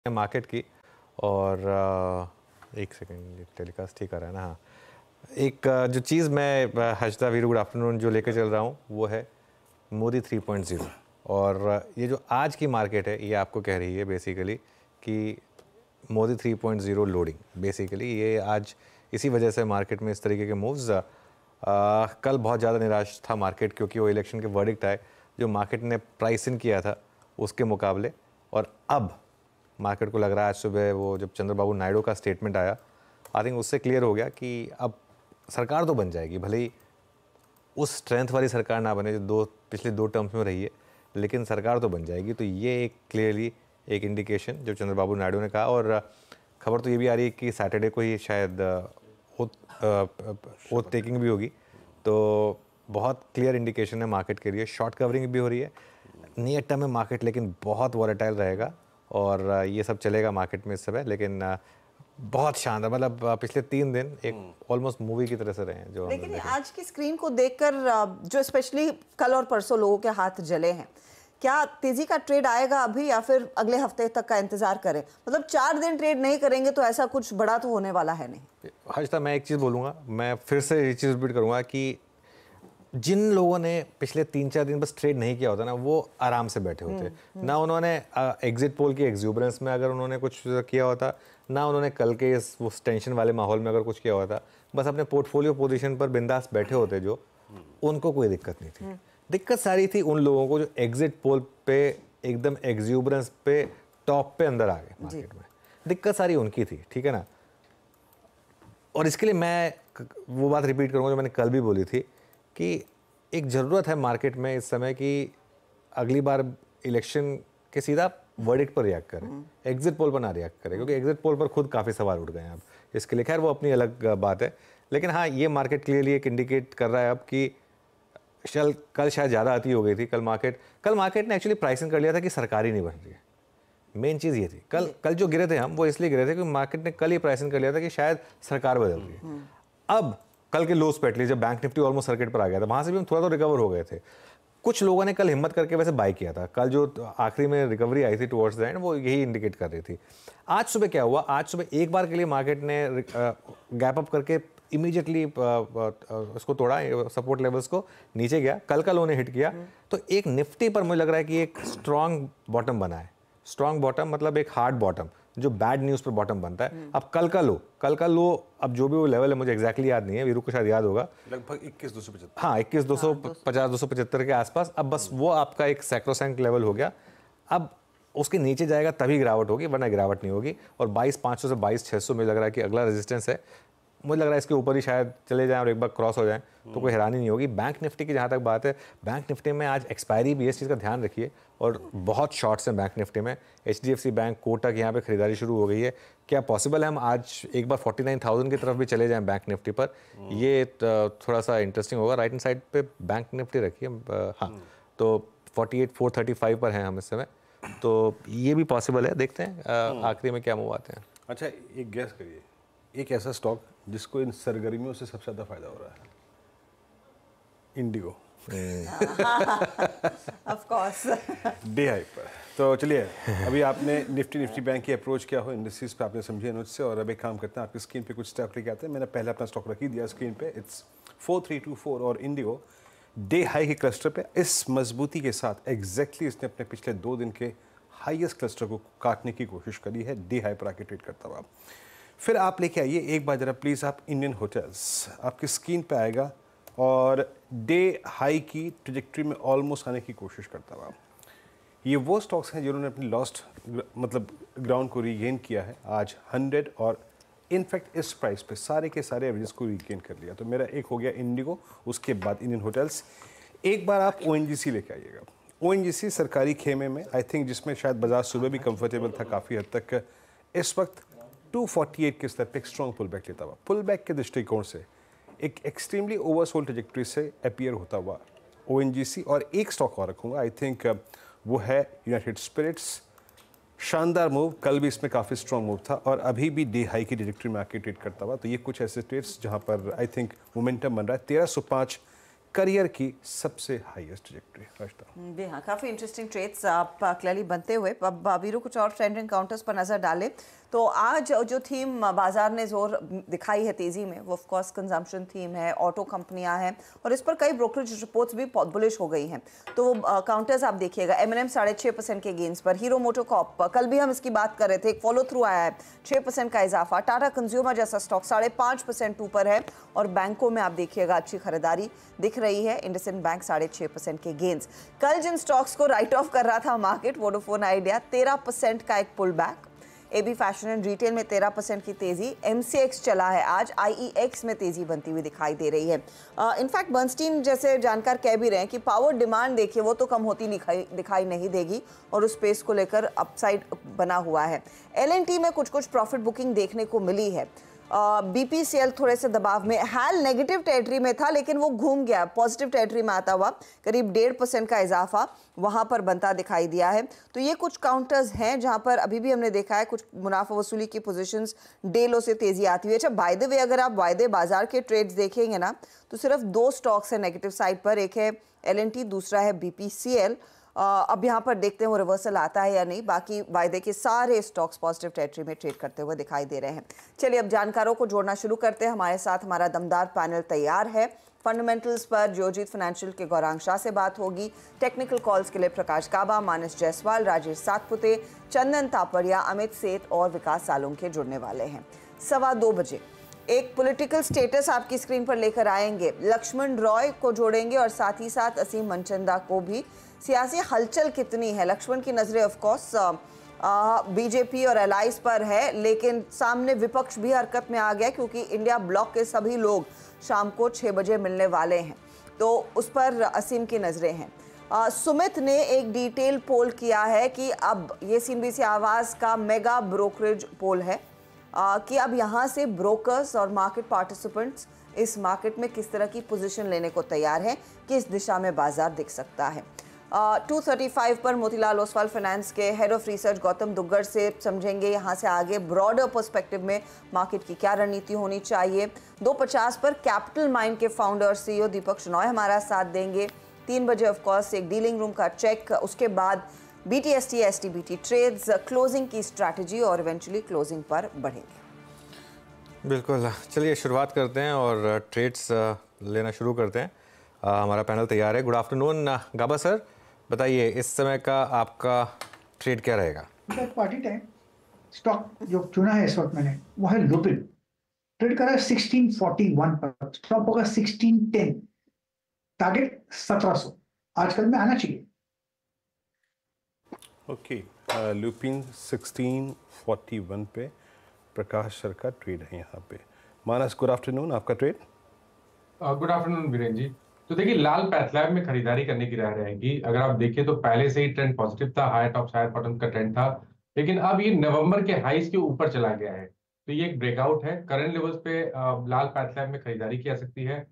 Market की। और एक सेकंड, टेलीकास्ट ठीक कर रहा है ना। हाँ, एक जो चीज़ मैं हर्षदा वीरू गुड आफ्टरनून जो लेकर चल रहा हूँ वो है मोदी 3.0। और ये जो आज की मार्केट है ये आपको कह रही है बेसिकली कि मोदी 3.0 लोडिंग। बेसिकली ये आज इसी वजह से मार्केट में इस तरीके के मूव्स। कल बहुत ज़्यादा निराश था मार्केट क्योंकि वो इलेक्शन के वर्डिक्ट आए जो मार्केट ने प्राइस इन किया था उसके मुकाबले। और अब मार्केट को लग रहा है आज सुबह वो जब चंद्रबाबू नायडू का स्टेटमेंट आया, आई थिंक उससे क्लियर हो गया कि अब सरकार तो बन जाएगी, भले ही उस स्ट्रेंथ वाली सरकार ना बने जो पिछले दो टर्म्स में रही है, लेकिन सरकार तो बन जाएगी। तो ये एक क्लियरली एक इंडिकेशन जो चंद्रबाबू नायडू ने कहा। और खबर तो ये भी आ रही है कि सैटरडे को ही शायद ओथ टेकिंग भी होगी। तो बहुत क्लियर इंडिकेशन है मार्केट के लिए। शॉर्ट कवरिंग भी हो रही है। नियर टर्म में मार्केट लेकिन बहुत वॉलेटाइल रहेगा और ये सब चलेगा मार्केट में इस समय। लेकिन बहुत शानदार, मतलब पिछले 3 दिन एक ऑलमोस्ट मूवी की तरह से रहे हैं जो। लेकिन आज की स्क्रीन को देखकर जो स्पेशली कल और परसों लोगों के हाथ जले हैं, क्या तेजी का ट्रेड आएगा अभी या फिर अगले हफ्ते तक का इंतजार करें? मतलब 4 दिन ट्रेड नहीं करेंगे तो ऐसा कुछ बड़ा तो होने वाला है नहीं। हर्षदा, मैं एक चीज़ बोलूँगा, मैं फिर से ये चीज़ रिपीट करूँगा कि जिन लोगों ने पिछले 3-4 दिन बस ट्रेड नहीं किया होता ना, वो आराम से बैठे होते। ना उन्होंने एग्जिट पोल की एग्जूबरेंस में अगर उन्होंने कुछ किया होता, ना उन्होंने कल के इस वो टेंशन वाले माहौल में अगर कुछ किया होता, बस अपने पोर्टफोलियो पोजीशन पर बिंदास बैठे होते जो, उनको कोई दिक्कत नहीं थी। दिक्कत सारी थी उन लोगों को जो एग्जिट पोल पे एकदम एग्जूबरेंस पे टॉप पे अंदर आ गए मार्केट में। दिक्कत सारी उनकी थी, ठीक है ना। और इसके लिए मैं वो बात रिपीट करूँगा जो मैंने कल भी बोली थी कि एक ज़रूरत है मार्केट में इस समय कि अगली बार इलेक्शन के सीधा वर्डिक्ट पर रिएक्ट करें, एग्जिट पोल पर ना रिएक्ट करें, क्योंकि एग्जिट पोल पर खुद काफ़ी सवाल उठ गए हैं अब इसके लिए। खैर वो अपनी अलग बात है, लेकिन हाँ ये मार्केट क्लियरली एक इंडिकेट कर रहा है अब कि कल शायद ज़्यादा आती हो गई थी। कल मार्केट ने एक्चुअली प्राइसिंग कर लिया था कि सरकारी नहीं बन रही है। मेन चीज़ ये थी। कल जो गिरे थे हम वो इसलिए गिरे थे क्योंकि मार्केट ने कल ही प्राइसिंग कर लिया था कि शायद सरकार बदल रही है। अब कल के लोस पे एटलीस्ट जब बैंक निफ्टी ऑलमोस्ट सर्किट पर आ गया था, वहाँ से भी हम थोड़ा तो रिकवर हो गए थे। कुछ लोगों ने कल हिम्मत करके वैसे बाई किया था। कल जो आखिरी में रिकवरी आई थी टुवर्ड्स द एंड, वो यही इंडिकेट कर रही थी। आज सुबह क्या हुआ, आज सुबह एक बार के लिए मार्केट ने गैप अप करके इमीडिएटली उसको तोड़ा, सपोर्ट लेवल्स को, नीचे गया। कल का लो ने हिट किया। तो एक निफ्टी पर मुझे लग रहा है कि एक स्ट्रॉन्ग बॉटम बना है। स्ट्रॉन्ग बॉटम मतलब एक हार्ड बॉटम जो बैड न्यूज़ पर बॉटम बनता है। अब कल का लो अब जो भी वो लेवल है मुझे एग्जैक्टली याद नहीं है, वीरू को शायद याद होगा, लगभग 21,275। हाँ 21,250-275 के आसपास। अब बस वो आपका एक सैक्रोसैंक्ट लेवल हो गया। अब उसके नीचे जाएगा तभी गिरावट होगी, वरना गिरावट नहीं होगी। और 22,500 से 22,600 में लग रहा है कि अगला रेजिस्टेंस है। मुझे लग रहा है इसके ऊपर ही शायद चले जाएं और एक बार क्रॉस हो जाएं तो कोई हैरानी नहीं होगी। बैंक निफ्टी की जहाँ तक बात है, बैंक निफ्टी में आज एक्सपायरी भी है, इस चीज़ का ध्यान रखिए। और बहुत शॉर्ट्स हैं बैंक निफ्टी में। HDFC बैंक, कोटक, यहाँ पे खरीदारी शुरू हो गई है। क्या पॉसिबल है हम आज एक बार 49,000 की तरफ भी चले जाएं बैंक निफ्टी पर? ये थोड़ा सा इंटरेस्टिंग होगा। राइट हैंड साइड पे बैंक निफ्टी रखिए। हाँ, तो 48,435 पर हैं हम इस समय, तो ये भी पॉसिबल है। देखते हैं आखिरी में क्या मूव आते हैं। अच्छा, एक गैस करिए, एक ऐसा स्टॉक जिसको इन सरगर्मियों से सबसे ज़्यादा फायदा हो रहा है, IndiGo. Of course day high पर। तो चलिए, अभी आपने निफ्टी बैंक की अप्रोच किया हो, इंडस्ट्रीज पे आपने समझे नोट से। और अब एक काम करते हैं, आपकी स्क्रीन पे कुछ स्टॉक लेके आते हैं। मैंने पहले अपना स्टॉक रख ही दिया स्क्रीन पे, इट्स 4324 और इंडिगो डे हाई के क्लस्टर पे इस मजबूती के साथ एग्जैक्टली इसने अपने पिछले 2 दिन के हाईएस्ट क्लस्टर को काटने की कोशिश करी है, डे हाई पर आके ट्रेड करता हुआ। फिर आप लेके आइए एक बार जरा प्लीज़ आप इंडियन होटल्स, आपकी स्क्रीन पे आएगा और डे हाई की ट्रजेक्ट्री में ऑलमोस्ट आने की कोशिश करता हुआ। ये वो स्टॉक्स हैं जिन्होंने अपनी लॉस्ट मतलब ग्राउंड को रीगेन किया है आज 100 और इनफैक्ट इस प्राइस पे सारे के सारे एवरेज को रीगेन कर लिया। तो मेरा एक हो गया इंडिगो, उसके बाद इंडियन होटल्स। एक बार आप ONGC लेके आइएगा। ONGC सरकारी खेमे में, आई थिंक जिसमें शायद बाजार सुबह भी कंफर्टेबल था काफ़ी हद तक, इस वक्त 248 के स्तर पे एक स्ट्रॉन्ग पुल बैक लेता हुआ। पुल बैक के दृष्टिकोण से एक एक्सट्रीमली ओवरसोल्ड ट्रजेक्टरी से अपीयर होता हुआ ONGC। और एक स्टॉक और रखूँगा, आई थिंक वो है यूनाइटेड स्पिरिट्स। शानदार मूव, कल भी इसमें काफ़ी स्ट्रॉन्ग मूव था और अभी भी डे हाई की ट्रजेक्टरी में आके ट्रेड करता हुआ। तो ये कुछ ऐसे ट्रेड्स जहाँ पर आई थिंक मोमेंटम बन रहा है। 1305 करियर की सबसे हाईएस्ट ट्रैजेक्टरी। राष्ट्र जी हाँ, काफ़ी इंटरेस्टिंग ट्रेड्स आप क्लियरली बनते हुए। अब वीरू कुछ और ट्रेंड एनकाउंटर्स पर नज़र डालें तो आज जो थीम बाजार ने जोर दिखाई है तेज़ी में, वो ऑफ कोर्स कंजम्पशन थीम है, ऑटो कंपनियां हैं और इस पर कई ब्रोकरेज रिपोर्ट्स भी बुलिश हो गई हैं। तो काउंटर्स आप देखिएगा, M&M 6.5% के गेंस पर, हीरो मोटोकॉर्प कल भी हम इसकी बात कर रहे थे, एक फॉलो थ्रू आया है, 6% का इजाफा। टाटा कंज्यूमर जैसा स्टॉक 5.5% ऊपर है और बैंकों में आप देखिएगा अच्छी खरीदारी दिख रही है। इंडसइंड बैंक 6.5% के गेंस। कल जिन स्टॉक्स को राइट ऑफ कर रहा था मार्केट, वोडाफोन आइडिया 13% का एक pull back, AB fashion and retail में 13% की तेजी, MCX चला है आज, IEX में तेजी बनती हुई दिखाई दे रही है। इनफैक्ट बर्नस्टीन जैसे जानकार कह भी रहे हैं कि पावर डिमांड देखिए वो तो कम होती दिखाई नहीं देगी और उस स्पेस को लेकर अपसाइड बना हुआ है। L&T में कुछ प्रॉफिट बुकिंग देखने को मिली है। BPCL थोड़े से दबाव में, HAL नेगेटिव टेरिटरी में था लेकिन वो घूम गया, पॉजिटिव टेरिटरी में आता हुआ करीब 1.5% का इजाफा वहां पर बनता दिखाई दिया है। तो ये कुछ काउंटर्स हैं जहां पर अभी भी हमने देखा है कुछ मुनाफा वसूली की पोजीशंस डेलो से तेजी आती हुई है। अच्छा, बाय द वे अगर आप वायदे बाजार के ट्रेड्स देखेंगे ना तो सिर्फ 2 स्टॉक्स है नेगेटिव साइड पर, एक है L&T, दूसरा है BPCL। अब यहाँ पर देखते हैं वो रिवर्सल आता है या नहीं। बाकी वायदे के सारे स्टॉक्स पॉजिटिव टेरिटरी में ट्रेड करते हुए दिखाई दे रहे हैं। चलिए अब जानकारों को जोड़ना शुरू करते हैं। हमारे साथ हमारा दमदार पैनल तैयार है। फंडामेंटल्स पर जियोजीत फाइनेंशियल के गौरांग शाह से बात होगी। टेक्निकल कॉल्स के लिए प्रकाश काबा, मानस जायसवाल, राजेश सातपुते, चंदन तापड़िया, अमित सेठ और विकास सालुंखे जुड़ने वाले हैं। 2:15 बजे एक पॉलिटिकल स्टेटस आपकी स्क्रीन पर लेकर आएंगे। लक्ष्मण रॉय को जोड़ेंगे और साथ ही साथ असीम मनचंदा को भी। सियासी हलचल कितनी है, लक्ष्मण की नजरें ऑफ कोर्स बीजेपी और एलाइज पर है, लेकिन सामने विपक्ष भी हरकत में आ गया क्योंकि इंडिया ब्लॉक के सभी लोग शाम को 6 बजे मिलने वाले हैं, तो उस पर असीम की नजरें हैं। सुमित ने एक डिटेल पोल किया है कि अब ये CNBC आवाज का मेगा ब्रोकरेज पोल है कि अब यहाँ से ब्रोकर्स और मार्केट पार्टिसिपेंट्स इस मार्केट में किस तरह की पोजीशन लेने को तैयार हैं, किस दिशा में बाजार दिख सकता है। 235 पर मोतीलाल ओसवाल फाइनेंस के head of research Gautam Duggad से समझेंगे यहाँ से आगे ब्रॉडर पर्सपेक्टिव में मार्केट की क्या रणनीति होनी चाहिए। 250 पर कैपिटल माइंड के फाउंडर CEO दीपक शनॉय हमारा साथ देंगे। 3 बजे ऑफ कोर्स एक डीलिंग रूम का चेक, उसके बाद BTST STBT ट्रेड्स, क्लोजिंग की स्ट्रैटेजी और इवेंचुअली क्लोजिंग पर बढ़ेंगे। बिल्कुल, चलिए शुरुआत करते हैं और ट्रेड्स लेना शुरू करते हैं। हमारा पैनल तैयार है। गुड आफ्टरनून गाबा सर, बताइए इस समय का आपका ट्रेड क्या रहेगा? पार्टी टाइम स्टॉक जो चुना है इस वक्त मैंने वो है लुपिन। ट्रेड कर रहा है 1641 पर, स्टॉप होगा 1610, टारगेट 1700 आजकल में आना चाहिए। ओके, लुपिन 1641 पे प्रकाश सर का ट्रेड है यहाँ पे। मानस, गुड आफ्टरनून, आपका trade? Good afternoon Viren ji. तो देखिए, लाल पैथलैब में खरीदारी करने की राय रहेगी। अगर आप देखिए तो पहले से ही ट्रेंड पॉजिटिव था, हायर टॉप हायर बॉटम का ट्रेंड था, लेकिन अब ये नवंबर के हाईज के ऊपर चला गया है, तो ये एक ब्रेकआउट है। करंट लेवल्स पे लाल पैथलैब में खरीदारी की जा सकती है।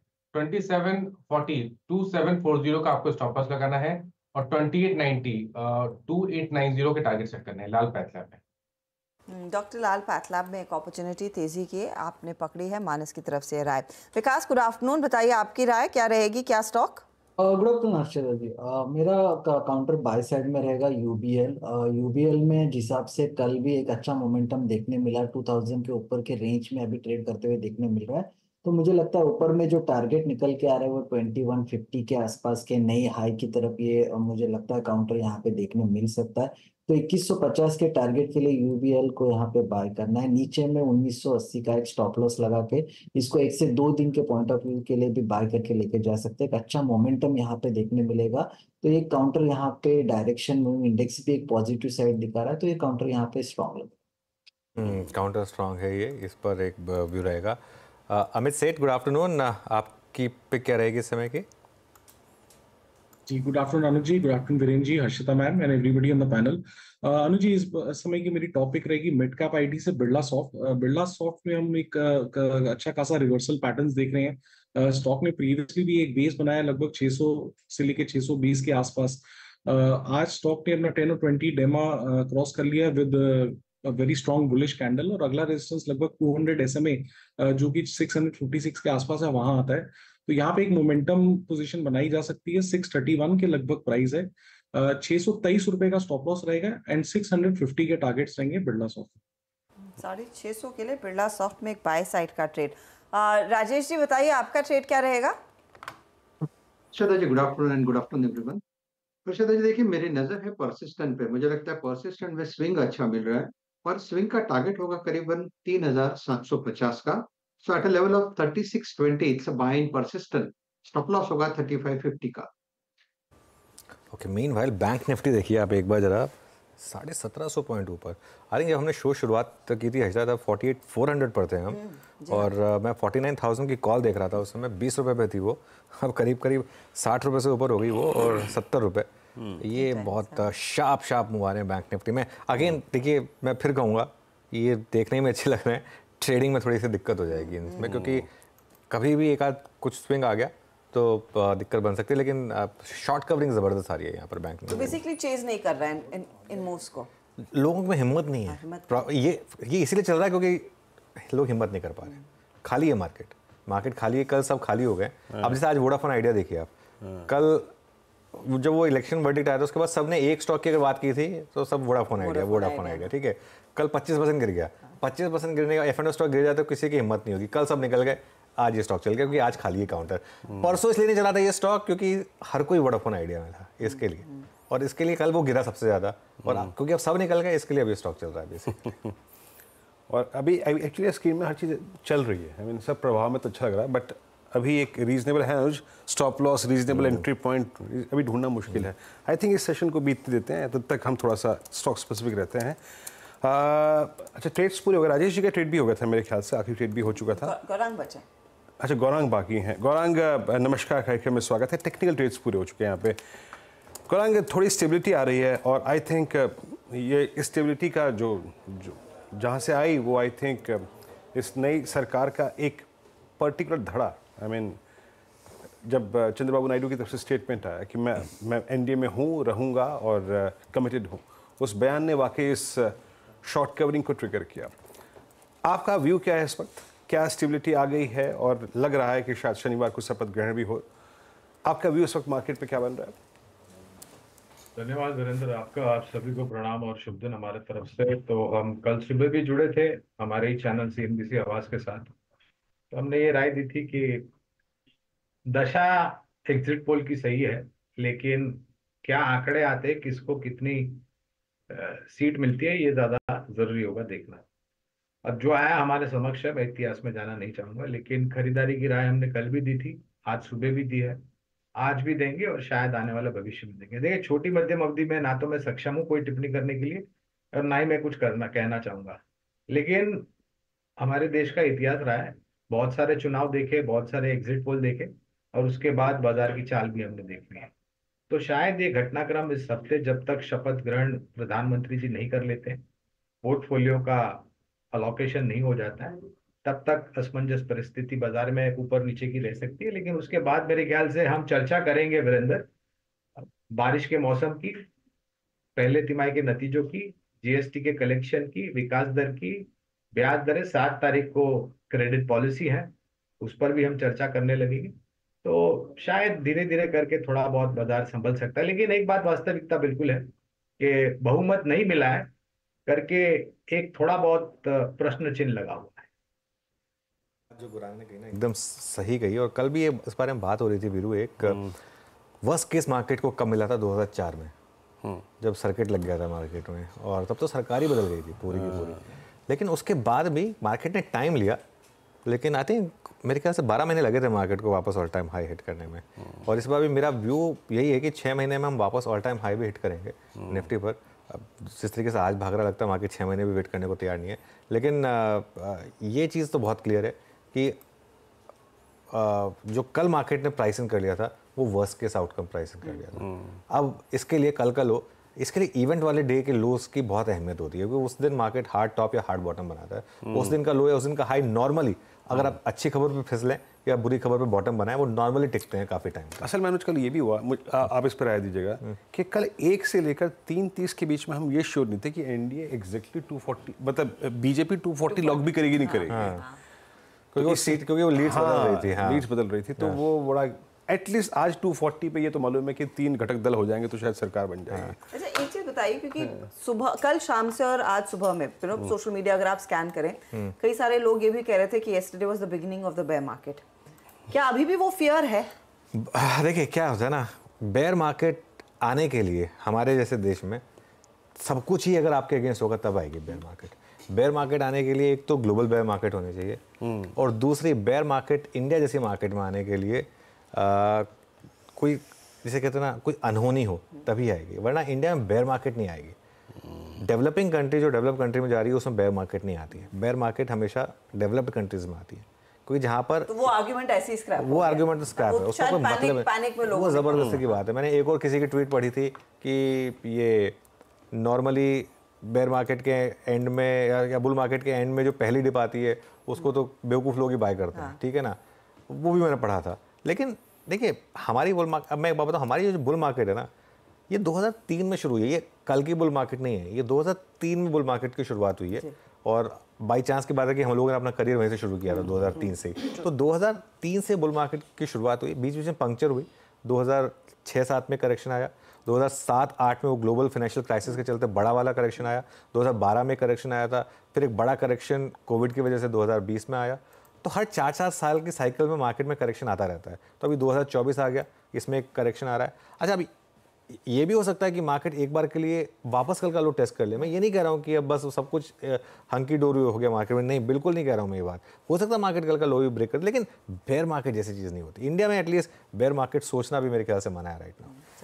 2740 का आपको स्टॉप लॉस लगाना है और 2890 के टारगेट सेट करने हैं लाल पैथलैब में। डॉक्टर लाल पैथलैब में एक अपॉर्चुनिटी तेजी की आपने पकड़ी है, मानस की तरफ से राय। विकास, गुड आफ्टरनून, बताइए आपकी राय क्या रहेगी, क्या स्टॉक? गुड आफ्टरनून आश्चर्य जी। मेरा काउंटर बाय साइड में रहेगा UBL में जिस हिसाब से कल भी एक अच्छा मोमेंटम देखने मिला, 2000 के ऊपर के रेंज में अभी ट्रेड करते हुए देखने मिल रहा है। तो मुझे लगता है ऊपर में जो टारगेट निकल के आ रहा है वो 2150 के आसपास के नई हाई की तरफ ये मुझे लगता है काउंटर यहाँ पे देखने मिल सकता है। तो 2150 के टारगेट के लिए UBL को यहाँ पे बाय करना है। नीचे में 1980 का एक स्टॉप लॉस लगा के इसको 1 से 2 दिन के पॉइंट ऑफ व्यू के लिए भी बाय करके लेके जा सकते हैं। एक अच्छा मोमेंटम यहाँ पे देखने मिलेगा। तो ये काउंटर यहाँ पे डायरेक्शन में इंडेक्स भी एक पॉजिटिव साइड दिखा रहा है, तो ये काउंटर यहाँ पे स्ट्रॉन्ग लगा। काउंटर स्ट्रॉन्ग है ये, इस पर एक व्यू रहेगा। अमित सेठ, गुड आफ्टरनून, आपकी पिक क्या रहेगी इस समय की? जी, good afternoon Anuj ji, good afternoon Viren ji, Harshita ma'am and everybody on the panel. Anuj ji, इस समय की मेरी टॉपिक रहेगी मिड कैप आईटी से बिरला सॉफ्ट। बिरला सॉफ्ट में हम एक अच्छा खासा रिवर्सल पैटर्न्स देख रहे हैं। स्टॉक ने प्रीवियसली भी एक बेस बनाया लगभग 600 से लेके 620 के आसपास। आज स्टॉक ने अपना 10 और 20 डेमा क्रॉस कर लिया with very strong bullish candle, और अगला रेजिस्टेंस लगभग 200 SMA जो कि 656 के आसपास है, वहां आता है। तो यहाँ पे एक मोमेंटम पोजीशन बनाई जा सकती है। 631 के लगभग प्राइस है, 623 रुपए का स्टॉप लॉस रहेगा एंड 650 के टारगेट्स रहेंगे बिरला सॉफ्ट। 650 के लिए बिरला सॉफ्ट में एक बाय साइड का ट्रेड। राजेश जी बताइए आपका ट्रेड क्या रहेगा? Shraddha ji good afternoon and good afternoon everyone. तो श्रद्धा जी देखिए, मेरी नजर है परसिस्टेंट पे। मुझे लगता है परसिस्टेंट में स्विंग अच्छा मिल रहा है, पर स्विंग का टारगेट होगा करीबन 3750 का। So at a level of 3620 it's a buy in persistent. Stop loss होगा 3550 का। ओके, मीनवाइल बैंक निफ्टी देखिए आप एक बार जरा, 1750 पॉइंट ऊपर। आई थिंक जब हमने शो शुरुआत की थी हजरा, 48,400 पर थे हम, और मैं 49,000 की कॉल देख रहा था उस समय, 20 रुपये पे थी वो। अब करीब करीब 60 रुपये से ऊपर हो गई वो, और 70 रुपये। ये बहुत शार्प मूव आ रहे हैं बैंक निफ्टी में। अगेन देखिए, मैं फिर कहूँगा ये देखने में अच्छे लग रहे हैं, ट्रेडिंग में थोड़ी सी दिक्कत हो जाएगी इनमें, क्योंकि कभी भी एक आध कुछ स्विंग आ गया तो दिक्कत बन सकती है। लेकिन शॉर्ट कवरिंग ज़बरदस्त आ रही है यहाँ पर बैंक में। तो बेसिकली चेज नहीं कर रहा है इन मूव्स को, लोगों में हिम्मत नहीं है। ये इसीलिए चल रहा है क्योंकि लोग हिम्मत नहीं कर पा रहे। खाली है मार्केट खाली है। कल सब खाली हो गए। अब जैसे आज वोडाफोन आइडिया देखिए आप, कल जब वो इलेक्शन वर्डिक्ट आया था उसके बाद सबने एक स्टॉक की अगर बात की थी तो सब वोडाफोन आइडिया, ठीक है। कल 25% गिर गया। 25% गिरने का F&O स्टॉक गिर जाए तो किसी की हिम्मत नहीं होगी। कल सब निकल गए, आज ये स्टॉक चल गया क्योंकि आज खाली है काउंटर। परसों इसलिए नहीं चला था ये स्टॉक क्योंकि हर कोई वोडाफोन आइडिया में था इसके लिए, और इसके लिए कल वो गिरा सबसे ज़्यादा, और क्योंकि अब सब निकल गए इसके लिए अभी स्टॉक चल रहा है बेसिकली। और अभी एक्चुअली स्क्रीन में हर चीज़ चल रही है। आई मीन सब प्रभाव में तो अच्छा लग रहा है, बट अभी एक रीजनेबल है Anuj, stop loss, reasonable entry point अभी ढूंढना मुश्किल है। आई थिंक इस सेशन को बीतते देते हैं, तब तक हम थोड़ा सा स्टॉक स्पेसिफिक रहते हैं। अच्छा, ट्रेड्स पूरे हो गए। राजेश जी का ट्रेड भी हो गया था मेरे ख्याल से, आखिरी ट्रेड भी हो चुका था। गौरांग बचा। अच्छा, गौरांग बाकी हैं। गौरांग नमस्कार, कार्यक्रम में स्वागत है। टेक्निकल ट्रेड्स पूरे हो चुके हैं यहाँ पे। गौरांग, थोड़ी स्टेबिलिटी आ रही है, और आई थिंक ये स्टेबिलिटी का जो जहाँ से आई वो आई थिंक इस नई सरकार का एक पर्टिकुलर धड़ा। आई मीन जब चंद्रबाबू नायडू की तरफ से स्टेटमेंट आया कि मैं एनडीए में हूँ, रहूँगा और कमिटेड हूँ, उस बयान ने वाकई इस शॉर्ट कवरिंग को ट्रिगर किया। आपका व्यू क्या है इस वक्त? क्या स्टेबिलिटी आ गई है और लग रहा है कि शायद शनिवार को शपथ ग्रहण भी हो? आपका व्यू इस वक्त मार्केट पे क्या बन रहा है? धन्यवाद वीरेंद्र, आपका, आप सभी को प्रणाम और शुभ दिन हमारे तरफ से। तो हम कल सुबह भी जुड़े थे हमारे ही चैनल CNBC आवाज के साथ। तो हमने ये राय दी थी कि दशा एग्जिट पोल की सही है, लेकिन क्या आंकड़े आते, किसको कितनी सीट मिलती है, ये ज्यादा जरूरी होगा देखना। अब जो आया हमारे समक्ष है, मैं इतिहास में जाना नहीं चाहूंगा, लेकिन खरीदारी की राय हमने कल भी दी थी, आज सुबह भी दी है, आज भी देंगे और शायद आने वाले भविष्य में देंगे। देखिए, छोटी मध्यम अवधि में ना तो मैं सक्षम हूँ कोई टिप्पणी करने के लिए, और ना ही मैं कुछ कहना चाहूंगा, लेकिन हमारे देश का इतिहास रहा है, बहुत सारे चुनाव देखे, बहुत सारे एग्जिट पोल देखे, और उसके बाद बाजार की चाल भी हमने देखी है। तो शायद ये घटनाक्रम इस हफ्ते, जब तक शपथ ग्रहण प्रधानमंत्री जी नहीं कर लेते, पोर्टफोलियो का अलोकेशन नहीं हो जाता है, तब तक असमंजस परिस्थिति बाजार में ऊपर नीचे की रह सकती है। लेकिन उसके बाद मेरे ख्याल से हम चर्चा करेंगे वीरेंद्र, बारिश के मौसम की, पहले तिमाही के नतीजों की, जीएसटी के कलेक्शन की, विकास दर की, ब्याज दरें, 7 तारीख को क्रेडिट पॉलिसी है, उस पर भी हम चर्चा करने लगेंगे। तो शायद धीरे धीरे करके थोड़ा बहुत बाजार संभल सकता है। लेकिन एक बात वास्तविकता बिल्कुल है कि बहुमत नहीं मिला है करके एक थोड़ा बहुत प्रश्न चिन्ह लगा हुआ है। जो गुरांग ने कही ना एकदम सही कही, और कल भी ये इस बारे में बात हो रही थी वीरू। एक वर्स्ट केस मार्केट को कब मिला था? 2004 में, जब सर्किट लग गया था मार्केट में, और तब तो सरकार ही बदल गई थी पूरी की पूरी। लेकिन उसके बाद भी मार्केट ने टाइम लिया, लेकिन आई थिंक मेरे ख्याल से 12 महीने लगे थे मार्केट को वापस ऑल टाइम हाई हिट करने में। और इस बार भी मेरा व्यू यही है कि 6 महीने में हम वापस ऑल टाइम हाई भी हिट करेंगे निफ्टी पर। अब जिस तरीके से आज भाग रहा लगता है मार्केट 6 महीने भी वेट करने को तैयार नहीं है। लेकिन ये चीज़ तो बहुत क्लियर है कि जो कल मार्केट ने प्राइसिंग कर लिया था वो वर्स्ट केस आउटकम प्राइसिंग कर लिया था। अब इसके लिए कल का लो, इसके लिए इवेंट वाले डे के लोस की बहुत अहमियत होती है, क्योंकि उस दिन मार्केट हार्ड टॉप या हार्ड बॉटम बनाता है। उस दिन का लो या उस दिन का हाई नॉर्मली, अगर आप अच्छी खबर पे फिसलें या बुरी खबर पे बॉटम बनाएं, वो नॉर्मली टिकते हैं काफ़ी टाइम। असल में अनुज कल ये भी हुआ, आप इस पर राय दीजिएगा कि कल 1 से लेकर 3:30 के बीच में हम ये श्योर नहीं थे कि एनडीए एग्जैक्टली 240, मतलब बीजेपी 240 लॉक भी करेगी नहीं करेगी। क्योंकि वो लीड्स बदल रही थी। हाँ, लीड्स बदल रही थी, तो वो बड़ा एटलीस्ट आज 240 पे ये तो मालूम है कि 3 घटक दल हो जाएंगे तो शायद सरकार बन जाएगी। अच्छा, एक चीज बताइए, क्योंकि सुबह, कल शाम से और आज सुबह में सोशल मीडिया अगर आप स्कैन करें, कई सारे लोग ये भी कह रहे थे कि yesterday was the beginning of the bear market। क्या अभी भी वो फियर है? देखिए क्या होता है ना, बेयर मार्केट आने के लिए हमारे जैसे देश में सब कुछ ही अगर आपके अगेंस्ट होगा तब आएगी बेयर मार्केट। बेयर मार्केट आने के लिए एक तो ग्लोबल बेयर मार्केट होनी चाहिए, और दूसरी बेयर मार्केट इंडिया जैसी मार्केट में आने के लिए कोई, जिसे कहते हैं ना, कोई अनहोनी हो तभी आएगी, वरना इंडिया में बेयर मार्केट नहीं आएगी। डेवलपिंग कंट्री जो डेवलप कंट्री में जा रही है उसमें बेयर मार्केट नहीं आती है। बेयर मार्केट हमेशा डेवलप्ड कंट्रीज में आती है, क्योंकि जहाँ पर तो वो आर्गुमेंट ऐसे ही स्क्रैप, वो आर्गुमेंट स्क्रैप है, उसका कोई मतलब है, वो जबरदस्ती की बात है। मैंने एक और किसी की ट्वीट पढ़ी थी कि ये नॉर्मली बेयर मार्केट के एंड में या बुल मार्केट के एंड में जो पहली डिप आती है उसको तो बेवकूफ़ लोग ही बाय करते हैं, ठीक है ना, वो भी मैंने पढ़ा था। लेकिन देखिए हमारी बुल मार्केट, अब मैं एक बात बताऊँ, हमारी जो बुल मार्केट है ना, ये 2003 में शुरू हुई है, ये कल की बुल मार्केट नहीं है, ये 2003 में बुल मार्केट की शुरुआत हुई है। और बाई चांस की बात है कि हम लोगों ने अपना करियर वहीं से शुरू किया था 2003 से। तो 2003 से बुल मार्केट की शुरुआत हुई, बीच बीच में पंक्चर हुई, 2006-07 में करेक्शन आया, 2007-08 में वो ग्लोबल फाइनेंशियल क्राइसिस के चलते बड़ा वाला करेक्शन आया, 2012 में करेक्शन आया था, फिर एक बड़ा करेक्शन कोविड की वजह से 2020 में आया। तो हर 4-4 साल की साइकिल में मार्केट में करेक्शन आता रहता है। तो अभी 2024 आ गया, इसमें एक करेक्शन आ रहा है। अच्छा, अभी ये भी हो सकता है कि मार्केट एक बार के लिए वापस कल का लो टेस्ट कर ले। मैं ये नहीं कह रहा हूँ कि अब बस सब कुछ हंकी डोरी हो गया मार्केट में, नहीं, बिल्कुल नहीं कह रहा हूँ मैं ये बात। हो सकता है मार्केट कल का लो भी ब्रेक कर, लेकिन बेयर मार्केट जैसी चीज़ नहीं होती। इंडिया में एटलीस्ट बेयर मार्केट सोचना भी मेरे ख्याल से मना है राइट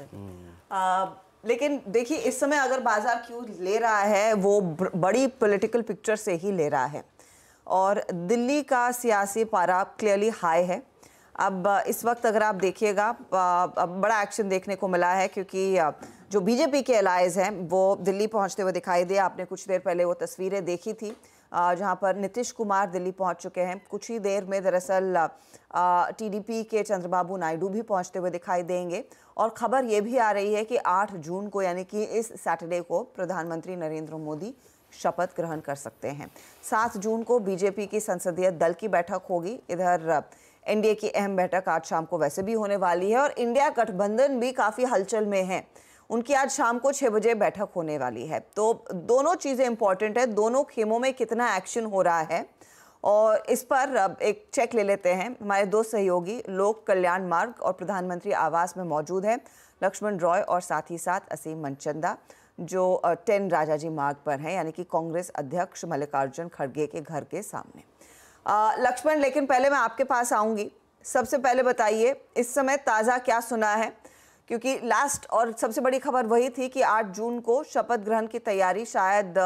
नाउ। लेकिन देखिए इस समय अगर बाजार क्यों ले रहा है, वो बड़ी पॉलिटिकल पिक्चर से ही ले रहा है, और दिल्ली का सियासी पारा क्लियरली हाई है। अब इस वक्त अगर आप देखिएगा, अब बड़ा एक्शन देखने को मिला है, क्योंकि जो बीजेपी के अलाइज हैं वो दिल्ली पहुंचते हुए दिखाई दिए। आपने कुछ देर पहले वो तस्वीरें देखी थी जहां पर नीतीश कुमार दिल्ली पहुंच चुके हैं। कुछ ही देर में दरअसल टीडीपी के चंद्रबाबू नायडू भी पहुंचते हुए दिखाई देंगे। और खबर ये भी आ रही है कि 8 जून को, यानी कि इस सैटरडे को, प्रधानमंत्री नरेंद्र मोदी शपथ ग्रहण कर सकते हैं। 7 जून को बीजेपी की संसदीय दल की बैठक होगी। इधर एनडीए की अहम बैठक आज शाम को वैसे भी होने वाली है, और इंडिया गठबंधन भी काफ़ी हलचल में है। उनकी आज शाम को 6 बजे बैठक होने वाली है। तो दोनों चीज़ें इंपॉर्टेंट है, दोनों खेमों में कितना एक्शन हो रहा है, और इस पर अब एक चेक ले लेते हैं। हमारे 2 सहयोगी लोक कल्याण मार्ग और प्रधानमंत्री आवास में मौजूद हैं, लक्ष्मण रॉय और साथ ही साथ असीम मनचंदा, जो 10 राजाजी मार्ग पर हैं, यानी कि कांग्रेस अध्यक्ष मल्लिकार्जुन खड़गे के घर के सामने। लक्ष्मण, लेकिन पहले मैं आपके पास आऊंगी। सबसे पहले बताइए इस समय ताज़ा क्या सुना है, क्योंकि लास्ट और सबसे बड़ी खबर वही थी कि 8 जून को शपथ ग्रहण की तैयारी शायद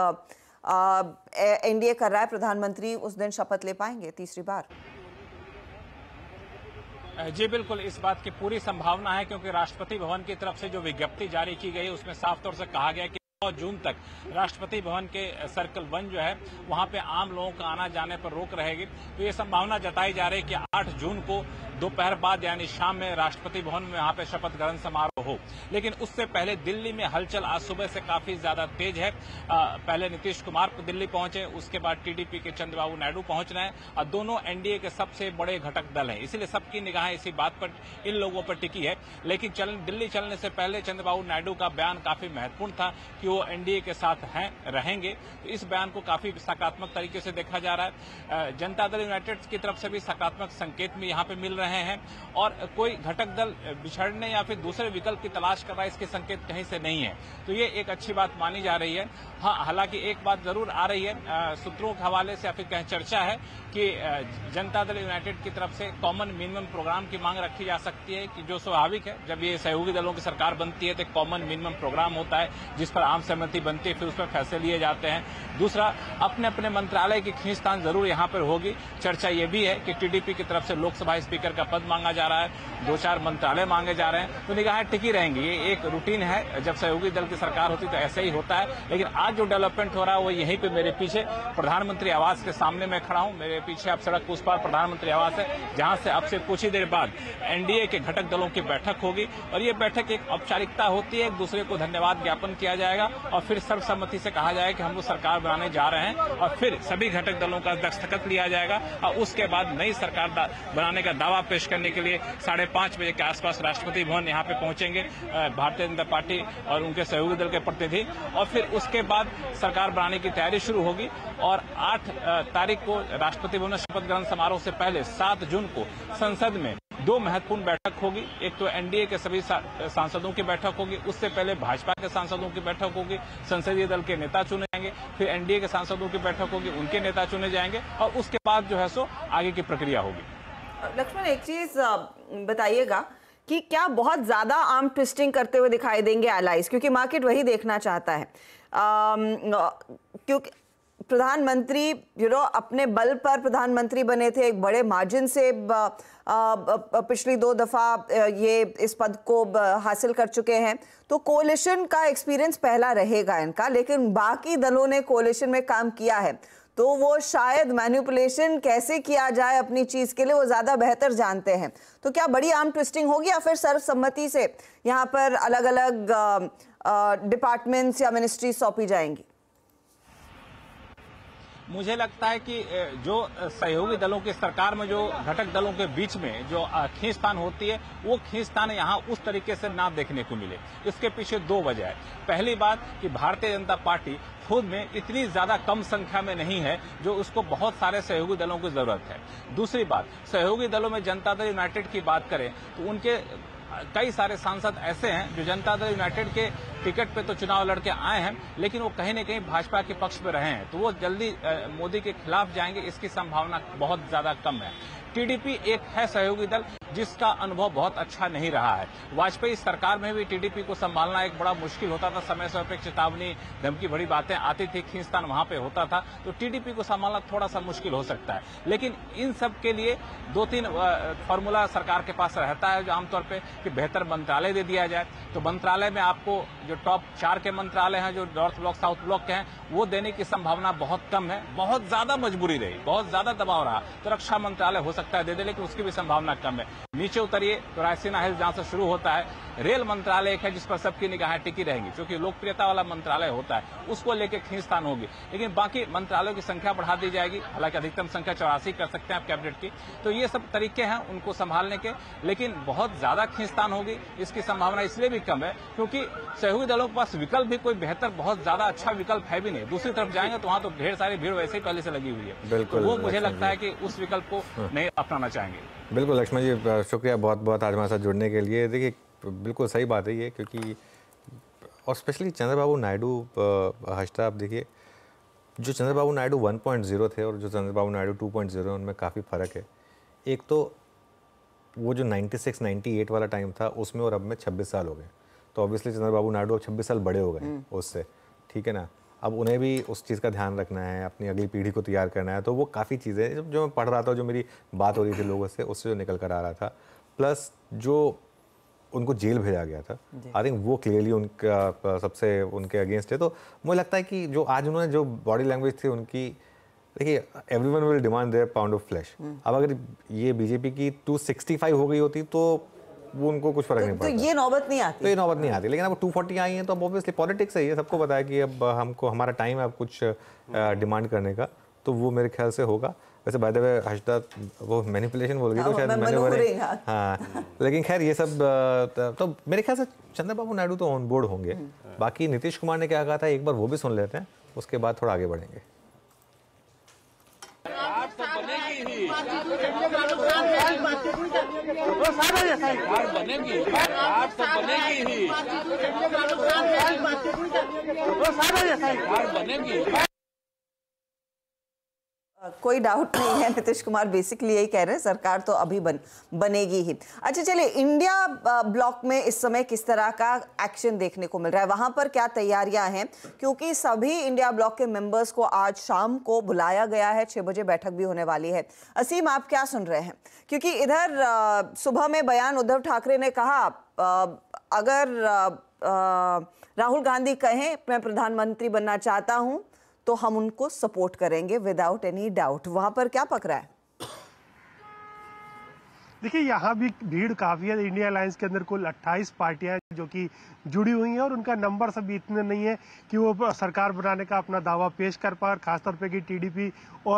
एनडीए कर रहा है। प्रधानमंत्री उस दिन शपथ ले पाएंगे तीसरी बार? जी बिल्कुल, इस बात की पूरी संभावना है, क्योंकि राष्ट्रपति भवन की तरफ से जो विज्ञप्ति जारी की गई उसमें साफ तौर से कहा गया कि 9 जून तक राष्ट्रपति भवन के सर्कल 1 जो है वहां पे आम लोगों का आना जाने पर रोक रहेगी। तो ये संभावना जताई जा रही है कि 8 जून को दोपहर बाद यानी शाम में राष्ट्रपति भवन में वहां पे शपथ ग्रहण समारोह हो। लेकिन उससे पहले दिल्ली में हलचल आज सुबह से काफी ज्यादा तेज है। पहले नीतीश कुमार दिल्ली पहुंचे, उसके बाद टीडीपी के चंद्रबाबू नायडू पहुंच रहे हैं, और दोनों एनडीए के सबसे बड़े घटक दल हैं, इसलिए सबकी निगाहें इसी बात पर, इन लोगों पर टिकी है। लेकिन दिल्ली चलने से पहले चंद्रबाबू नायडू का बयान काफी महत्वपूर्ण था कि वो एनडीए के साथ रहेंगे। तो इस बयान को काफी सकारात्मक तरीके से देखा जा रहा है। जनता दल यूनाइटेड की तरफ से भी सकारात्मक संकेत में यहाँ पे मिल रहे हैं, और कोई घटक दल बिछड़ने या फिर दूसरे विकल्प की तलाश कर रहा है, इसके संकेत कहीं से नहीं है। तो ये एक अच्छी बात मानी जा रही है। हाँ, हालांकि एक बात जरूर आ रही है, सूत्रों के हवाले से या फिर कहीं चर्चा है कि जनता दल यूनाइटेड की तरफ से कॉमन मिनिमम प्रोग्राम की मांग रखी जा सकती है, कि जो स्वाभाविक है, जब ये सहयोगी दलों की सरकार बनती है तो कॉमन मिनिमम प्रोग्राम होता है जिस पर आम सहमति बनती है, फिर उस पर फैसले लिए जाते हैं। दूसरा, अपने अपने मंत्रालय की खींचतान जरूर यहाँ पर होगी। चर्चा ये भी है कि टीडीपी की तरफ से लोकसभा स्पीकर का पद मांगा जा रहा है, 2-4 मंत्रालय मांगे जा रहे हैं, तो निगाहें टिकी रहेंगी। ये एक रूटीन है, जब सहयोगी दल की सरकार होती तो ऐसे ही होता है। लेकिन आज जो डेवलपमेंट हो रहा है वो यहीं पे मेरे पीछे प्रधानमंत्री आवास के सामने मैं खड़ा हूं। मेरे पीछे आप सड़क उस पार प्रधानमंत्री आवास है, जहां से अब से कुछ ही देर बाद एनडीए के घटक दलों की बैठक होगी और ये बैठक एक औपचारिकता होती है, एक दूसरे को धन्यवाद ज्ञापन किया जाएगा और फिर सर्वसम्मति से कहा जाएगा कि हम लोग सरकार बनाने जा रहे हैं और फिर सभी घटक दलों का दस्तखत लिया जाएगा और उसके बाद नई सरकार बनाने का दावा पेश करने के लिए 5:30 बजे के आसपास राष्ट्रपति भवन यहाँ पे पहुंचेंगे भारतीय जनता पार्टी और उनके सहयोगी दल के प्रतिनिधि, और फिर उसके बाद सरकार बनाने की तैयारी शुरू होगी और 8 तारीख को राष्ट्रपति भवन शपथ ग्रहण समारोह से पहले 7 जून को संसद में 2 महत्वपूर्ण बैठक होगी। एक तो एनडीए के सभी सांसदों की बैठक होगी, उससे पहले भाजपा के सांसदों की बैठक होगी, संसदीय दल के नेता चुने जाएंगे, फिर एनडीए के सांसदों की बैठक होगी, उनके नेता चुने जाएंगे और उसके बाद जो है सो आगे की प्रक्रिया होगी। लक्ष्मण, एक चीज बताइएगा कि क्या बहुत ज्यादा आर्म ट्विस्टिंग करते हुए दिखाई देंगे एलाइज, क्योंकि मार्केट वही देखना चाहता है, क्योंकि प्रधानमंत्री अपने बल पर प्रधानमंत्री बने थे, एक बड़े मार्जिन से पिछली 2 दफा ये इस पद को हासिल कर चुके हैं, तो कोalition का एक्सपीरियंस पहला रहेगा इनका, लेकिन बाकी दलों ने कोalition में काम किया है तो वो शायद मैनिपुलेशन कैसे किया जाए अपनी चीज के लिए वो ज्यादा बेहतर जानते हैं। तो क्या बड़ी आर्म ट्विस्टिंग होगी या फिर सर्वसम्मति से यहाँ पर अलग अलग डिपार्टमेंट्स या मिनिस्ट्री सौंपी जाएंगी? मुझे लगता है कि जो सहयोगी दलों की सरकार में जो घटक दलों के बीच में जो खींचतान होती है वो खींचतान यहाँ उस तरीके से ना देखने को मिले। इसके पीछे 2 वजह है। पहली बात कि भारतीय जनता पार्टी खुद में इतनी ज्यादा कम संख्या में नहीं है जो उसको बहुत सारे सहयोगी दलों की जरूरत है। दूसरी बात, सहयोगी दलों में जनता दल यूनाइटेड की बात करें तो उनके कई सारे सांसद ऐसे हैं जो जनता दल यूनाइटेड के टिकट पे तो चुनाव लड़के आए हैं, लेकिन वो कहीं न कहीं भाजपा के पक्ष पे रहे हैं, तो वो जल्दी मोदी के खिलाफ जाएंगे, इसकी संभावना बहुत ज्यादा कम है। टीडीपी एक है सहयोगी दल जिसका अनुभव बहुत अच्छा नहीं रहा है। वाजपेयी सरकार में भी टीडीपी को संभालना एक बड़ा मुश्किल होता था, समय समय पर चेतावनी धमकी भरी बातें आती थी, खींचतान वहां पे होता था, तो टीडीपी को संभालना थोड़ा सा मुश्किल हो सकता है। लेकिन इन सब के लिए 2-3 फॉर्मूला सरकार के पास रहता है, जो आमतौर पर कि बेहतर मंत्रालय दे दिया जाए। तो मंत्रालय में आपको जो टॉप 4 के मंत्रालय हैं जो नॉर्थ ब्लॉक साउथ ब्लॉक के हैं वो देने की संभावना बहुत कम है। बहुत ज्यादा मजबूरी रही, बहुत ज्यादा दबाव रहा तो रक्षा मंत्रालय हो सकता है दे दे, लेकिन उसकी भी संभावना कम है। नीचे उतरिए तो रायसीना हिल्स जहां से शुरू होता है, रेल मंत्रालय एक है जिस पर सबकी निगाहें टिकी रहेंगी, क्योंकि लोकप्रियता वाला मंत्रालय होता है, उसको लेकर खींचतान होगी। लेकिन बाकी मंत्रालयों की संख्या बढ़ा दी जाएगी, हालांकि अधिकतम संख्या 84 कर सकते हैं आप कैबिनेट की। तो ये सब तरीके हैं उनको संभालने के, लेकिन बहुत ज्यादा खींचतान होगी इसकी संभावना इसलिए भी कम है क्योंकि सहयोगी दलों के पास विकल्प भी कोई बेहतर बहुत ज्यादा अच्छा विकल्प है भी नहीं। दूसरी तरफ जाएंगे तो वहां तो ढेर सारी भीड़ वैसे ही पहले से लगी हुई है, बिल्कुल, तो वो मुझे लगता है कि उस विकल्प को नहीं अपनाना चाहेंगे। बिल्कुल लक्ष्मण जी, शुक्रिया बहुत बहुत आज हमारे साथ जुड़ने के लिए। देखिए बिल्कुल सही बात है ये, क्योंकि और स्पेशली चंद्रबाबू नायडू हर्षिता, आप देखिए जो चंद्रबाबू नायडू 1.0 थे और जो चंद्रबाबू नायडू 2.0 उनमें काफ़ी फ़र्क है। एक तो वो जो 96-98 वाला टाइम था उसमें और अब में 26 साल हो गए, तो ऑब्वियसली चंद्रबाबू नायडू अब 26 साल बड़े हो गए उससे, ठीक है ना। अब उन्हें भी उस चीज़ का ध्यान रखना है, अपनी अगली पीढ़ी को तैयार करना है, तो वो काफ़ी चीज़ें जो मैं पढ़ रहा था, जो मेरी बात हो रही थी लोगों से, उससे जो निकल कर आ रहा था, प्लस जो उनको जेल भेजा गया था, आई थिंक वो क्लियरली उनका सबसे उनके अगेंस्ट है। तो मुझे लगता है कि जो आज उन्होंने जो बॉडी लैंग्वेज थी उनकी, देखिए everyone will demand their pound of flesh. अब अगर ये बीजेपी की 265 हो गई होती तो वो उनको कुछ फर्क नहीं पड़ता, तो ये नौबत नहीं आती, तो ये नौबत नहीं आती। लेकिन अब 240 आई हैं तो अब ऑब्वियसली पॉलिटिक्स है, ये सबको पता है कि अब हमको हमारा टाइम है अब कुछ डिमांड करने का, तो वो मेरे ख्याल से होगा। वैसे बाय द वे हर्षिता वो मैनिपुलेशन बोल गई तो शायद मैंने हाँ, लेकिन खैर ये सब तो मेरे ख्याल से चंद्रबाबू नायडू तो ऑन बोर्ड होंगे। बाकी नीतीश कुमार ने क्या कहा था एक बार वो भी सुन लेते हैं, उसके बाद थोड़ा आगे बढ़ेंगे। कोई डाउट नहीं है, नीतीश कुमार बेसिकली यही कह रहे हैं, सरकार तो अभी बनेगी ही। अच्छा चलिए, इंडिया ब्लॉक में इस समय किस तरह का एक्शन देखने को मिल रहा है, वहां पर क्या तैयारियां हैं? क्योंकि सभी इंडिया ब्लॉक के मेंबर्स को आज शाम को बुलाया गया है, 6 बजे बैठक भी होने वाली है। असीम, आप क्या सुन रहे हैं? क्योंकि इधर सुबह में बयान उद्धव ठाकरे ने कहा अगर राहुल गांधी कहें मैं प्रधानमंत्री बनना चाहता हूं तो हम उनको सपोर्ट करेंगे विदाउट एनी डाउट। वहां पर क्या पक रहा है? देखिए, यहाँ भी भीड़ काफ़ी है। इंडिया अलायंस के अंदर कुल 28 पार्टियां हैं जो कि जुड़ी हुई हैं और उनका नंबर सभी इतने नहीं है कि वो सरकार बनाने का अपना दावा पेश कर पाए। खासतौर पे कि टीडीपी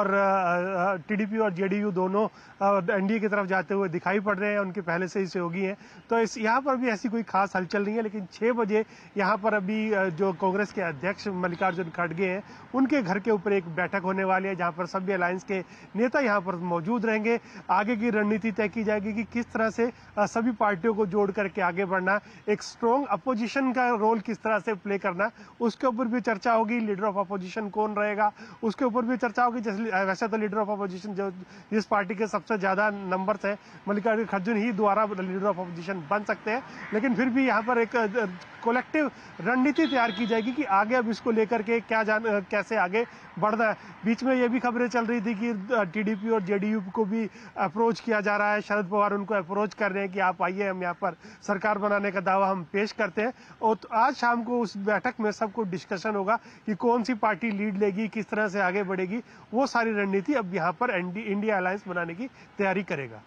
और जेडीयू दोनों एनडीए की तरफ जाते हुए दिखाई पड़ रहे हैं, उनके पहले से ही सहयोगी हैं। तो इस यहाँ पर भी ऐसी कोई खास हलचल नहीं है। लेकिन 6 बजे यहाँ पर अभी जो कांग्रेस के अध्यक्ष मल्लिकार्जुन खड़गे हैं, उनके घर के ऊपर एक बैठक होने वाली है जहाँ पर सभी अलायंस के नेता यहाँ पर मौजूद रहेंगे। आगे की रणनीति तय की जाएगी कि किस तरह से सभी पार्टियों को जोड़ करके आगे बढ़ना, एक स्ट्रॉन्ग अपोजिशन का रोल किस तरह से प्ले करना, उसके ऊपर भी चर्चा होगी। लीडर ऑफ अपोजिशन कौन रहेगा, उसके ऊपर भी चर्चा होगी। वैसे तो लीडर ऑफ अपोजिशन जो जिस पार्टी के सबसे ज्यादा नंबर्स है, मल्लिकार्जुन खड़गे ही दोबारा लीडर ऑफ अपोजिशन बन सकते हैं। लेकिन फिर भी यहाँ पर एक कलेक्टिव रणनीति तैयार की जाएगी कि आगे अब इसको लेकर के कैसे आगे बढ़ना है। बीच में ये भी खबरें चल रही थी कि टीडीपी और जेडीयू को भी अप्रोच किया जा रहा है। शरद पवार उनको अप्रोच कर रहे हैं कि आप आइए, हम यहाँ पर सरकार बनाने का दावा हम पेश करते हैं। और तो आज शाम को उस बैठक में सबको डिस्कशन होगा कि कौन सी पार्टी लीड लेगी, किस तरह से आगे बढ़ेगी। वो सारी रणनीति अब यहाँ पर इंडिया अलायंस बनाने की तैयारी करेगा।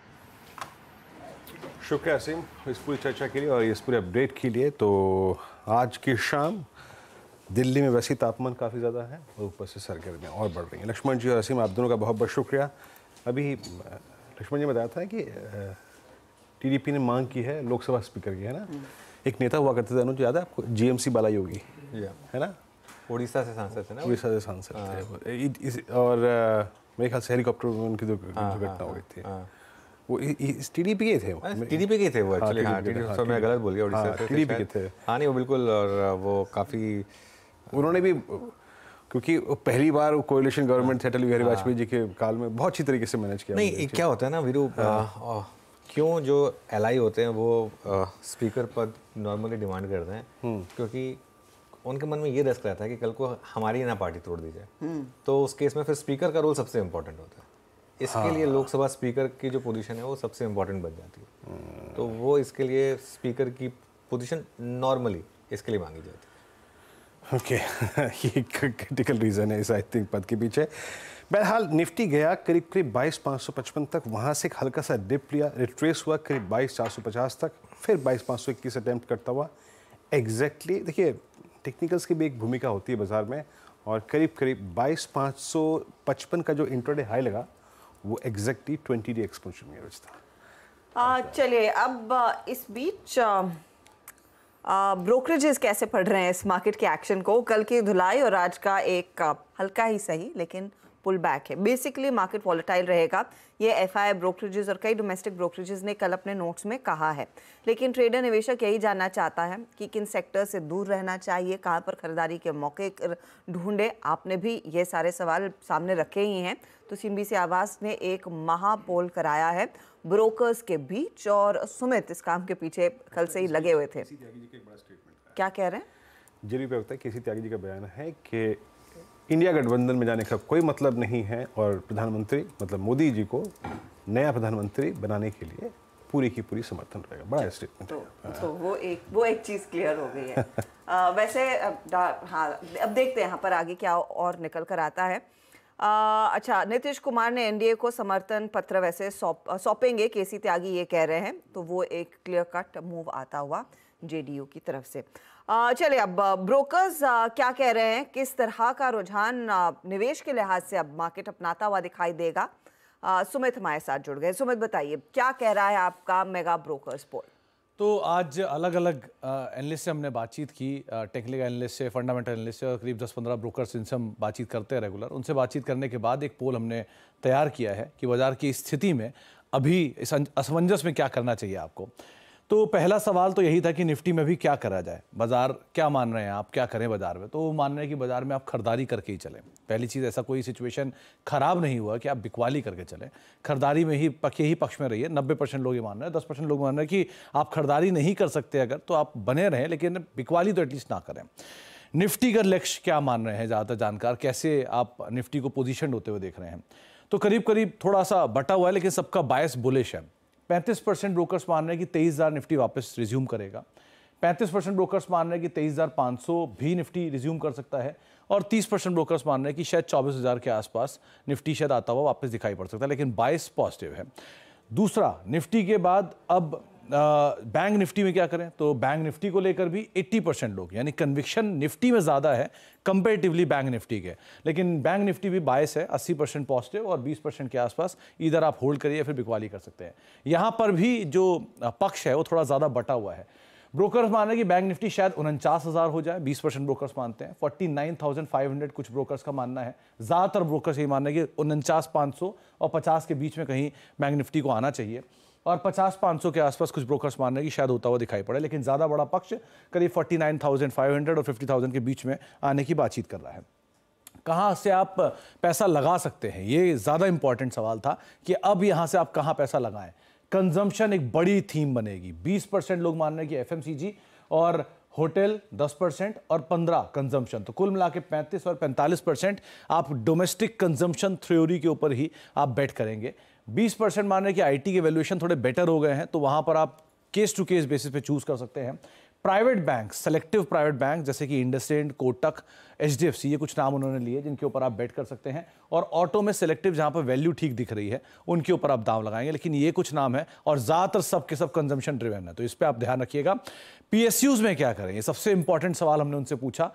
शुक्रिया असीम इस पूरी चर्चा के लिए और इस पूरे अपडेट के लिए। तो आज की शाम दिल्ली में वैसे तापमान काफ़ी ज़्यादा है और ऊपर से सरगर्मियाँ और बढ़ रही हैं। लक्ष्मण जी और असीम, आप दोनों का बहुत बहुत शुक्रिया। अभी लक्ष्मण जी ने बताया था कि टीडीपी ने मांग की है लोकसभा स्पीकर की, है ना? एक नेता हुआ करते थे, अनुज, याद है आपको? जीएमसी बालायोगी, है ना? उड़ीसा से सांसद थे ना? उड़ीसा से सांसद थे। और मेरे ख्याल से हेलीकॉप्टर में उनकी दुर्घटना हो गई थी। वो इस टीडीपी के थे, टीडीपी के थे वो एक्चुअली। हाँ, टीडीपी, मैं गलत बोल गया, उड़ीसा से टीडीपी के थे। हाँ नहीं, वो बिल्कुल। और वो काफ़ी उन्होंने भी, क्योंकि पहली बार कोएलिशन गवर्नमेंट थे अटल बिहारी वाजपेयी जी के काल में, बहुत अच्छी तरीके से मैनेज किया। नहीं, क्या होता है ना वीरू, क्यों जो एलआई होते हैं वो स्पीकर पद नॉर्मली डिमांड करते हैं, क्योंकि उनके मन में ये रिस्क रहता है कि कल को हमारी ना पार्टी तोड़ दी जाए। तो उस केस में फिर स्पीकर का रोल सबसे इम्पोर्टेंट होता है। इसके लिए लोकसभा स्पीकर की जो पोजीशन है वो सबसे इम्पोर्टेंट बन जाती है। तो वो इसके लिए स्पीकर की पोजीशन नॉर्मली इसके लिए मांगी जाती है। ओके ये क्रिटिकल रीज़न है इस आई थिंक पद के पीछे। बहरहाल निफ्टी गया करीब 22,555 तक, वहाँ से एक हल्का सा डिप लिया, रिट्रेस हुआ करीब 22,450 तक, फिर 22,521 अटैम्प्ट करता हुआ एग्जैक्टली। देखिए, टेक्निकल्स की भी एक भूमिका होती है बाजार में, और करीब 22,555 का जो इंट्राडे हाई लगा वो एग्जैक्टली 20 डे एक्सपोनेंशियल में था। चलिए, अब इस बीच ब्रोकरेजेस कैसे पढ़ रहे हैं इस मार्केट के एक्शन को? कल की धुलाई और आज का एक हल्का ही सही लेकिन पुल बैक है। बेसिकली मार्केट वॉलेटाइल रहेगा, ये एफआई ब्रोकरेजेस और कई डोमेस्टिक ब्रोकरेजेस ने कल अपने नोट्स में कहा है। लेकिन ट्रेडर निवेशक यही जानना चाहता है कि किन सेक्टर से दूर रहना चाहिए, कहाँ पर खरीदारी के मौके ढूंढे। आपने भी ये सारे सवाल सामने रखे ही हैं। तो CNBC आवास ने एक महापोल कराया है ब्रोकर्स के बीच, और सुमित इस काम के पीछे कल से ही लगे हुए थे। क्या कह रहे हैं? जेबी प्रवक्ता केसी त्यागी जी का बयान है कि इंडिया गठबंधन में जाने का कोई मतलब नहीं है और प्रधानमंत्री मतलब मोदी जी को नया प्रधानमंत्री बनाने के लिए पूरी की पूरी समर्थन रहेगा। बड़ा स्टेटमेंट है। तो वो एक चीज़ क्लियर हो गई है। वैसे हाँ, अब देखते हैं यहाँ पर आगे क्या और निकल कर आता है। अच्छा, नीतीश कुमार ने एनडीए को समर्थन पत्र वैसे सौंपेंगे, केसी त्यागी ये कह रहे हैं। तो वो एक क्लियर कट मूव आता हुआ जेडीयू की तरफ से। चलिए, अब ब्रोकर्स क्या कह रहे हैं, किस तरह का रुझान निवेश के लिहाज से अब मार्केट अपनाता हुआ दिखाई देगा? सुमित हमारे साथ जुड़ गए। सुमित, बताइए क्या कह रहा है आपका मेगा ब्रोकर्स पोल? तो आज अलग अलग एनालिस्ट से हमने बातचीत की, टेक्निकल एनालिस्ट से, फंडामेंटल एनालिस्ट से, और करीब 10-15 ब्रोकर्स जिनसे हम बातचीत करते हैं रेगुलर, उनसे बातचीत करने के बाद एक पोल हमने तैयार किया है कि बाजार की स्थिति में अभी इस असमंजस में क्या करना चाहिए आपको। तो पहला सवाल तो यही था कि निफ्टी में भी क्या करा जाए, बाजार क्या मान रहे हैं आप, क्या करें बाजार में। तो वो मान रहे हैं कि बाजार में आप खरीदारी करके ही चलें। पहली चीज़, ऐसा कोई सिचुएशन खराब नहीं हुआ कि आप बिकवाली करके चलें, खरीदारी में ही पक्ष में रहिए। 90% लोग ये मान रहे हैं, 10% लोग मान रहे हैं कि आप खरीदारी नहीं कर सकते अगर, तो आप बने रहें लेकिन बिकवाली तो एटलीस्ट ना करें। निफ्टी का लक्ष्य क्या मान रहे हैं ज़्यादातर जानकार, कैसे आप निफ्टी को पोजीशन होते हुए देख रहे हैं? तो करीब करीब थोड़ा सा बटा हुआ है लेकिन सबका बायस बुलिश है। 35% ब्रोकर्स मान रहे हैं कि 23,000 निफ्टी वापस रिज्यूम करेगा, 35% ब्रोकर्स मान रहे हैं कि 23,500 भी निफ्टी रिज्यूम कर सकता है, और 30% ब्रोकर्स मान रहे हैं कि शायद 24,000 के आसपास निफ्टी शायद आता हुआ वापस दिखाई पड़ सकता है, लेकिन बायस पॉजिटिव है। दूसरा, निफ्टी के बाद अब बैंक निफ्टी में क्या करें? तो बैंक निफ्टी को लेकर भी 80% लोग, यानी कन्विक्शन निफ्टी में ज़्यादा है कंपेरेटिवली बैंक निफ्टी के, लेकिन बैंक निफ्टी भी बायस है, 80% पॉजिटिव और 20% के आसपास इधर आप होल्ड करिए फिर बिकवाली कर सकते हैं। यहाँ पर भी जो पक्ष है वो थोड़ा ज़्यादा बटा हुआ है। ब्रोकर्स मान रहे हैं कि बैंक निफ्टी शायद 49,000 हो जाए, 20% ब्रोकर्स मानते हैं, 49,500 कुछ ब्रोकर्स का मानना है। ज़्यादातर ब्रोकर्स यही मान रहे हैं कि 49,500 और 50 के बीच में कहीं बैंक निफ्टी को आना चाहिए, और 50,500 के आसपास कुछ ब्रोकर्स मान रहे हैं कि शायद होता हुआ दिखाई पड़े, लेकिन ज़्यादा बड़ा पक्ष करीब 49,500 और 50,000 के बीच में आने की बातचीत कर रहा है। कहाँ से आप पैसा लगा सकते हैं, ये ज़्यादा इंपॉर्टेंट सवाल था कि अब यहाँ से आप कहाँ पैसा लगाएं। कंजम्पशन एक बड़ी थीम बनेगी। 20% लोग मान रहे हैं कि एफएमसीजी और होटल 10% और 15 कंजम्पशन, तो कुल मिला के 35 और 45% आप डोमेस्टिक कंजम्पशन थ्योरी के ऊपर ही आप बेट करेंगे। 20% मान रहे हैं कि आईटी के वैल्यूएशन थोड़े बेटर हो गए हैं, तो वहां पर आप केस टू केस बेसिस पे चूज कर सकते हैं। Private bank, selective private bank जैसे कि इंडसइंड, कोटक, एचडीएफसी, ये कुछ नाम उन्होंने लिए जिनके ऊपर आप बेट कर सकते हैं। और ऑटो में सेलेक्टिव, जहां पर वैल्यू ठीक दिख रही है उनके ऊपर आप दांव लगाएंगे, लेकिन ये कुछ नाम है और ज़्यादातर सब के सब कंजम्पशन ड्रिवन है, तो इस पर आप ध्यान रखिएगा। पीएसयूज में क्या करें, ये सबसे इंपॉर्टेंट सवाल हमने उनसे पूछा।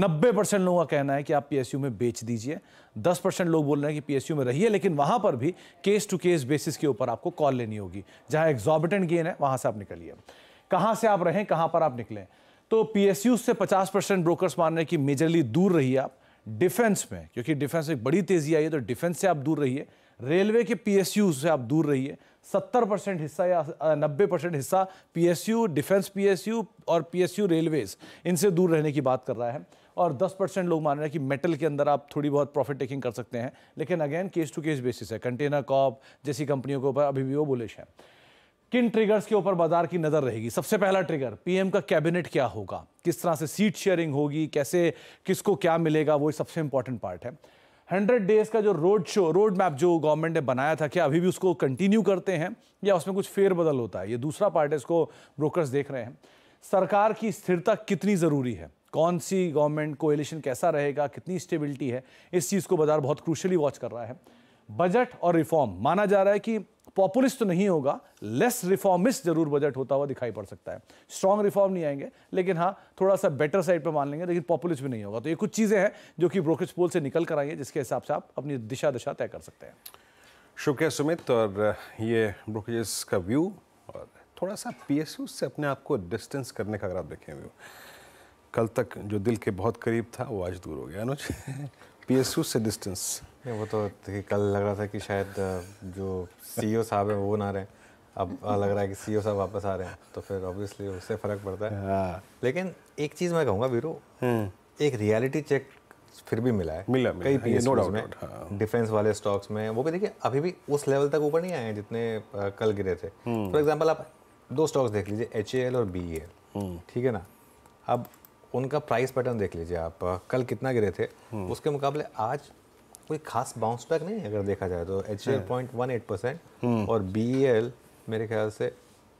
90% लोगों का कहना है कि आप पीएसयू में बेच दीजिए, 10% लोग बोल रहे हैं कि पीएसयू में रहिए, लेकिन वहां पर भी केस टू केस बेसिस के ऊपर आपको कॉल लेनी होगी। जहां एग्जॉर्बिटेंट गेन है वहां से आप निकलिए। कहां से आप रहें, कहां पर आप निकलें? तो पीएसयू से 50% ब्रोकर्स मान रहे हैं कि मेजरली दूर रहिए आप। डिफेंस में, क्योंकि डिफेंस में बड़ी तेजी आई है, तो डिफेंस से आप दूर रहिए। रेलवे के पीएसयू से आप दूर रहिए। 70% हिस्सा या 90% हिस्सा पीएसयू, डिफेंस पीएसयू और पीएसयू रेलवेज, इनसे दूर रहने की बात कर रहा है। और 10% लोग मान रहे हैं कि मेटल के अंदर आप थोड़ी बहुत प्रॉफिट टेकिंग कर सकते हैं, लेकिन again case to case basis है। कंटेनर कॉर्प जैसी कंपनियों के ऊपर अभी भी वो बुलिश है। किन ट्रिगर्स के ऊपर बाजार की नजर रहेगी? सबसे पहला ट्रिगर, पीएम का कैबिनेट क्या होगा, किस तरह से सीट शेयरिंग होगी, कैसे किसको क्या मिलेगा, वो सबसे इंपॉर्टेंट पार्ट है। 100 डेज का जो रोड मैप जो गवर्नमेंट ने बनाया था, क्या अभी भी उसको कंटिन्यू करते हैं या उसमें कुछ फेरबदल होता है? ये दूसरा पार्ट है, इसको ब्रोकर्स देख रहे हैं। सरकार की स्थिरता कितनी जरूरी है, कौन सी गवर्नमेंट कोएलिशन कैसा रहेगा, कितनी स्टेबिलिटी है, इस चीज को बाजार बहुत क्रूशियली वॉच कर रहा है। बजट और रिफॉर्म, माना जा रहा है कि पॉपुलिस्ट तो नहीं होगा, लेस रिफॉर्मिस्ट जरूर बजट होता हुआ दिखाई पड़ सकता है। स्ट्रॉन्ग रिफॉर्म नहीं आएंगे, लेकिन हाँ थोड़ा सा बेटर साइड पे मान लेंगे, लेकिन पॉपुलिस्ट भी नहीं होगा। तो ये कुछ चीजें हैं जो कि ब्रोकरेज पोल से निकल कर आई है, जिसके हिसाब से आप अपनी दिशा तय कर सकते हैं। शुक्रिया सुमित, और ये ब्रोकरेज का व्यू, और थोड़ा सा पीएसयू से अपने आप को डिस्टेंस करने का अगर आप देखें व्यू, कल तक जो दिल के बहुत करीब था वो आज दूर हो गया अनुज। पीएसयू से डिस्टेंस, वो तो कल लग रहा था कि शायद जो सीईओ साहब है वो ना रहे, अब लग रहा है कि सीईओ साहब वापस आ रहे हैं, तो फिर ऑब्वियसली उससे फर्क पड़ता है। लेकिन एक चीज़ मैं कहूँगा वीरू, एक रियलिटी चेक फिर भी मिला है, कई पीएसयूज में, डिफेंस वाले स्टॉक्स में, वो भी देखिए अभी भी उस लेवल तक ऊपर नहीं आए हैं जितने कल गिरे थे। फॉर एग्जाम्पल आप 2 स्टॉक्स देख लीजिए, HAL और BEL, ठीक है ना। अब उनका प्राइस पैटर्न देख लीजिए आप, कल कितना गिरे थे, उसके मुकाबले आज कोई खास बाउंस बैक नहीं है अगर देखा जाए तो। HAL 0.18% और BEL मेरे ख्याल से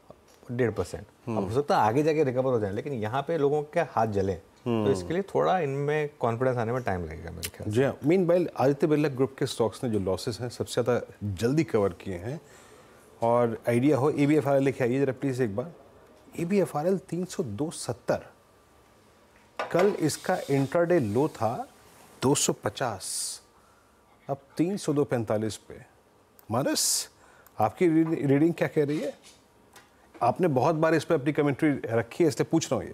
1.5%। अब हो सकता है आगे जाके रिकवर हो जाए, लेकिन यहाँ पे लोगों के हाथ जले, तो इसके लिए थोड़ा इनमें कॉन्फिडेंस आने में टाइम लगेगा मेरे ख्याल से। जी हाँ, मीनवाइल आदित्य बिरला ग्रुप के स्टॉक्स ने जो लॉसेस हैं सबसे ज़्यादा जल्दी कवर किए हैं। और आइडिया हो, ABFRL लेके आइए जरा प्लीज़ एक बार। ABFRL 302.70, कल इसका इंट्राडे लो था 250, अब 302.45 पे। मानस, आपकी रीडिंग क्या कह रही है? आपने बहुत बार इस पर अपनी कमेंट्री रखी है, इसलिए पूछ रहा हूँ।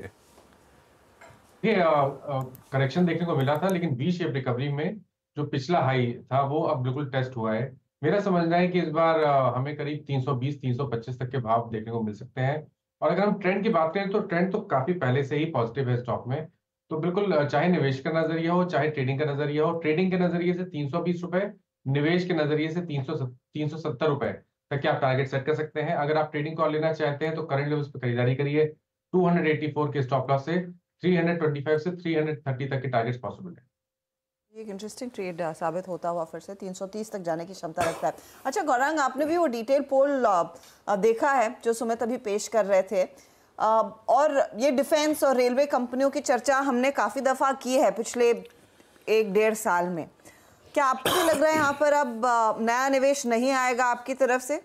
ये करेक्शन देखने को मिला था, लेकिन वी शेप रिकवरी में जो पिछला हाई था वो अब बिल्कुल टेस्ट हुआ है। मेरा समझना है कि इस बार हमें करीब 320-325 तक के भाव देखने को मिल सकते हैं। और अगर हम ट्रेंड की बात करें तो ट्रेंड तो काफी पहले से ही पॉजिटिव है स्टॉक में। तो बिल्कुल चाहे निवेश का नजरिया हो चाहे ट्रेडिंग का नजरिया हो, ट्रेडिंग के नजरिए से 320 रुपए, निवेश के नजरिए से 370 रुपए तक के आप टारगेट सेट कर सकते हैं। अगर आप ट्रेडिंग कॉल लेना चाहते हैं तो करंट लेवल्स पे खरीदारी करिए। 284 के स्टॉप लॉस से 325 से 330 तक के टारगेट्स पॉसिबल है। एक इंटरेस्टिंग ट्रेड साबित होता हुआ फिर से 330 तक जाने की क्षमता रखता है। अच्छा गौरांग, आपने भी वो डिटेल पोल देखा है जो सुमित अभी पेश कर रहे थे, और ये डिफेंस और रेलवे कंपनियों की चर्चा हमने काफी दफा की है पिछले 1-1.5 साल में। क्या आपको भी लग रहा है यहाँ पर अब नया निवेश नहीं आएगा आपकी तरफ से?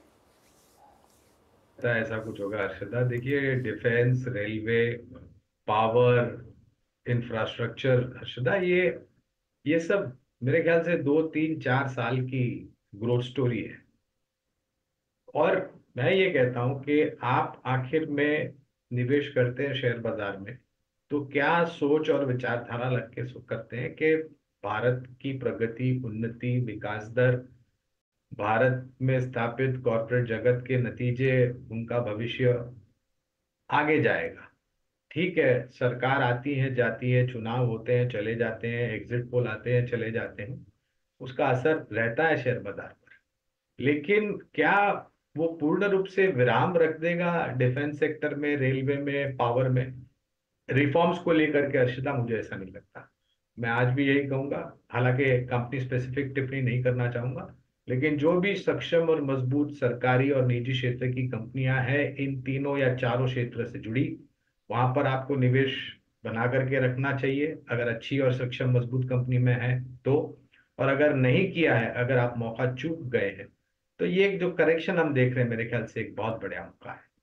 ऐसा कुछ होगा हर्षदा? देखिए, defence, railway, power, infrastructure Harshada, ये सब मेरे ख्याल से 2-3-4 साल की ग्रोथ स्टोरी है। और मैं ये कहता हूं कि आप आखिर में निवेश करते हैं शेयर बाजार में तो क्या सोच और विचारधारा लग के करते हैं कि भारत की प्रगति, उन्नति, विकास दर, भारत में स्थापित कॉर्पोरेट जगत के नतीजे, उनका भविष्य आगे जाएगा। ठीक है, सरकार आती है जाती है, चुनाव होते हैं चले जाते हैं, एग्जिट पोल आते हैं चले जाते हैं, उसका असर रहता है शेयर बाजार पर, लेकिन क्या वो पूर्ण रूप से विराम रख देगा डिफेंस सेक्टर में, रेलवे में, पावर में? रिफॉर्म्स को लेकर के हर्षिता मुझे ऐसा नहीं लगता। मैं आज भी यही कहूंगा, हालांकि कंपनी स्पेसिफिक टिप्पणी नहीं करना चाहूंगा, लेकिन जो भी सक्षम और मजबूत सरकारी और निजी क्षेत्र की कंपनियां हैं इन तीनों या चारों क्षेत्र से जुड़ी, वहां पर आपको निवेश बना करके रखना चाहिए अगर अच्छी और सक्षम मजबूत कंपनी में है तो। और अगर नहीं किया है, अगर आप मौका चूक गए हैं, तो ये एक जो करेक्शन हम देख रहे हैं मेरे ख्याल से एक बहुत बड़ा मौका है।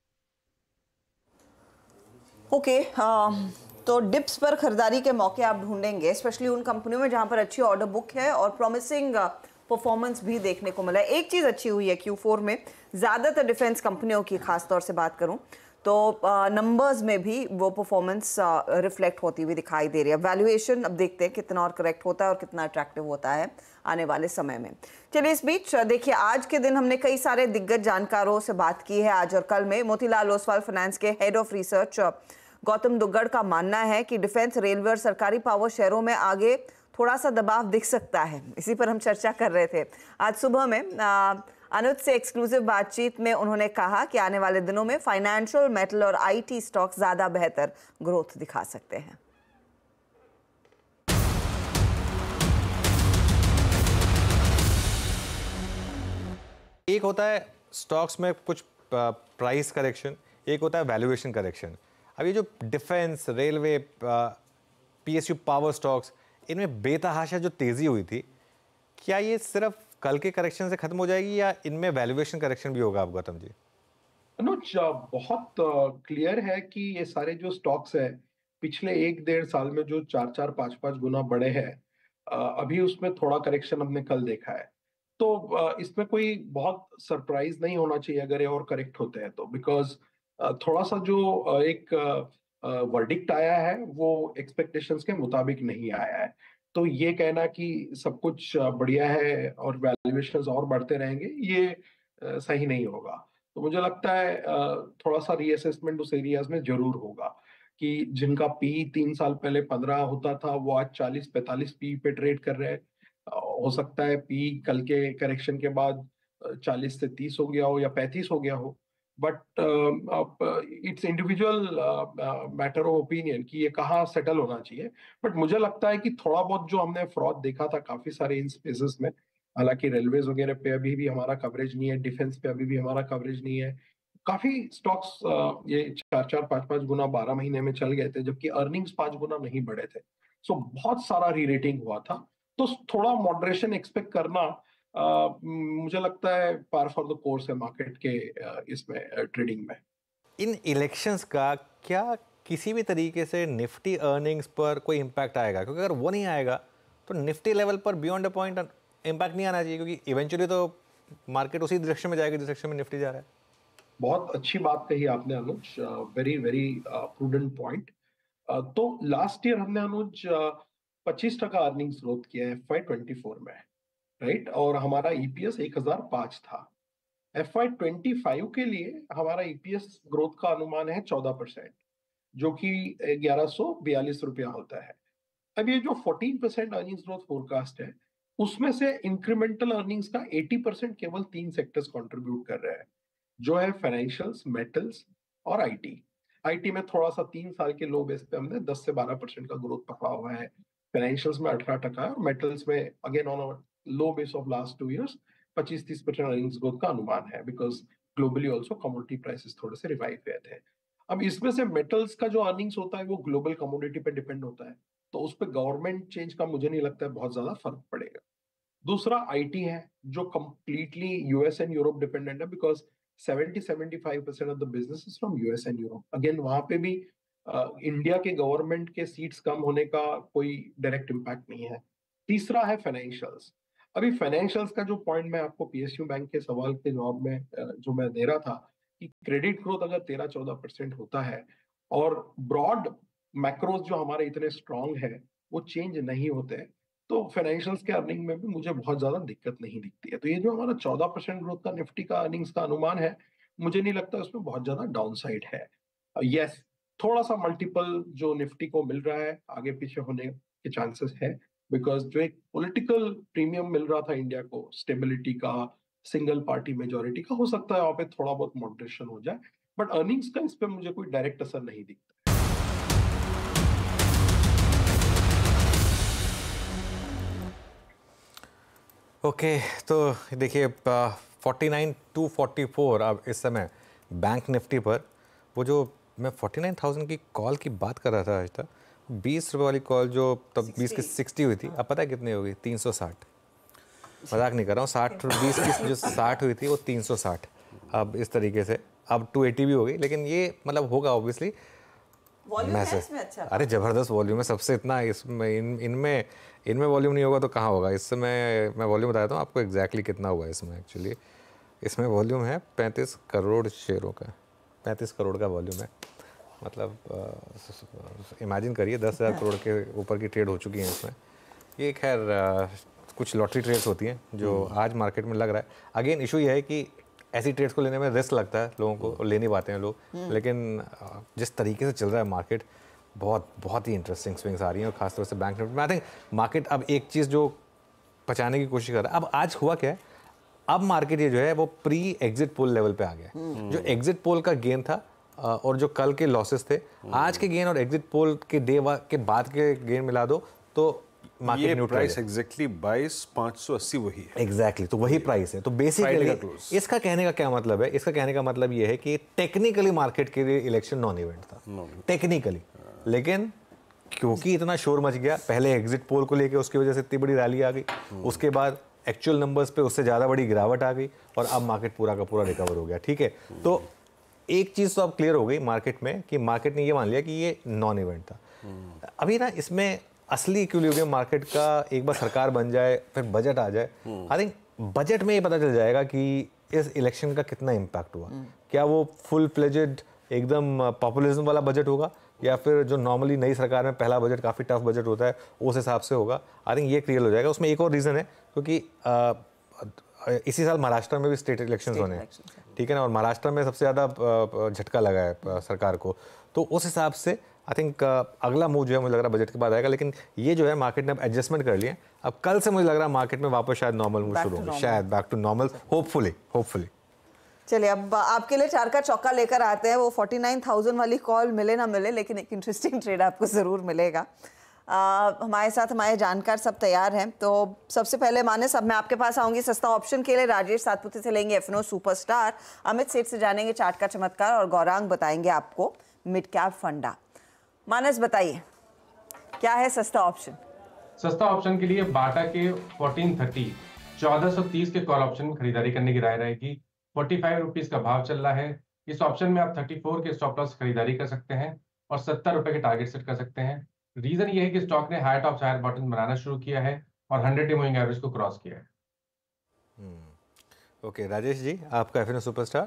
ओके, तो डिप्स पर खरीदारी के मौके आप ढूंढेंगे, स्पेशली उन कंपनियों में जहां पर अच्छी ऑर्डर बुक है और प्रॉमिसिंग परफॉर्मेंस भी देखने को मिला है। एक चीज़ अच्छी हुई है Q4 में, ज़्यादातर डिफेंस कंपनियों की खास तौर से बात करूं तो नंबर्स में भी वो परफॉर्मेंस रिफ्लेक्ट होती हुई दिखाई दे रही है। वैल्यूएशन अब देखते हैं कितना और करेक्ट होता है और कितना अट्रैक्टिव होता है आने वाले समय में। चलिए, इस बीच देखिए आज के दिन हमने कई सारे दिग्गज जानकारों से बात की है आज और कल में। मोतीलाल ओसवाल फाइनेंस के head of research Gautam Duggad का मानना है कि डिफेंस, रेलवे और सरकारी पावर शेयरों में आगे थोड़ा सा दबाव दिख सकता है। इसी पर हम चर्चा कर रहे थे। आज सुबह में अनुज से एक्सक्लूसिव बातचीत में उन्होंने कहा कि आने वाले दिनों में फाइनेंशियल, मेटल और आईटी स्टॉक ज्यादा बेहतर ग्रोथ दिखा सकते हैं। एक होता है स्टॉक्स में कुछ प्राइस करेक्शन, एक होता है वैल्यूएशन करेक्शन। अब ये जो defence, railway, PSU, power stocks, इनमें बेतहाशा जो तेजी हुई थी, क्या ये सिर्फ कल के करेक्शन से खत्म हो जाएगी या इनमें वैल्यूएशन करेक्शन भी होगा? आप गौतम जी। अनुज, बहुत क्लियर है कि ये सारे जो स्टॉक्स है पिछले 1-1.5 साल में जो 4-4, 5-5 गुना बढ़े हैं, अभी उसमें थोड़ा करेक्शन हमने कल देखा है। तो इसमें कोई बहुत सरप्राइज नहीं होना चाहिए अगर ये और करेक्ट होते हैं तो, बिकॉज थोड़ा सा जो एक वर्डिक्ट आया है वो एक्सपेक्टेशंस के मुताबिक नहीं आया है। तो ये कहना कि सब कुछ बढ़िया है और वैल्यूएशंस और बढ़ते रहेंगे, ये सही नहीं होगा। तो मुझे लगता है थोड़ा सा रीअसेसमेंट उस एरियाज में जरूर होगा कि जिनका पी 3 साल पहले 15 होता था वो आज 40-45 पी पे ट्रेड कर रहे हैं। हो सकता है पी कल के करेक्शन के बाद 40 से 30 हो गया हो या 35 हो गया हो, but it's individual matter of opinion कि ये कहाँ सेटल होना चाहिए। बट मुझे लगता है कि थोड़ा बहुत जो हमने फ्रॉड देखा था काफी सारे इन स्पेसेस में, हालांकि रेलवेज वगैरह पे अभी भी हमारा कवरेज नहीं है, डिफेंस पे अभी भी हमारा कवरेज नहीं है, काफी स्टॉक्स ये 4-4, 5-5 गुना 12 महीने में चल गए थे, जबकि अर्निंग्स 5 गुना नहीं बढ़े थे। सो बहुत सारा री रेटिंग हुआ था, तो थोड़ा मॉडरेशन एक्सपेक्ट करना मुझे लगता है पार फॉर द कोर्स है मार्केट के इसमें ट्रेडिंग में। इन इलेक्शंस का क्या किसी भी तरीके से निफ्टी अर्निंग्स पर कोई इम्पैक्ट आएगा? क्योंकि अगर वो नहीं आएगा तो निफ्टी लेवल पर बियॉन्ड अ पॉइंट इम्पैक्ट नहीं आना चाहिए, क्योंकि इवेंचुअली तो मार्केट उसी डायरेक्शन में जाएगा जिस डायरेक्शन में निफ्टी जा रहा है। बहुत अच्छी बात कही आपने Anuj, very very prudent point. तो लास्ट ईयर हमने अनुज 25% अर्निंग्स ग्रोथ किया है FY24 में, राइट? और हमारा EPS 1005 था। FY25 के लिए हमारा ईपीएस ग्रोथ का अनुमान है 14%, जो कि 1142 रुपया होता है। अब ये जो 14% अर्निंग्स ग्रोथ फोरकास्ट है, उसमें से इंक्रीमेंटल अर्निंग्स का 80% केवल 3 सेक्टर्स कंट्रीब्यूट कर रहे हैं, जो है फाइनेंशियल्स, मेटल्स और आईटी। आईटी में थोड़ा सा 3 साल के लो बेस पे हमने 10 से 12% का ग्रोथ पकड़ा हुआ है, फाइनेंशियल्स में 18% है और मेटल्स में again on low base of last 2 years 25-30% earnings growth का अनुमान है, because globally also commodity prices थोड़े से रिवाइव हुए थे। अब इसमें से मेटल्स का जो अर्निंग्स होता है वो ग्लोबल कमोडिटी पे डिपेंड होता है, तो उस पर गवर्नमेंट चेंज का मुझे नहीं लगता है बहुत ज्यादा फर्क पड़ेगा। दूसरा आईटी है, जो completely US and Europe dependent है, because 70-75% of the business is from US and Europe. Again वहां पे भी इंडिया के गवर्नमेंट के सीट्स कम होने का कोई डायरेक्ट इम्पैक्ट नहीं है। तीसरा है फाइनेंशियल्स। अभी फाइनेंशियल्स का जो पॉइंट मैं आपको पीएसयू बैंक के सवाल के जवाब में जो मैं दे रहा था कि क्रेडिट ग्रोथ अगर 13-14% होता है और ब्रॉड मैक्रोज जो हमारे इतने स्ट्रांग है वो चेंज नहीं होते, तो फाइनेंशियल्स के अर्निंग में भी मुझे बहुत ज्यादा दिक्कत नहीं दिखती है। तो ये जो हमारा 14% ग्रोथ का निफ्टी का अर्निंग्स का अनुमान है, मुझे नहीं लगता उसमें बहुत ज्यादा डाउनसाइड है। यस, थोड़ा सा मल्टीपल जो निफ्टी को मिल रहा है आगे पीछे होने के चांसेस है, बिकॉज जो एक पॉलिटिकल प्रीमियम मिल रहा था इंडिया को स्टेबिलिटी का, सिंगल पार्टी मेजोरिटी का, हो सकता है वहां पे थोड़ा बहुत मॉडरेशन हो जाए, बट अर्निंग्स का इस पे मुझे कोई डायरेक्ट असर नहीं दिखता। ओके, तो देखिए 49 to 44 अब इस समय बैंक निफ्टी पर, वो जो मैं 49,000 की कॉल की बात कर रहा था आज तक, 20 रुपये वाली कॉल जो तब 20 की 60 हुई थी, अब पता है कितनी हो गई? 360। मजाक नहीं कर रहा हूँ, 20 की जो 60 हुई थी वो 360 अब इस तरीके से अब 280 भी हो गई। लेकिन ये मतलब होगा ऑब्वियसली मैसेज, अच्छा। अरे जबरदस्त वॉल्यूम है सबसे, इतना इसमें इनमें वॉल्यूम नहीं होगा तो कहाँ होगा। इस समय मैं वॉल्यूम बता देता हूँ आपको एग्जैक्टली कितना हुआ है इसमें। एक्चुअली इसमें वॉल्यूम है 35 करोड़ शेयरों का, 35 करोड़ का वॉल्यूम है। मतलब इमेजिन करिए 10,000 करोड़ के ऊपर की ट्रेड हो चुकी है इसमें। ये खैर कुछ लॉटरी ट्रेड्स होती हैं जो आज मार्केट में लग रहा है। अगेन इशू ये है कि ऐसी ट्रेड्स को लेने में रिस्क लगता है लोगों को और ले नहीं पाते हैं लोग, लेकिन जिस तरीके से चल रहा है मार्केट, बहुत ही इंटरेस्टिंग स्विंग्स आ रही हैं और खासतौर से बैंक निफ्टी में। आई थिंक मार्केट अब एक चीज़ जो पचाने की कोशिश कर रहा है, अब आज हुआ क्या है, अब मार्केट ये जो है वो प्री एग्जिट पोल लेवल पे आ गया है। जो एग्जिट पोल का गेन था और जो कल के लॉसेस थे, आज के गेन और एग्जिट पोल के के बाद के गेन मिला दो तो मार्केट न्यूट्रल प्राइस एग्जैक्टली 22,580 वही है। एग्जैक्टली तो वही प्राइस है। तो बेसिकली इसका कहने का क्या मतलब है? इसका कहने का मतलब ये है कि टेक्निकली मार्केट के लिए इलेक्शन नॉन इवेंट था टेक्निकली, लेकिन क्योंकि इतना शोर मच गया पहले एग्जिट पोल को लेके, उसकी वजह से इतनी बड़ी रैली आ गई, उसके बाद एक्चुअल नंबर्स पे उससे ज़्यादा बड़ी गिरावट आ गई और अब मार्केट पूरा का पूरा रिकवर हो गया। ठीक है, तो एक चीज़ तो अब क्लियर हो गई मार्केट में कि मार्केट ने ये मान लिया कि ये नॉन इवेंट था। अभी ना इसमें असली इक्विलिब्रियम मार्केट का एक बार सरकार बन जाए, फिर बजट आ जाए, आई थिंक बजट में ये पता चल जाएगा कि इस इलेक्शन का कितना इम्पैक्ट हुआ। क्या वो फुल फ्लेजेड एकदम पॉपुलिज्म वाला बजट होगा या फिर जो नॉर्मली नई सरकार में पहला बजट काफ़ी टफ बजट होता है उस हिसाब से होगा। आई थिंक ये क्लियर हो जाएगा। उसमें एक और रीज़न है क्योंकि इसी साल महाराष्ट्र में भी स्टेट इलेक्शंस होने हैं, ठीक है ना, और महाराष्ट्र में सबसे ज़्यादा झटका लगा है सरकार को, तो उस हिसाब से आई थिंक अगला मूव जो है मुझे लग रहा है बजट के बाद आएगा। लेकिन ये जो है मार्केट ने अब एडजस्टमेंट कर लिया, अब कल से मुझे लग रहा है मार्केट में वापस शायद नॉर्मल मूव शुरू होगा, शायद बैक टू नॉर्मल, होपफुली। चलिए अब आपके लिए चार का चौका लेकर आते हैं। वो 49,000 वाली कॉल मिले ना मिले, लेकिन एक इंटरेस्टिंग ट्रेड आपको ज़रूर मिलेगा। हमारे साथ हमारे जानकार सब तैयार हैं। तो सबसे पहले मानस, अब मैं आपके पास आऊंगी सस्ता ऑप्शन के लिए। राजेश सातपुते से लेंगे एफनो सुपरस्टार, अमित सेठ से जानेंगे चार्ट का चमत्कार और गौरांग बताएंगे आपको मिड कैप फंडा। मानस बताइए क्या है सस्ता ऑप्शन? सस्ता ऑप्शन के लिए बाटा के 1430 1430 के कॉल ऑप्शन में खरीदारी करने की राय रहेगी। 45 रुपीज का भाव चल रहा है। इस ऑप्शन में आप 34 के स्टॉप लॉस खरीदारी कर सकते हैं और 70 रुपए के टारगेट सेट कर सकते हैं। रीजन ये है कि स्टॉक ने हायर टॉप हायर बॉटम बनाना शुरू किया है और 100 डे मूविंग एवरेज को क्रॉस किया है। ओके राजेश जी, आपका एफएनओ सुपरस्टार।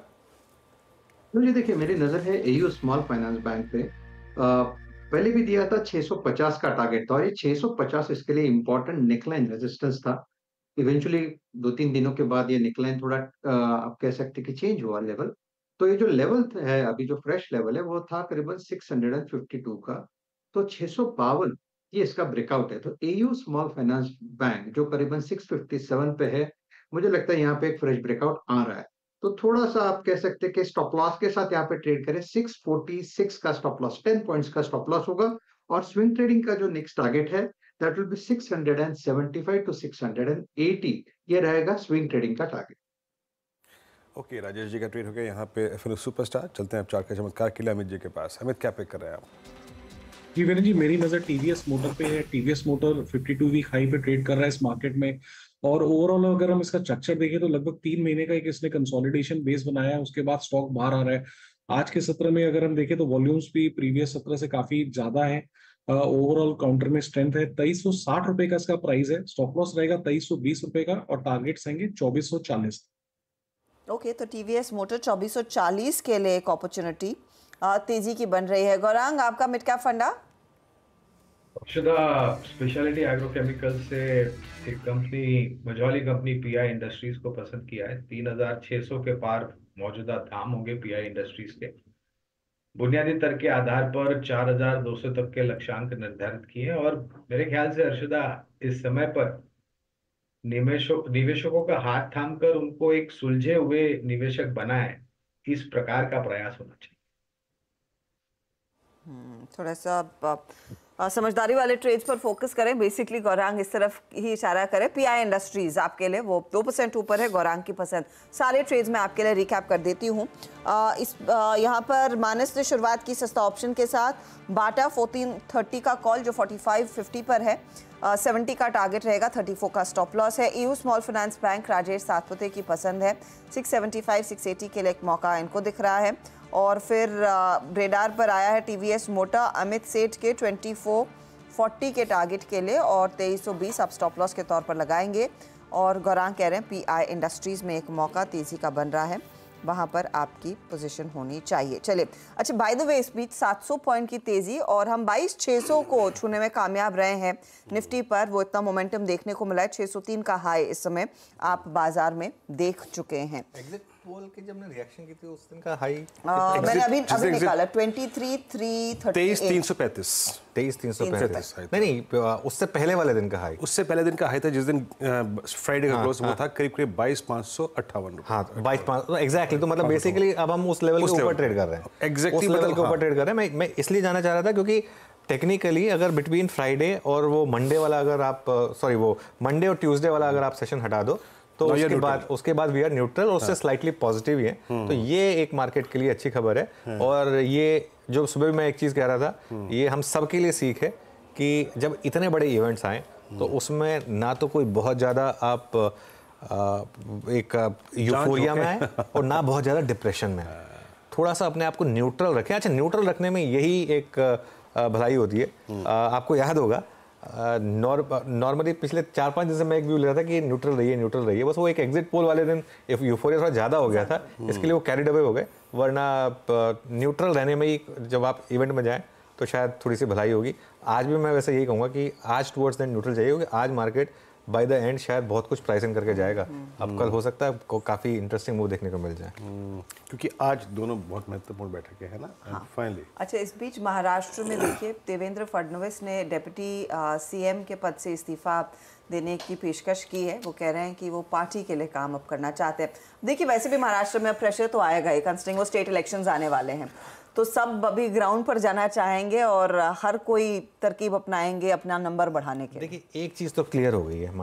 तो जी देखिए, मेरी नजर है एयू स्मॉल फाइनेंस बैंक पे। पहले भी दिया था 650 का टारगेट था और ये 650 इसके लिए इंपॉर्टेंट नेकलाइन रेजिस्टेंस था। इवेंचुअली 2-3 दिनों के बाद ये नेकलाइन थोड़ा आप कह सकते हैं कि चेंज हुआ लेवल। तो ये जो लेवल है अभी जो फ्रेश लेवल है वो था करीबन 652 का। तो 652 ये इसका ब्रेकआउट है। तो एयू स्मॉल फाइनेंस बैंक जो करीबन 657 पे है, मुझे लगता है यहाँ पे एक फ्रेश ब्रेकआउट आ रहा है। तो थोड़ा-सा आप कह सकते हैं कि स्टॉप लॉस के साथ यहाँ पे ट्रेड करें। 646 का स्टॉप लॉस, 10 पॉइंट्स का स्टॉप लॉस होगा और स्विंग ट्रेडिंग का जो नेक्स्ट टारगेट है दैट विल बी 675 टू 680 ये रहेगा स्विंग ट्रेडिंग का टारगेट। ओके, राजेश जी का ट्रेड हो गया यहाँ पे फिर सुपरस्टार। चलते हैं अब चार के चमत्कार के लिए अमित जी के पास। अमित, क्या पिक कर रहे हैं आप? जी वीरेंद्र जी, मेरी नजर टीवीएस मोटर पे है। टीवीएस मोटर 52 वीक हाई पे ट्रेड कर रहा है इस मार्केट में, और ओवरऑल अगर हम इसका स्ट्रक्चर देखें तो लगभग 3 महीने का एक इसने कंसोलिडेशन बेस बनाया है, उसके बाद स्टॉक बाहर आ रहा है। आज के सत्र में अगर हम देखें तो वॉल्यूम्स भी प्रीवियस सत्र से काफी ज्यादा है। ओवरऑल काउंटर में स्ट्रेंथ है। 2360 रुपए का इसका प्राइस है। स्टॉप लॉस रहेगा 2320 रुपए का और टारगेट्स आएंगे 2440। ओके, तो टीवीएस मोटर 2440 के लिए एक अपॉर्चुनिटी तेजी की बन रही है। गौरांग, आपका मिड कैप फंडा? अक्षदा, स्पेशलिटी एग्रोकेमिकल से एक कंपनी, मझौली कंपनी पीआई इंडस्ट्रीज को पसंद किया है। 3600 के पार मौजूदा दाम होंगे पीआई इंडस्ट्रीज के। बुनियादी तर्क के आधार पर 4200 तक के लक्ष्यांक निर्धारित किए हैं और मेरे ख्याल से अर्शदा इस समय पर निवेशकों का हाथ थामकर उनको एक सुलझे हुए निवेशक बनाए, इस प्रकार का प्रयास होना चाहिए। थोड़ा सा समझदारी वाले ट्रेड्स पर फोकस करें। बेसिकली गौरांग इस तरफ ही इशारा करें। पीआई इंडस्ट्रीज आपके लिए वो 2% ऊपर है, गौरांग की पसंद। सारे ट्रेड्स मैं आपके लिए रिकैप कर देती हूँ। यहाँ पर मानस ने शुरुआत की सस्ता ऑप्शन के साथ। बाटा 1430 का कॉल जो 4550 पर है। 70 का टारगेट रहेगा, 34 का स्टॉप लॉस है। AU small finance bank Rajesh Satpute की पसंद है। 675 680 के लिए एक मौका इनको दिख रहा है। और फिर रेडार पर आया है टीवीएस मोटर अमित सेठ के 2440 के टारगेट के लिए और 2320 आप स्टॉप लॉस के तौर पर लगाएंगे। और गौरांग कह रहे हैं पीआई इंडस्ट्रीज में एक मौका तेजी का बन रहा है, वहां पर आपकी पोजीशन होनी चाहिए। चलिए, अच्छा बाय द वे इस बीच 700 पॉइंट की तेजी और हम 22600 को छूने में कामयाब रहे हैं निफ्टी पर। वो इतना मोमेंटम देखने को मिला है। 603 का हाई इस समय आप बाजार में देख चुके हैं। एग्जिट पोल की जब मैंने रिएक्शन की थी उस दिन का हाई मैंने अभी निकाला 23,335 23,335 नहीं उससे पहले वाले दिन का हाई। उससे पहले दिन का हाई था जिस दिन फ्राइडे का क्लोज वो था करीब 22,558 रुपए। हाँ 22,500 एग्जैक्टली। तो मतलब बेसिकली अब हम उस लेवल के ऊपर ट्रेड कर रहे हैं। एग्जैक्टली लेवल के ऊपर ट्रेड कर रहे हैं। मैं इसलिए जाना चाह रहा था क्योंकि टेक्निकली अगर बिटवीन फ्राइडे और वो मंडे वाला अगर आप वो मंडे और ट्यूसडे वाला अगर आप सेशन हटा दो तो उसके बाद वी आर न्यूट्रल और उससे स्लाइटली पॉजिटिव ही है। तो ये एक मार्केट के लिए अच्छी खबर है। और ये जो सुबह मैं एक चीज़ कह रहा था, ये हम सब के लिए सीख है कि जब इतने बड़े इवेंट्स आए तो उसमें ना तो कोई बहुत ज़्यादा आप एक यूफोरिया में आए और ना बहुत ज़्यादा डिप्रेशन में आए। थोड़ा सा अपने आप को न्यूट्रल रखें। अच्छा, न्यूट्रल रखने में यही एक भलाई होती है। आपको याद होगा नॉर्मली पिछले 4-5 दिन से मैं एक व्यू ले रहा था कि न्यूट्रल रहिए। बस वो एक एग्जिट पोल वाले दिन यूफोरिया थोड़ा ज़्यादा हो गया था, इसके लिए वो कैरिड अवे हो गए। वरना न्यूट्रल रहने में ही जब आप इवेंट में जाएं तो शायद थोड़ी सी भलाई होगी। आज भी मैं वैसे यही कहूँगा कि आज टुवर्ड्स द न्यूट्रल जाइए, क्योंकि आज मार्केट बाय द एंड शायद बहुत कुछ प्राइसिंग करके जाएगा। अब कल हो सकता है काफ़ी इंटरेस्टिंग मूव देखने को मिल जाए, क्योंकि आज दोनों बहुत महत्वपूर्ण बैठकें हैं ना फाइनली। अच्छा, इस बीच महाराष्ट्र में देखिए देवेंद्र फडणवीस ने डेप्यूटी सीएम के पद से इस्तीफा देने की पेशकश की है। वो कह रहे हैं कि वो पार्टी के लिए काम अब करना चाहते हैं। देखिए वैसे भी महाराष्ट्र में अब प्रेशर तो आएगा ही, कंसिडरिंग वो स्टेट इलेक्शंस आने वाले हैं, तो सब अभी ग्राउंड पर जाना चाहेंगे और हर कोई तरकीब अपनाएंगे अपना नंबर बढ़ाने के। देखिए एक चीज़ तो क्लियर हो गई है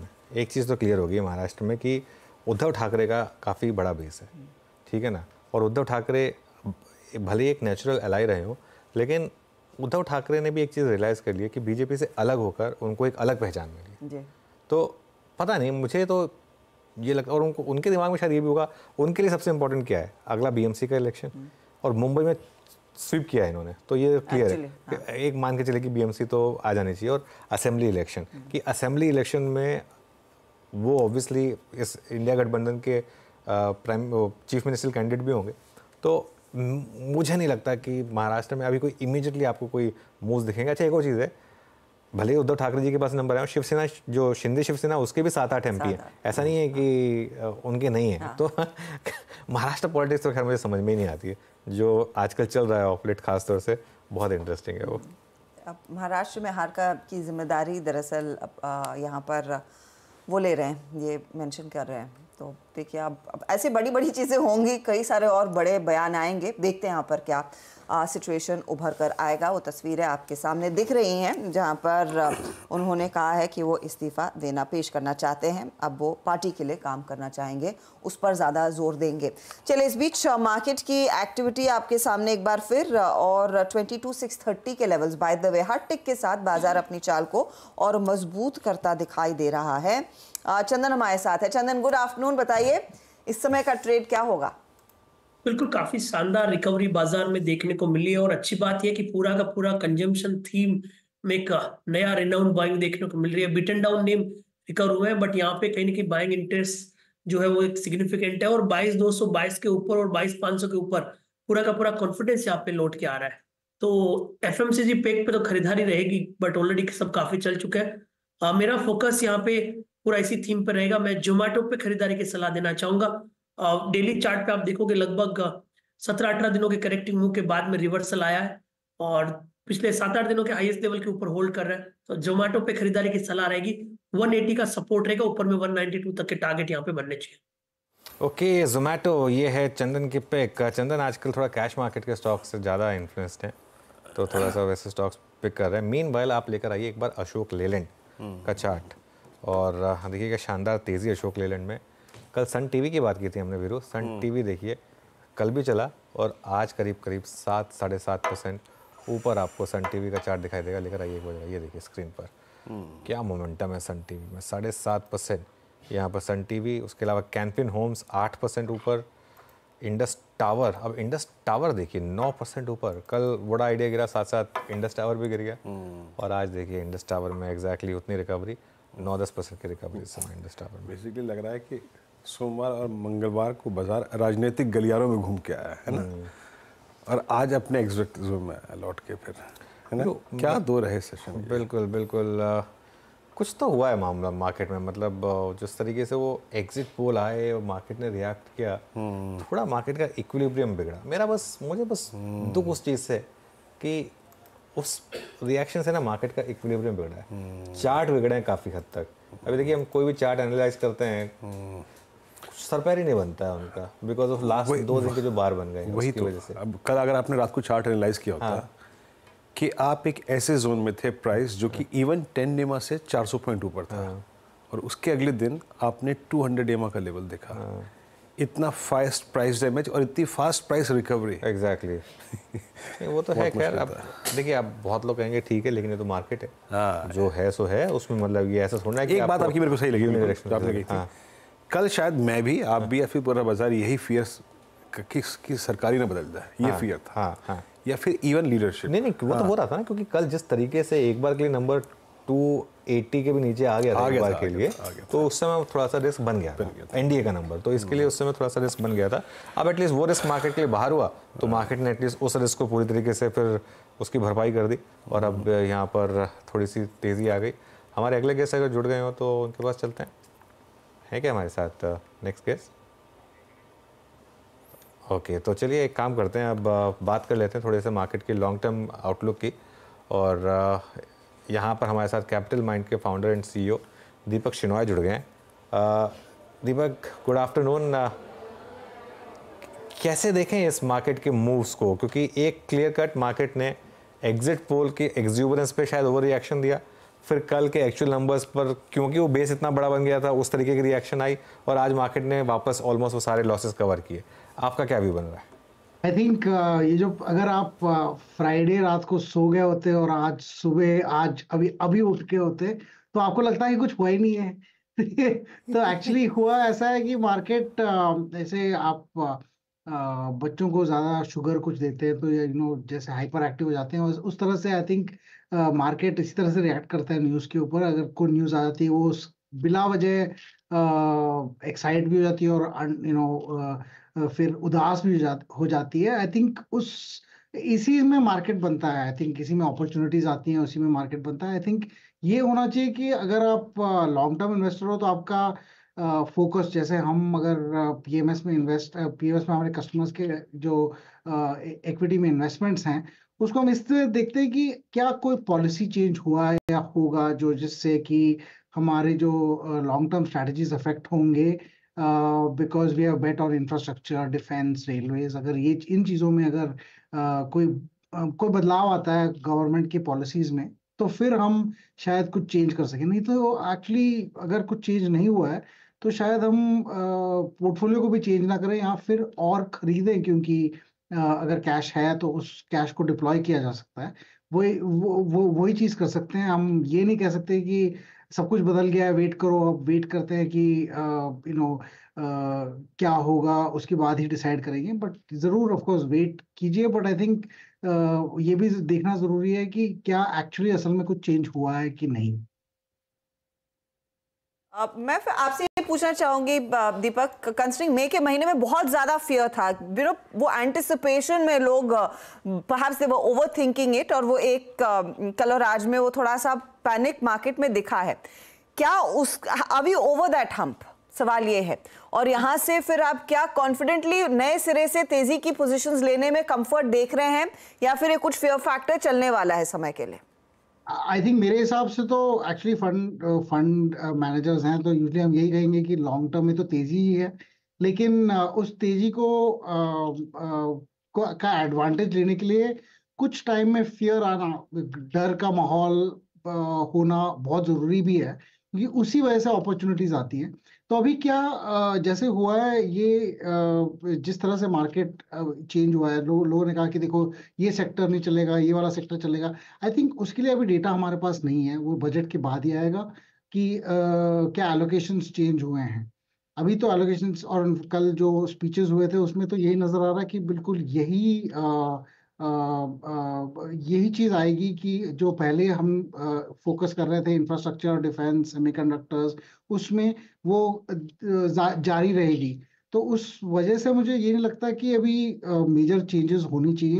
महाराष्ट्र में, कि उद्धव ठाकरे का काफ़ी बड़ा बेस है, ठीक है ना। और उद्धव ठाकरे भले ही एक नेचुरल एलाई रहे हो, लेकिन उद्धव ठाकरे ने भी एक चीज़ रियलाइज़ कर लिया कि बीजेपी से अलग होकर उनको एक अलग पहचान मिली। तो पता नहीं, मुझे तो ये लगता, और उनके दिमाग में शायद ये भी होगा उनके लिए सबसे इंपॉर्टेंट क्या है, अगला बीएमसी का इलेक्शन। और मुंबई में स्वीप किया है इन्होंने, तो ये क्लियर है। हाँ। एक मान के चले कि बीएमसी तो आ जानी चाहिए। और असेंबली इलेक्शन कि असेंबली इलेक्शन में वो ऑब्वियसली इस इंडिया गठबंधन के चीफ मिनिस्टर कैंडिडेट भी होंगे। तो मुझे नहीं लगता कि महाराष्ट्र में अभी कोई इमीडिएटली आपको कोई मूव्स दिखेंगे। अच्छा, एक और चीज़ है, भले ही उद्धव ठाकरे जी के पास नंबर है, शिवसेना जो शिंदे शिवसेना उसके भी 7-8 MP है, ऐसा नहीं है कि उनके नहीं है। तो महाराष्ट्र पॉलिटिक्स तो खैर मुझे समझ में ही नहीं आती है, जो आजकल चल रहा है ऑफ लेट खास तौर से, बहुत इंटरेस्टिंग है वो। अब महाराष्ट्र में हार की जिम्मेदारी दरअसल यहाँ पर वो ले रहे हैं, ये मेंशन कर रहे हैं। तो देखिए अब ऐसी बड़ी बड़ी चीज़ें होंगी, कई सारे और बड़े बयान आएंगे, देखते हैं यहाँ पर क्या सिचुएशन उभर कर आएगा। वो तस्वीरें आपके सामने दिख रही हैं जहाँ पर उन्होंने कहा है कि वो इस्तीफ़ा देना पेश करना चाहते हैं, अब वो पार्टी के लिए काम करना चाहेंगे, उस पर ज़्यादा जोर देंगे। चलिए इस बीच मार्केट की एक्टिविटी आपके सामने एक बार फिर, और 22,630 के लेवल्स बाय द वे हर टिक के साथ बाजार अपनी चाल को और मजबूत करता दिखाई दे रहा है। चंदन हमारे साथ है। चंदन, गुड आफ्टरनून, बताइए इस समय का ट्रेड क्या होगा? बिल्कुल, काफी शानदार रिकवरी बाजार में देखने को मिली है और अच्छी बात यह कि पूरा का पूरा कंजम्पशन थीम में एक नया रिनाउंड बाइंग देखने को मिल रही है। बिटन डाउन नेम रिकवर हुए हैं, बट यहाँ पे कहीं ना कहीं बाइंग इंटरेस्ट जो है वो एक सिग्निफिकेंट है, और 22,222 के ऊपर और 22,500 के ऊपर पूरा का पूरा कॉन्फिडेंस यहाँ पे लौट के आ रहा है। तो एफएमसीजी पेक पे तो खरीदारी रहेगी, बट ऑलरेडी सब काफी चल चुका है। मेरा फोकस यहाँ पे पूरा इसी थीम पे रहेगा। मैं जोमेटो पे खरीदारी की सलाह देना चाहूंगा। डेली चार्ट पे आप देखोगे लगभग 17-18 दिनों के करेक्टिंग मूव के बाद में रिवर्सल आया है और पिछले 7-8 दिनों के हाईएस्ट लेवल के ऊपर होल्ड कर रहा है। तो जोमेटो पे खरीदारी की सलाह रहेगी। 180 का सपोर्ट रहेगा, ऊपर में 192 तक के टारगेट यहाँ पे बनने चाहिए। ओके, जोमेटो ये है चंदन की पिक। चंदन आजकल थोड़ा कैश मार्केट के स्टॉक से ज़्यादा इन्फ्लुएंस्ड है, तो थोड़ा सा वैसे स्टॉक्स पिक कर रहे हैं। मीनवाइल आप लेकर आइए एक बार अशोक लेलैंड का चार्ट, और देखिएगा शानदार तेज़ी अशोक लेलैंड में। कल सन टीवी की बात की थी हमने वीरू, सन टीवी देखिए कल भी चला और आज करीब 7-7.5% ऊपर आपको सन टीवी का चार्ट दिखाई देगा। लेकर आइए एक बार, ये देखिए स्क्रीन पर क्या मोमेंटम है सन टीवी में, 7.5% यहाँ पर सन टीवी। उसके अलावा कैनफिन होम्स 8% ऊपर, इंडस टावर, अब इंडस टावर देखिए 9% ऊपर। कल बड़ा आइडिया गिरा, साथ साथ इंडस टावर भी गिर गया, और आज देखिए इंडस टावर में एग्जैक्टली उतनी रिकवरी, 9-10% की रिकवरी इस समय इंडस टावर में। बेसिकली लग रहा है कि सोमवार और मंगलवार को बाजार राजनीतिक गलियारों में घूम के आया है ना, और आज अपने एग्जैक्ट जोन में लौट के फिर, है ना। क्या दो रहे सेशन? बिल्कुल बिल्कुल, कुछ तो हुआ है मामला मार्केट में, मतलब जिस तरीके से वो एग्जिट पोल आए और मार्केट ने रिएक्ट किया, थोड़ा मार्केट का इक्विलिब्रियम बिगड़ा। मुझे बस दुख उस चीज़ से कि उस रिएक्शन से ना मार्केट का इक्विलिब्रियम बिगड़ा है, चार्ट बिगड़े हैं काफ़ी हद तक। अभी देखिए हम कोई भी चार्ट एनालाइज करते हैं, सर पैर ही नहीं बनता है उनका, बिकॉज ऑफ लास्ट 2 दिन के जो बार बन गए वही तो वजह से। अब कल अगर आपने रात को चार्ट एनालाइज किया होता कि आप एक ऐसे जोन में थे प्राइस जो कि इवन 10 EMA से 400 पॉइंट ऊपर था, और उसके अगले दिन आपने 200 EMA का लेवल देखा। इतना फास्ट प्राइस डैमेज और इतनी फास्ट प्राइस रिकवरी। एग्जैक्टली वो तो है। खैर अब देखिए, आप बहुत लोग कहेंगे ठीक है, लेकिन ये तो मार्केट है, जो है सो है, उसमें मतलब ये ऐसा थोड़ा है कि एक बात आपकी मेरे को सही लगी, कल शायद मैं भी, आप भी, या फिर पूरा बाजार यही फियर कि सरकारी ने बदल दिया, ये फियर था, या फिर इवन लीडरशिप। नहीं वो तो हो रहा था ना, क्योंकि कल जिस तरीके से एक बार के लिए नंबर 280 के भी नीचे आ गया था एक बार के लिए, तो उस समय थोड़ा सा रिस्क बन गया था एनडीए का नंबर, तो इसके लिए उस समय थोड़ा सा रिस्क बन गया था। अब एटलीस्ट वो रिस्क मार्केट के लिए बाहर हुआ, तो मार्केट ने एटलीस्ट उस रिस्क को पूरी तरीके से फिर उसकी भरपाई कर दी, और अब यहाँ पर थोड़ी सी तेज़ी आ गई। हमारे अगले गेस्ट अगर जुड़ गए हो तो उनके पास चलते हैं, है क्या हमारे साथ नेक्स्ट गेस्ट? ओके, तो चलिए एक काम करते हैं, अब बात कर लेते हैं थोड़े से मार्केट की लॉन्ग टर्म आउटलुक की। और यहाँ पर हमारे साथ कैपिटल माइंड के founder and CEO Deepak Shenoy जुड़ गए हैं। Deepak, good afternoon. कैसे देखें इस मार्केट के मूव्स को, क्योंकि एक क्लियर कट मार्केट ने एग्जिट पोल के एक्सुबरेंस पे शायद ओवर रिएक्शन दिया, फिर कल के एक्चुअल नंबर्स पर क्योंकि वो बेस इतना बड़ा बन गया था उस तरीके की रिएक्शन आई, और आज मार्केट ने वापस ऑलमोस्ट वो सारे लॉसेस कवर किए। आपका क्या व्यू बन रहा है? आई थिंक ये जो अगर आप फ्राइडे रात को सो गए होते और आज सुबह आज अभी उठ के होते तो आपको लगता है कि कुछ हुआ ही नहीं है तो एक्चुअली हुआ ऐसा है कि मार्केट ऐसे आप बच्चों को ज़्यादा शुगर कुछ देते हैं तो जैसे हाइपर एक्टिव हो जाते हैं, उस तरह से आई थिंक मार्केट इसी तरह से रिएक्ट करता है न्यूज़ के ऊपर। अगर कोई न्यूज़ आ जाती है वो बिला वजह एक्साइट भी हो जाती है और फिर उदास भी हो जाती है। आई थिंक उस इसी में मार्केट बनता है। आई थिंक इसी में अपॉर्चुनिटीज आती हैं, उसी में मार्केट बनता है। आई थिंक ये होना चाहिए कि अगर आप लॉन्ग टर्म इन्वेस्टर हो तो आपका फोकस, जैसे हम अगर पीएमएस में हमारे कस्टमर्स के जो इक्विटी में इन्वेस्टमेंट्स हैं उसको हम इस तरह देखते हैं कि क्या कोई पॉलिसी चेंज हुआ है या होगा जो जिससे कि हमारे जो लॉन्ग टर्म स्ट्रैटेजीज अफेक्ट होंगे, because we have bet on infrastructure, defence, railways. अगर ये इन चीज़ों में अगर कोई बदलाव आता है गवर्नमेंट की पॉलिसीज में तो फिर हम शायद कुछ चेंज कर सकें। नहीं तो एक्चुअली अगर कुछ चेंज नहीं हुआ है तो शायद हम पोर्टफोलियो को भी चेंज ना करें या फिर और खरीदें, क्योंकि अगर कैश है तो उस कैश को डिप्लॉय किया जा सकता है। वही चीज़ कर सकते हैं। हम ये नहीं कह सकते कि सब कुछ बदल गया है, वेट करो। अब वेट करते हैं कि क्या होगा, उसके बाद ही डिसाइड करेंगे। बट जरूर ऑफ कोर्स वेट कीजिए। बट आई थिंक ये भी देखना जरूरी है कि क्या एक्चुअली असल में कुछ चेंज हुआ है कि नहीं। मैं फिर आपसे ये पूछना चाहूंगी दीपक, कंसिडरिंग मई के महीने में बहुत ज्यादा फियर था, वो एंटिसिपेशन में लोग perhaps they were overthinking it, और वो एक कल और आज में वो थोड़ा सा पैनिक मार्केट में दिखा है। क्या अभी ओवर दैट हम्प, सवाल ये है। और यहाँ से फिर आप क्या कॉन्फिडेंटली नए सिरे से तेजी की पोजीशंस लेने में कंफर्ट देख रहे हैं, या फिर ये कुछ फियर फैक्टर चलने वाला है समय के लिए? आई थिंक मेरे हिसाब से तो एक्चुअली फंड मैनेजर्स हैं तो यूजुअली हम यही कहेंगे कि लॉन्ग टर्म में तो तेजी ही है, लेकिन उस तेजी का एडवांटेज लेने के लिए कुछ टाइम में फियर आना, डर का माहौल होना बहुत जरूरी भी है, क्योंकि उसी वजह से अपॉर्चुनिटीज आती हैं। तो अभी क्या जैसे हुआ है ये, जिस तरह से मार्केट चेंज हुआ है, लोगों ने कहा कि देखो ये सेक्टर नहीं चलेगा, ये वाला सेक्टर चलेगा। आई थिंक उसके लिए अभी डेटा हमारे पास नहीं है, वो बजट के बाद ही आएगा कि क्या एलोकेशंस चेंज हुए हैं। अभी तो एलोकेशंस, और कल जो स्पीचेस हुए थे उसमें तो यही नजर आ रहा है कि बिल्कुल यही चीज आएगी कि जो पहले हम फोकस कर रहे थे इंफ्रास्ट्रक्चर, डिफेंस, सेमीकंडक्टर्स, उसमें वो जारी रहेगी। तो उस वजह से मुझे ये नहीं लगता कि अभी मेजर चेंजेस होनी चाहिए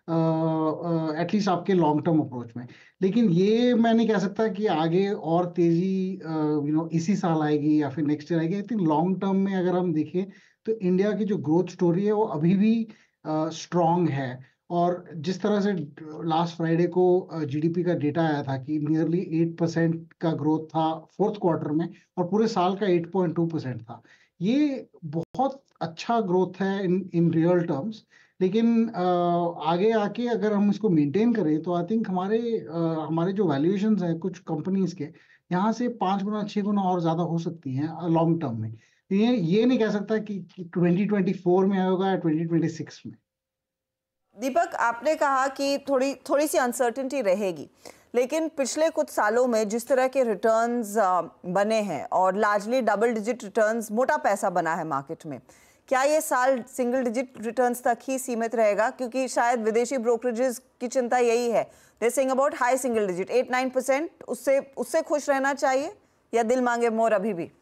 एटलीस्ट आपके लॉन्ग टर्म अप्रोच में। लेकिन ये मैं नहीं कह सकता कि आगे और तेजी इसी साल आएगी या फिर नेक्स्ट ईयर आएगी। आई थिंक लॉन्ग टर्म में अगर हम देखें तो इंडिया की जो ग्रोथ स्टोरी है वो अभी भी स्ट्रांग है। और जिस तरह से लास्ट फ्राइडे को जीडीपी का डेटा आया था कि नियरली 8% का ग्रोथ था फोर्थ क्वार्टर में, और पूरे साल का 8.2% था। ये बहुत अच्छा ग्रोथ है इन रियल टर्म्स। लेकिन आगे आके अगर हम इसको मेंटेन करें तो आई थिंक हमारे जो वैल्यूएशंस हैं कुछ कंपनीज के, यहाँ से 5 गुना 6 गुना और ज्यादा हो सकती हैं लॉन्ग टर्म में। ये नहीं कह सकता कि 2024 में आएगा या 2026 में। दीपक, आपने कहा कि थोड़ी सी अनसर्टेनिटी रहेगी, लेकिन पिछले कुछ सालों में जिस तरह के रिटर्न्स बने हैं और लार्जली डबल डिजिट रिटर्न्स, मोटा पैसा बना है मार्केट में, क्या ये साल सिंगल डिजिट रिटर्न्स तक ही सीमित रहेगा? क्योंकि शायद विदेशी ब्रोकरेजेस की चिंता यही है, they saying about high single digit 8-9%, उससे खुश रहना चाहिए, या दिल मांगे मोर अभी भी?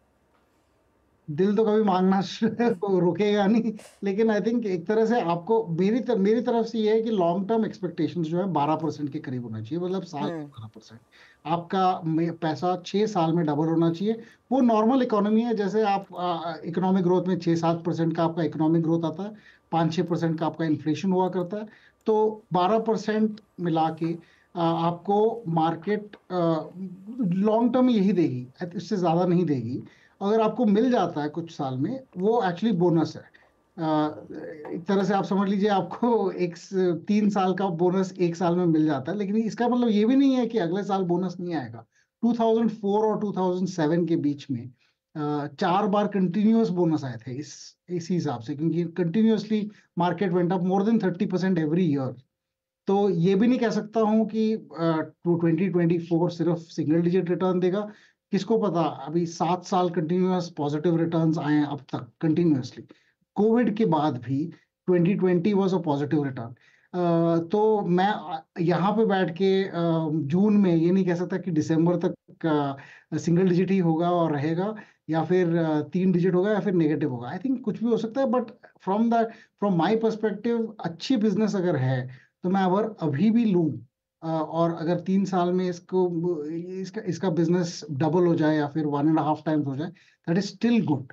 दिल तो कभी मांगना रुकेगा नहीं, लेकिन आई थिंक एक तरह से आपको मेरी तरफ से ये है कि लॉन्ग टर्म एक्सपेक्टेशंस जो है 12% के करीब होना चाहिए, मतलब साल 12%। आपका पैसा 6 साल में डबल होना चाहिए। वो नॉर्मल इकोनॉमी है, जैसे आप इकोनॉमिक ग्रोथ में 6-7% का आपका इकोनॉमिक ग्रोथ आता है, 5-6% का आपका इन्फ्लेशन हुआ करता है, तो 12% मिला के आपको मार्केट लॉन्ग टर्म यही देगी, इससे ज़्यादा नहीं देगी। अगर आपको मिल जाता है कुछ साल में, वो एक्चुअली बोनस है। एक तरह से आप समझ लीजिए आपको 3 साल का बोनस 1 साल में मिल जाता है, लेकिन इसका मतलब ये भी नहीं है कि अगले साल बोनस नहीं आएगा। 2004 और 2007 के बीच में 4 बार कंटिन्यूअस बोनस आए थे इसी हिसाब से, क्योंकि continuously market went up more than 30% every year. तो ये भी नहीं कह सकता हूँ कि 2024 सिर्फ सिंगल डिजिट रिटर्न देगा। किसको पता, अभी 7 साल कंटिन्यूअस पॉजिटिव रिटर्न्स आए हैं अब तक कंटिन्यूअसली। कोविड के बाद भी 2020 वाज अ पॉजिटिव रिटर्न। तो मैं यहाँ पे बैठ के जून में ये नहीं कह सकता कि दिसंबर तक सिंगल डिजिट ही होगा और रहेगा, या फिर 3 डिजिट होगा या फिर नेगेटिव होगा। आई थिंक कुछ भी हो सकता है, बट फ्रॉम माय पर्सपेक्टिव अच्छी बिजनेस अगर है तो मैं अगर अभी भी लूँ, और अगर 3 साल में इसका बिजनेस डबल हो जाए या फिर 1.5 टाइम्स हो जाए, that is still good.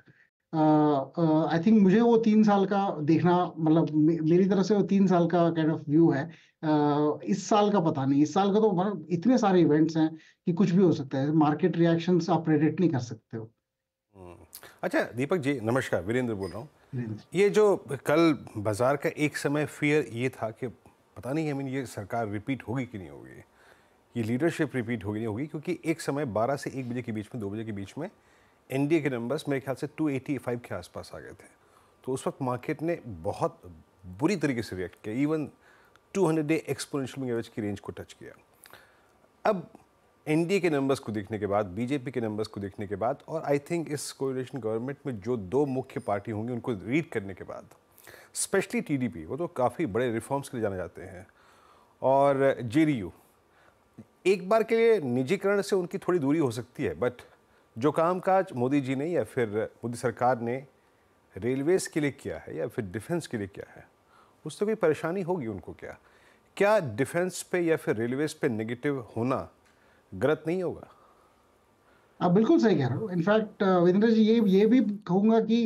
I think मुझे वो 3 साल का देखना, मतलब मेरी तरफ से वो 3 साल का काइंड ऑफ व्यू है। इस साल का पता नहीं, इस साल का तो मतलब इतने सारे इवेंट्स हैं कि कुछ भी हो सकता है, मार्केट रिएक्शंस आप प्रेडिक्ट नहीं कर सकते हो। अच्छा दीपक जी नमस्कार, वीरेंद्र बोल रहा हूँ। ये जो कल बाजार का एक समय फियर ये था कि पता नहीं है ये सरकार रिपीट होगी कि नहीं होगी, ये लीडरशिप रिपीट होगी नहीं होगी, क्योंकि एक समय 12 से 1 बजे के बीच में, 2 बजे के बीच में एनडीए के नंबर्स मेरे ख्याल से 285 के आसपास आ गए थे। तो उस वक्त मार्केट ने बहुत बुरी तरीके से रिएक्ट किया, इवन 200-डे एक्सपोनेंशियल मूविंग एवरेज की रेंज को टच किया। अब एनडीए के नंबर्स को देखने के बाद, बीजेपी के नंबर्स को देखने के बाद, और आई थिंक इस कोएलिशन गवर्नमेंट में जो 2 मुख्य पार्टी होंगी उनको रीड करने के बाद, स्पेशली टीडीपी, वो तो काफ़ी बड़े रिफॉर्म्स के लिए जाने जाते हैं, और जेडीयू, एक बार के लिए निजीकरण से उनकी थोड़ी दूरी हो सकती है, बट जो कामकाज मोदी जी ने या फिर मोदी सरकार ने रेलवेज़ के लिए किया है या फिर डिफेंस के लिए किया है, उससे कोई परेशानी होगी उनको? क्या डिफेंस पे या फिर रेलवेज़ पे नेगेटिव होना गलत नहीं होगा? आप बिल्कुल सही कह रहे हो। इनफैक्ट वीरेंद्र जी, ये भी कहूंगा कि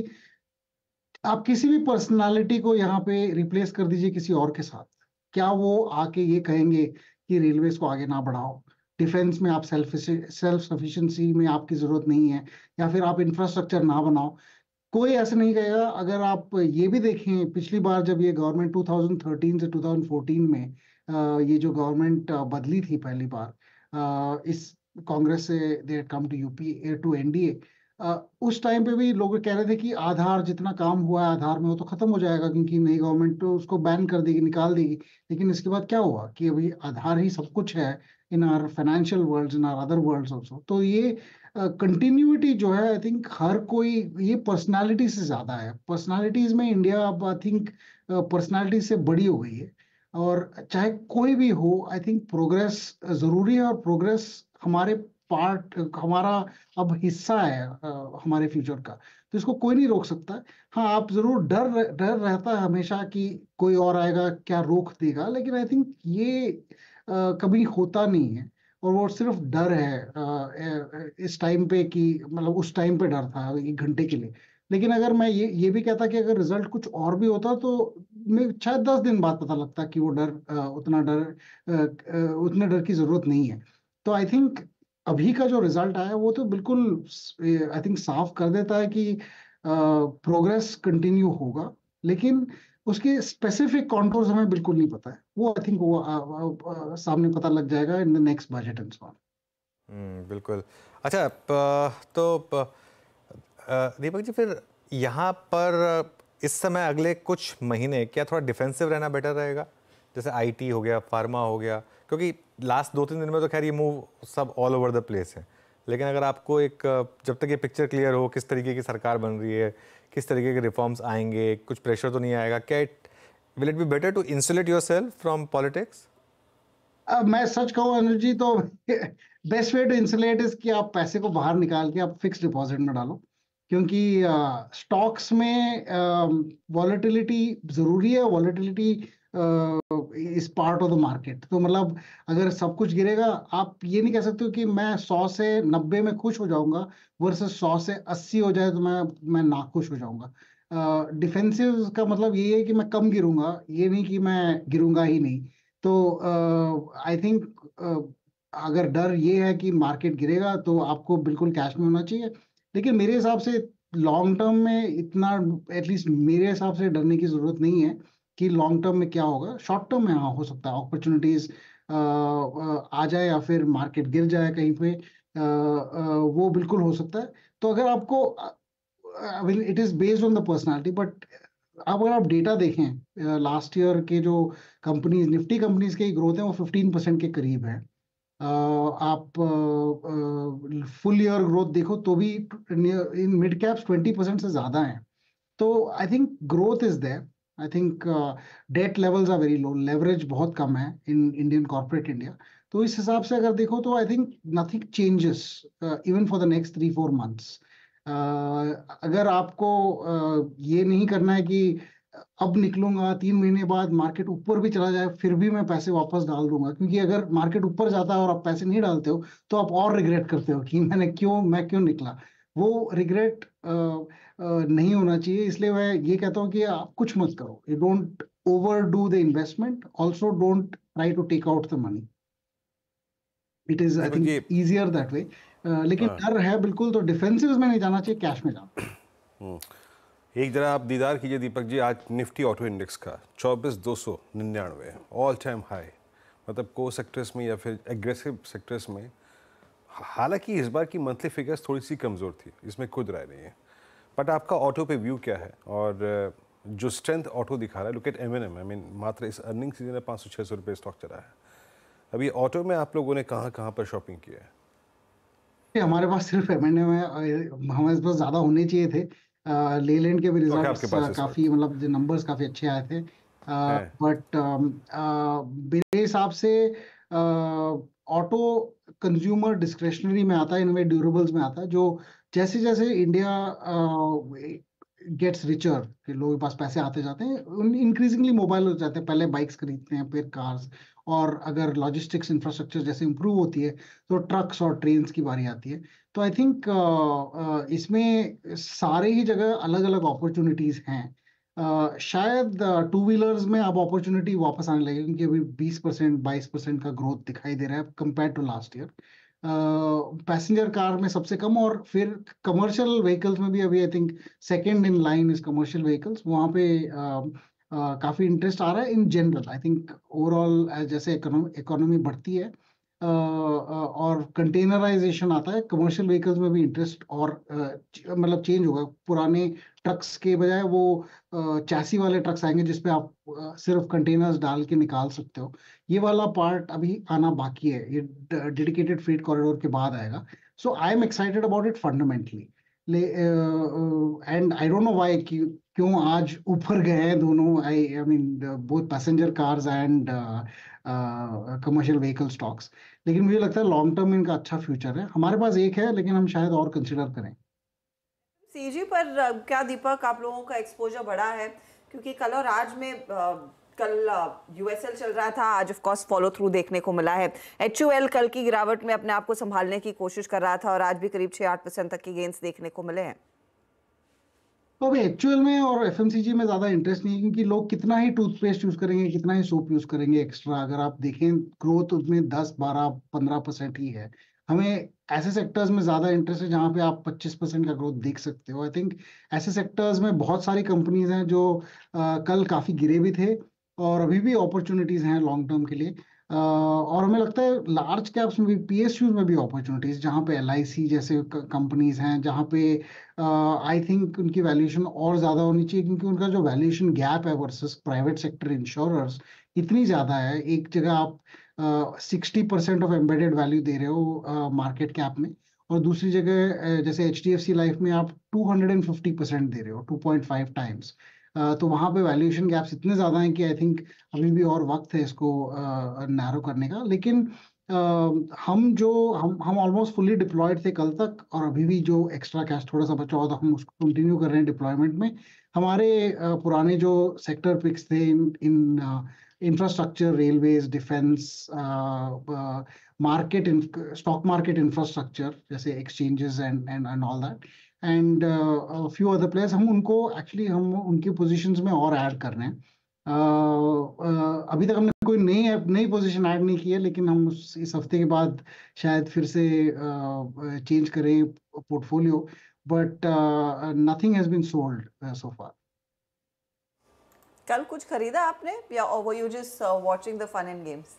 आप किसी भी पर्सनालिटी को यहाँ पे रिप्लेस कर दीजिए किसी और के साथ, क्या वो आके ये कहेंगे कि रेलवेज को आगे ना बढ़ाओ, डिफेंस में आप सेल्फ सफिशिएंसी में आपकी जरूरत नहीं है, या फिर आप इंफ्रास्ट्रक्चर ना बनाओ? कोई ऐसे नहीं कहेगा। अगर आप ये भी देखें, पिछली बार जब ये गवर्नमेंट 2013 से 2014 में ये जो गवर्नमेंट बदली थी पहली बार, इस कांग्रेस से they come to UPA to NDA, उस टाइम पे भी लोग कह रहे थे कि आधार जितना काम हुआ है आधार में वो तो खत्म हो जाएगा, क्योंकि नई गवर्नमेंट तो उसको बैन कर देगी, निकाल देगी। लेकिन इसके बाद क्या हुआ कि अभी आधार ही सब कुछ है in our financial world, in our other worlds also. तो ये कंटिन्यूटी जो है, आई थिंक हर कोई, ये पर्सनालिटी से ज्यादा है। पर्सनालिटीज में इंडिया अब आई थिंक पर्सनालिटी से बड़ी हो गई है, और चाहे कोई भी हो, आई थिंक प्रोग्रेस जरूरी है, और प्रोग्रेस हमारा अब हिस्सा है हमारे फ्यूचर का, तो इसको कोई नहीं रोक सकता। हाँ, आप जरूर डर रहता है हमेशा कि कोई और आएगा क्या रोक देगा, लेकिन आई थिंक ये कभी होता नहीं है, और वो सिर्फ डर है इस टाइम पे, कि मतलब उस टाइम पे डर था 1 घंटे के लिए। लेकिन अगर मैं ये भी कहता कि अगर रिजल्ट कुछ और भी होता तो मैं शायद 10 दिन बाद पता लगता कि वो उतने डर की जरूरत नहीं है। तो आई थिंक अभी का जो रिजल्ट आया वो तो बिल्कुल आई थिंक साफ कर देता है कि प्रोग्रेस कंटिन्यू होगा, लेकिन उसके स्पेसिफिक कॉन्टूर्स हमें बिल्कुल नहीं पता है। वो आई थिंक वो सामने पता लग जाएगा in the next budget and so on. बिल्कुल। अच्छा, तो दीपक जी, फिर यहाँ पर इस समय अगले कुछ महीने क्या थोड़ा डिफेंसिव रहना बेटर रहेगा? जैसे आईटी हो गया, फार्मा हो गया, क्योंकि लास्ट 2-3 दिन में तो खैर ये मूव सब ऑल ओवर द प्लेस है, लेकिन अगर आपको जब तक ये पिक्चर क्लियर हो किस तरीके की सरकार बन रही है, किस तरीके के रिफॉर्म्स आएंगे, कुछ प्रेशर तो नहीं आएगा, क्या will it be better to insulate yourself from politics? मैं सच कहूँ अनुज जी, तो best way to insulate is कि आप पैसे को बाहर निकाल के आप फिक्स डिपॉजिट में डालो, क्योंकि स्टॉक्स में वॉलेटिलिटी जरूरी है। Volatility is part of the market. तो मतलब अगर सब कुछ गिरेगा, आप ये नहीं कह सकते हो कि मैं 100 से 90 में खुश हो जाऊंगा वर्सेस 100 से 80 हो जाए तो मैं नाखुश हो जाऊंगा। डिफेंसिव का मतलब ये है कि मैं कम गिरूंगा, ये नहीं कि मैं गिरूंगा ही नहीं। तो आई थिंक अगर डर ये है कि मार्केट गिरेगा तो आपको बिल्कुल कैश में होना चाहिए, लेकिन मेरे हिसाब से लॉन्ग टर्म में इतना, एटलीस्ट मेरे हिसाब से डरने की जरूरत नहीं है कि लॉन्ग टर्म में क्या होगा। शॉर्ट टर्म में हाँ हो सकता है अपॉर्चुनिटीज आ जाए या फिर मार्केट गिर जाए कहीं पे, वो बिल्कुल हो सकता है। तो अगर आपको it is based on the personality, but अब अगर आप डेटा देखें लास्ट ईयर के जो कंपनीज, निफ्टी कंपनीज के ग्रोथ है वो 15% के करीब है। आप फुल ईयर ग्रोथ देखो तो भी इन मिड कैप्स 20% से ज्यादा है। तो I think growth is there. I think debt levels are very low, leverage बहुत कम है इन इंडियन कॉर्पोरेट इंडिया। तो इस हिसाब से अगर देखो तो I think nothing changes even for the next 3-4 months. अगर आपको ये नहीं करना है कि अब निकलूंगा 3 महीने बाद मार्केट ऊपर भी चला जाए फिर भी मैं पैसे वापस डाल दूंगा, क्योंकि अगर मार्केट ऊपर जाता है और आप पैसे नहीं डालते हो तो आप और रिग्रेट करते हो कि मैं क्यों निकला। वो रिग्रेट नहीं होना चाहिए, इसलिए मैं ये कहता हूँ कि आप कुछ मत करो, you don't overdo the investment, also don't try to take out the money. It is I think easier that way. लेकिन डर है बिल्कुल, तो डिफेंसिव में नहीं जाना चाहिए, कैश में जाना। एक जरा आप दीदार कीजिए दीपक जी, आज निफ्टी ऑटो इंडेक्स का 24,299 ऑल टाइम हाई, मतलब को सेक्टर्स में या फिर एग्रेसिव सेक्टर्स में। हालांकि इस बार की मंथली फिगर्स थोड़ी सी कमज़ोर थी, इसमें खुद राय नहीं है, बट आपका ऑटो पे व्यू क्या है और जो स्ट्रेंथ ऑटो दिखा रहा है? Look at M&M, I mean मात्र इस अर्निंग सीजन में 500-600 रुपये स्टॉक चला है। अभी ऑटो में आप लोगों ने कहाँ पर शॉपिंग किया है? हमारे पास सिर्फ M&M है, हमारे पास ज़्यादा होने चाहिए थे। लेलैंड के भी रिजल्ट्स काफ़ी, मतलब नंबर्स काफ़ी अच्छे आए थे, बट मेरे हिसाब से ऑटो कंज्यूमर डिस्क्रिशनरी में आता है, इनमें ड्यूरेबल्स में आता है, जो जैसे जैसे इंडिया गेट्स रिचर, कि लोगों के पास पैसे आते जाते हैं, इंक्रीजिंगली मोबाइल हो जाते हैं, पहले बाइक्स खरीदते हैं फिर कार्स, और अगर लॉजिस्टिक्स इंफ्रास्ट्रक्चर जैसे इंप्रूव होती है तो ट्रक्स और ट्रेन्स की बारी आती है। तो आई थिंक इसमें सारे ही जगह अलग अलग अपॉर्चुनिटीज़ हैं। शायद टू व्हीलर्स में अब अपॉर्चुनिटी वापस आने लगेगी, क्योंकि अभी 20% 22% का ग्रोथ दिखाई दे रहा है compare to last year. Passenger car में सबसे कम, और फिर कमर्शियल व्हीकल्स में भी अभी I think second in line is commercial vehicles, वहाँ पे काफ़ी इंटरेस्ट आ रहा है in general. I think overall जैसे इकोनॉमी बढ़ती है और कंटेनराइजेशन आता है, कमर्शियल व्हीकल्स में भी इंटरेस्ट और मतलब चेंज होगा। पुराने ट्रक्स के बजाय वो चैसी वाले ट्रक्स आएंगे जिसपे आप सिर्फ कंटेनर्स डाल के निकाल सकते हो। ये वाला पार्ट अभी आना बाकी है, ये डेडिकेटेड फ्रेट कॉरिडोर के बाद आएगा। So I am excited about it fundamentally, and I don't know why क्यों आज ऊपर गए हैं दोनों। I mean both passenger cars and commercial vehicle stocks, लेकिन मुझे लगता है लॉन्ग टर्म इनका अच्छा फ्यूचर है। हमारे पास एक है, लेकिन हम शायद और कंसिडर करें। सीजी पर क्या दीपक आप लोगों का एक्सपोजर बढ़ा है? क्योंकि कल और आज में कल यूएसएल चल रहा था, आज ऑफ कोर्स फॉलो थ्रू देखने को मिला है। HUL कल की गिरावट में अपने आप को संभालने की कोशिश कर रहा था और आज भी करीब 6-8% तक की गेंस देखने को मिले हैं। तो अभी HUL में और FMCG में ज़्यादा इंटरेस्ट नहीं है, क्योंकि लोग कितना ही टूथपेस्ट यूज़ करेंगे, कितना ही सोप यूज़ करेंगे एक्स्ट्रा। अगर आप देखें ग्रोथ उसमें 10-12-15% ही है। हमें ऐसे सेक्टर्स में ज़्यादा इंटरेस्ट है जहाँ पे आप 25% का ग्रोथ देख सकते हो। आई थिंक ऐसे सेक्टर्स में बहुत सारी कंपनीज हैं जो कल काफ़ी गिरे भी थे और अभी भी अपॉर्चुनिटीज़ हैं लॉन्ग टर्म के लिए। और हमें लगता है लार्ज कैप्स में भी, PSUs में भी अपॉर्चुनिटीज़, जहाँ पे LIC जैसे कंपनीज हैं, जहाँ पे आई थिंक उनकी वैल्यूएशन और ज़्यादा होनी चाहिए, क्योंकि उनका जो वैल्यूएशन गैप है वर्सेस प्राइवेट सेक्टर इंश्योरर्स इतनी ज़्यादा है। एक जगह आप 60% ऑफ एम्बेडेड वैल्यू दे रहे हो मार्केट कैप में, और दूसरी जगह जैसे HDFC लाइफ में आप 250% दे रहे हो, 2.5 टाइम्स। तो वहाँ पे वैल्यूएशन गैप्स इतने ज़्यादा हैं कि आई थिंक अभी भी और वक्त है इसको नैरो करने का। लेकिन हम ऑलमोस्ट फुली डिप्लॉयड थे कल तक, और अभी भी जो एक्स्ट्रा कैश थोड़ा सा बचा हुआ था हम उसको कंटिन्यू कर रहे हैं डिप्लॉयमेंट में। हमारे पुराने जो सेक्टर पिक्स थे in infrastructure, railways, defence, market, stock market infrastructure जैसे exchanges and all that, and few other players, हम उनकी पोजीशंस में और ऐड कर रहे हैं। अभी तक हमने कोई नई पोजीशन ऐड नहीं की है, लेकिन हम इस हफ्ते के बाद शायद फिर से चेंज करें portfolio, but nothing has been sold so far. कल कुछ खरीदा आपने, या were you just watching the fun and games?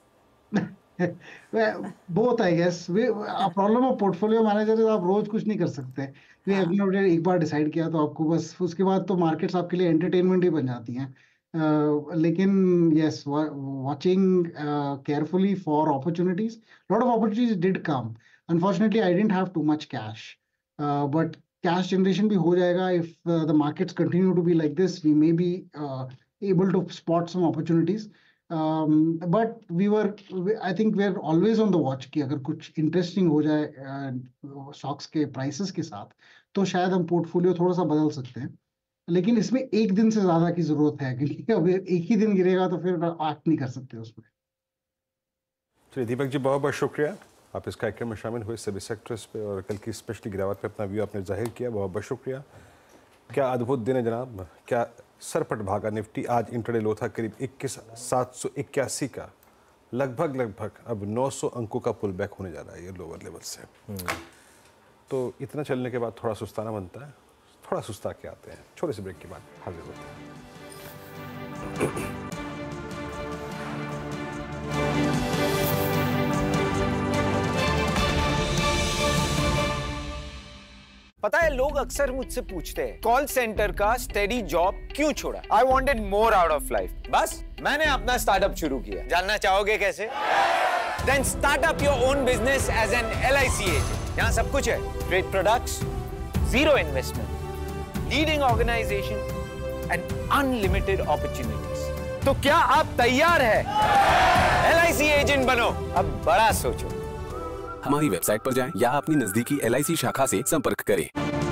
Both I guess. Problem of portfolio manager है, आप रोज कुछ नहीं कर सकते। आपने एक बार डिसाइड किया तो आपको बस उसके बाद तो मार्केट्स आपके लिए एंटरटेनमेंट ही बन जाती हैं। लेकिन yes, watching carefully for opportunities, lot of opportunities did come. Unfortunately I didn't have too much cash, but cash generation भी हो जाएगा if the markets continue to be like this. We may be able to spot some opportunities, but I think we're always on the watch कि अगर कुछ interesting हो जाए stocks के prices के साथ, तो शायद हम पोर्टफोलियो थोड़ा सा बदल सकते हैं, लेकिन इसमें एक दिन से ज्यादा की जरूरत है, क्योंकि अगर एक ही दिन गिरेगा तो फिर एक्ट नहीं कर सकते उसमें। चलिए दीपक जी, बहुत बहुत शुक्रिया, आप इस कार्यक्रम में शामिल हुए सभी सेक्टर्स पे और कल की स्पेशली गिरावट पे अपना व्यू आपने जाहिर किया, बहुत बहुत शुक्रिया। क्या अद्भुत दिन है जनाब, क्या सरपट भागा निफ्टी। आज इंट्राडे लो था करीब 21,781 का, लगभग अब 900 अंकों का पुल बैक होने जा रहा है ये लोअर लेवल से। तो इतना चलने के बाद थोड़ा सुस्ताना बनता है, थोड़ा सुस्ता के आते हैं, छोटे से ब्रेक के बाद हाजिर होते हैं। पता है, लोग अक्सर मुझसे पूछते हैं कॉल सेंटर का स्टेडी जॉब क्यों छोड़ा। I wanted more out of life, बस मैंने अपना स्टार्टअप शुरू किया। जानना चाहोगे कैसे? Then start up your own business as an LIC agent. यहाँ सब कुछ है, great products, zero investment, leading organisation and unlimited opportunities. तो क्या आप तैयार है? LIC एजेंट बनो, अब बड़ा सोचो। हमारी वेबसाइट पर जाएं या अपनी नजदीकी LIC शाखा से संपर्क करें।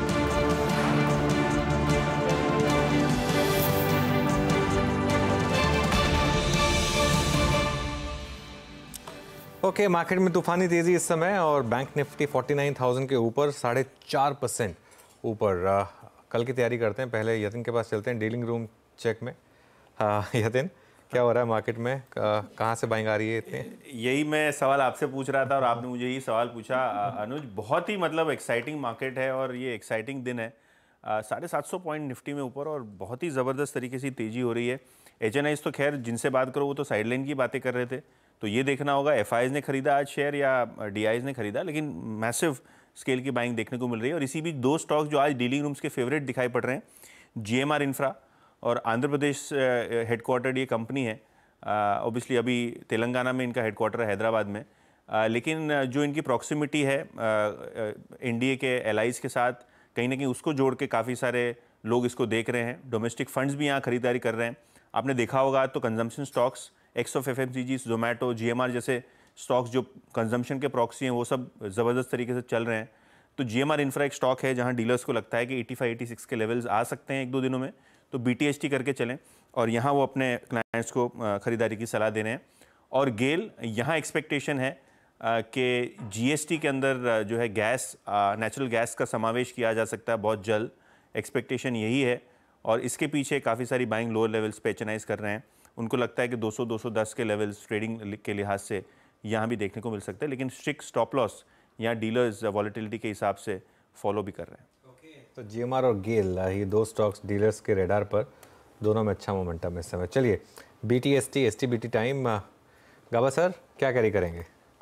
ओके, मार्केट में तूफानी तेजी इस समय और बैंक निफ्टी 49,000 के ऊपर 4.5% ऊपर। कल की तैयारी करते हैं, पहले यतिन के पास चलते हैं डीलिंग रूम चेक में। यतिन, क्या हो रहा है मार्केट में, कहाँ से बाइंग आ रही है इतने? यही मैं सवाल आपसे पूछ रहा था और आपने मुझे यही सवाल पूछा अनुज। बहुत ही मतलब एक्साइटिंग मार्केट है और ये एक्साइटिंग दिन है। 750 पॉइंट निफ्टी में ऊपर और बहुत ही ज़बरदस्त तरीके से तेज़ी हो रही है। HNIs तो खैर जिनसे बात करो वो तो साइडलाइन की बातें कर रहे थे, तो ये देखना होगा FIs ने खरीदा आज शेयर या DIs ने खरीदा, लेकिन मैसिव स्केल की बाइंग देखने को मिल रही है। और इसी बीच दो स्टॉक जो आज डीलिंग रूम्स के फेवरेट दिखाई पड़ रहे हैं, GMR इंफ्रा और आंध्र प्रदेश हेडक्वार्टर्ड ये कंपनी है। ऑब्वियसली अभी तेलंगाना में इनका हेडक्वार्टर है, हैदराबाद में, लेकिन जो इनकी प्रॉक्सिमिटी है NDA के LIs के साथ, कहीं ना कहीं उसको जोड़ के काफ़ी सारे लोग इसको देख रहे हैं। डोमेस्टिक फंड्स भी यहाँ खरीदारी कर रहे हैं। आपने देखा होगा तो consumption stocks, ex of FMCG, Zomato, GMR जैसे स्टॉक्स जो कंजम्पशन के प्रॉक्सी हैं वो सब ज़बरदस्त तरीके से चल रहे हैं। तो GMR इंफ्रा एक स्टॉक है जहाँ डीलर्स को लगता है कि 85-86 के लेवल्स आ सकते हैं 1-2 दिनों में, तो BTST करके चलें और यहाँ वो अपने क्लाइंट्स को ख़रीदारी की सलाह दे रहे हैं। और गेल, यहाँ एक्सपेक्टेशन है कि GST के अंदर जो है गैस, नेचुरल गैस का समावेश किया जा सकता है बहुत जल्द, एक्सपेक्टेशन यही है। और इसके पीछे काफ़ी सारी बाइंग लोअर लेवल्स पे HNIs कर रहे हैं। उनको लगता है कि 200-210 के लेवल्स ट्रेडिंग के लिहाज से यहाँ भी देखने को मिल सकते हैं, लेकिन स्ट्रिक्ट स्टॉप लॉस यहाँ डीलर्स वॉलेटिलिटी के हिसाब से फॉलो भी कर रहे हैं। तो GMR और गेल, ये दो स्टॉक्स डीलर्स के रेडार पर, दोनों में अच्छा मोमेंटम इस समय। चलिए BTST STBT time, Gaba sir क्या कैरी करेंगे?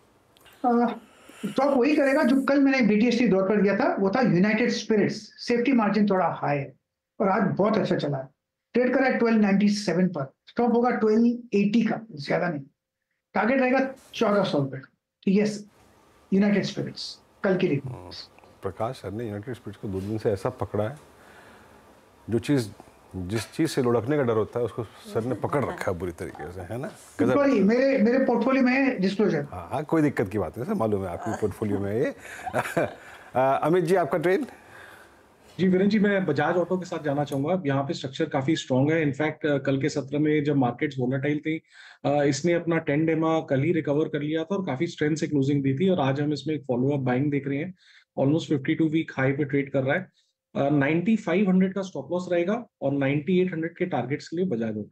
स्टॉक वही करेगा जो कल मैंने BTST दौर पर दिया था, वो था यूनाइटेड स्पिरिट्स। सेफ्टी मार्जिन थोड़ा हाई है और आज बहुत अच्छा चला है, ट्रेड करा है 1297 पर, स्टॉप होगा 1280 का, ज्यादा नहीं, टारगेट रहेगा 1400 रुपए। तो यस, यूनाइटेड स्पिरिट्स कल की रेटिंग। प्रकाश सर ने यूनाइटेड स्पिरिट्स को 2 दिन से ऐसा पकड़ा है, जो चीज़ जिस चीज़ से लुढ़कने का डर होता है उसको सर ने पकड़ रखा है बुरी तरीके से, है ना? मेरे पोर्टफोलियो में है डिस्क्लोजर। हाँ, कोई दिक्कत की बात नहीं सर, मालूम है आपकी पोर्टफोलियो में ये। अमित जी, आपका ट्रेड? जी वीरेन जी, मैं बजाज ऑटो के साथ जाना चाहूंगा। यहाँ पे स्ट्रक्चर काफी स्ट्रांग है। इनफैक्ट कल के सत्र में जब मार्केट्स वोलेटाइल थी, इसने अपना 10 डेमा कल ही रिकवर कर लिया था और काफी स्ट्रेंथ से क्लोजिंग दी थी। और आज हम इसमें एक फॉलोअप बाइंग देख रहे हैं, ऑलमोस्ट 52 वीक हाई पे ट्रेड कर रहा है। 9500 का स्टॉप लॉस रहेगा और 9800 के टारगेट्स के लिए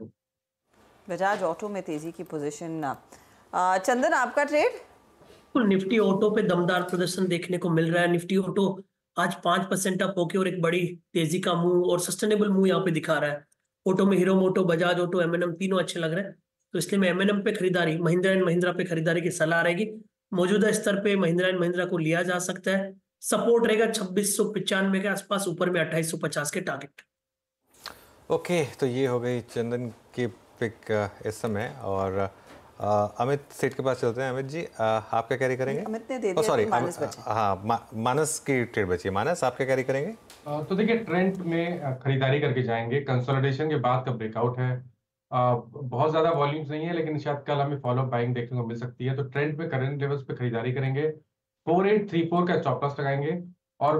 बजाज ऑटो में तेजी की पोजीशन। चंदन, आपका ट्रेड? निफ्टी ऑटो पे दमदार प्रदर्शन देखने को मिल रहा है। निफ्टी ऑटो आज 5% अप होके और एक बड़ी तेजी का मूव और सस्टेनेबल मूव यहाँ पे दिखा रहा है। ऑटो में हीरो मोटो, बजाज ऑटो, M&M तीनों अच्छे लग रहे हैं, तो इसलिए मैं M&M पे खरीदारी, महिंद्रा एंड महिंद्रा पे खरीदारी की सलाह रहेगी। मौजूदा स्तर पे महिंद्रा एंड महिंद्रा को लिया जा सकता है। सपोर्ट रहेगा 2695 के आसपास, ऊपर में 2850 के टारगेट। ओके, तो ये हो गई चंदन की पिक इस समय। और अमित सेठ के पास चलते हैं। अमित जी, आप क्या कैरी करेंगे? अमित ने दे दिया, सॉरी, मानस बचे। हाँ, मानस की ट्रेड बची है। मानस, आप क्या कैरी करेंगे? तो देखिए, ट्रेंड में खरीदारी करके जाएंगे। कंसोलिडेशन के बाद का ब्रेकआउट है, बहुत ज्यादा वॉल्यूम्स नहीं है, लेकिन शायद कल हमें फॉलो बाइंग देखने को मिल सकती है। तो ट्रेंड पे करंट लेवल्स पे खरीदारी करेंगे, 4834 का स्टॉप लॉस लगाएंगे और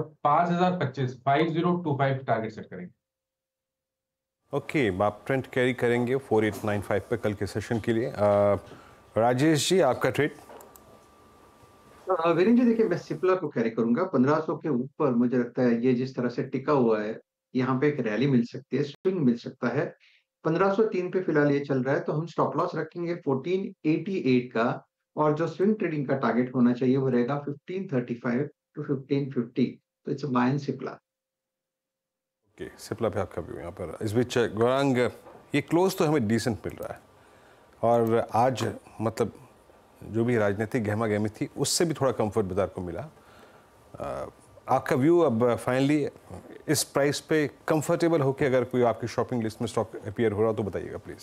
5025 टारगेट सेट करेंगे। ओके, आप ट्रेंड कैरी करेंगे 4895 पे कल के सेशन के लिए। राजेश जी, आपका ट्रेड? वीरेंद्र जी देखिए, मैं सिप्ला को कैरी करूंगा 1500 के ऊपर। मुझे लगता है ये जिस तरह से टिका हुआ है, यहाँ पे एक रैली मिल सकती है, स्विंग मिल सकता है। 1503 पे फिलहाल ये चल रहा है, तो हम स्टॉप लॉस रखेंगे 1488 का, और जो स्विंग ट्रेडिंग का टारगेट होना चाहिए वो रहेगा 1535 टू 1550। तो it's buy in Cipla. Okay, Cipla पे आपका व्यू यहाँ पर। इस बीच गौरांग, ये क्लोज तो हमें डिसेंट मिल रहा है, और आज मतलब जो भी राजनीतिक गहमा गहमी थी उससे भी थोड़ा कंफर्ट बाजार को मिला। आपका व्यू अब फाइनली इस प्राइस पे कंफर्टेबल होके अगर कोई आपकी शॉपिंग लिस्ट में स्टॉक अपीयर हो रहा हो तो बताइएगा प्लीज।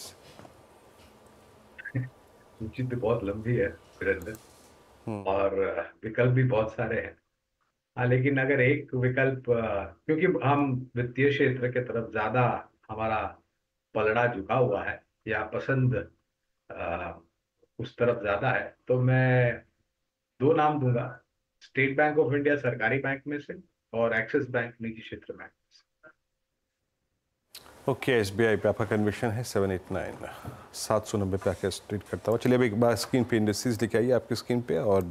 सूची तो बहुत लंबी है वीरेंद्र, और विकल्प भी बहुत सारे हैं। हाँ, लेकिन अगर एक विकल्प, क्योंकि हम वित्तीय क्षेत्र के तरफ ज्यादा हमारा पलड़ा झुका हुआ है या पसंद उस तरफ ज्यादा है, तो मैं दो नाम दूंगा, स्टेट बैंक ऑफ इंडिया सरकारी बैंक में से और एक्सिस बैंक निजी क्षेत्र बैंक में से। ओके, एसबीआई पे आपका कन्विक्शन है 789 790 पे आके ट्रेड करता हुआ। चलिए अब एक बार स्क्रीन पे इंडस्ट्रीज लेके आइए आपकी स्क्रीन पे, और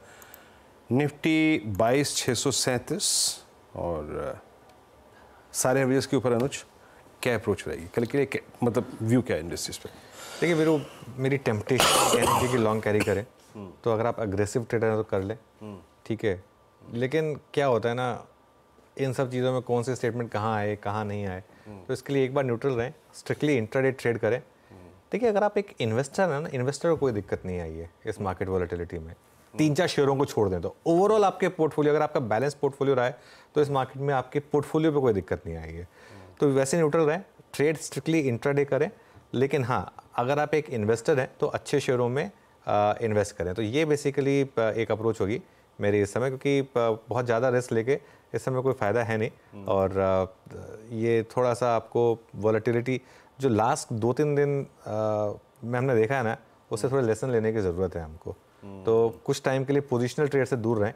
निफ्टी 22,637 और सारे एवरेज के ऊपर। अनुज, क्या अप्रोच रहेगी कल के लिए, मतलब व्यू क्या है इंडस्ट्रीज पे? देखिए मेरी टेम्पटेशन है कि लॉन्ग कैरी करें, तो अगर आप अग्रेसिव ट्रेडर हैं तो कर लें, ठीक है। लेकिन क्या होता है ना, इन सब चीज़ों में कौन से स्टेटमेंट कहाँ आए कहाँ नहीं आए, तो इसके लिए एक बार न्यूट्रल रहें, स्ट्रिक्टली इंट्राडे ट्रेड करें। देखिए, अगर आप एक इन्वेस्टर हैं ना, इन्वेस्टर को कोई दिक्कत नहीं आई है इस मार्केट वॉलेटिलिटी में। 3-4 शेयरों को छोड़ दें तो ओवरऑल आपके पोर्टफोलियो, अगर आपका बैलेंस पोर्टफोलियो रहा है तो इस मार्केट में आपके पोर्टफोलियो पे कोई दिक्कत नहीं आई है। तो वैसे न्यूट्रल रहें, ट्रेड स्ट्रिक्टली इंट्राडे करें। लेकिन हाँ, अगर आप एक इन्वेस्टर हैं तो अच्छे शेयरों में इन्वेस्ट करें। तो ये बेसिकली एक अप्रोच होगी मेरी इस समय, क्योंकि बहुत ज़्यादा रिस्क लेके इस समय कोई फ़ायदा है नहीं। और ये थोड़ा सा आपको वॉलेटिलिटी जो लास्ट 2-3 दिन में हमने देखा है ना, उससे थोड़ा लेसन लेने की ज़रूरत है हमको। तो कुछ टाइम के लिए पोजिशनल ट्रेड से दूर रहें।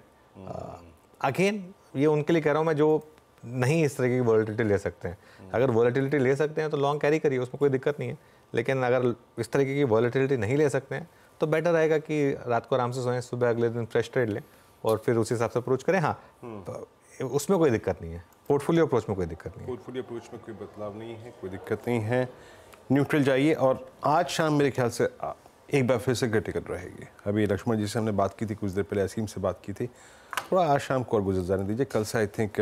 अगेन ये उनके लिए कह रहा हूँ मैं जो नहीं इस तरह की वॉलेटिलिटी ले सकते हैं। अगर वॉलेटिलिटी ले सकते हैं तो लॉन्ग कैरी करिए, उसमें कोई दिक्कत नहीं है। लेकिन अगर इस तरीके की वॉलेटिलिटी नहीं ले सकते हैं तो बेटर रहेगा कि रात को आराम से सोएं, सुबह अगले दिन फ्रेश ट्रेड लें और फिर उसी हिसाब से अप्रोच करें। हाँ, उसमें कोई दिक्कत नहीं है, पोर्टफोलियो अप्रोच में कोई दिक्कत नहीं है। पोर्टफोलियो अप्रोच में कोई बदलाव नहीं है, कोई दिक्कत नहीं है, न्यूट्रल जाइए। और आज शाम मेरे ख्याल से एक बार फिर से क्रिटिकल रहेगी। अभी लक्ष्मण जी से हमने बात की थी, कुछ देर पहले असीम से बात की थी, थोड़ा आज शाम को और गुजर जाने दीजिए। कल से आई थिंक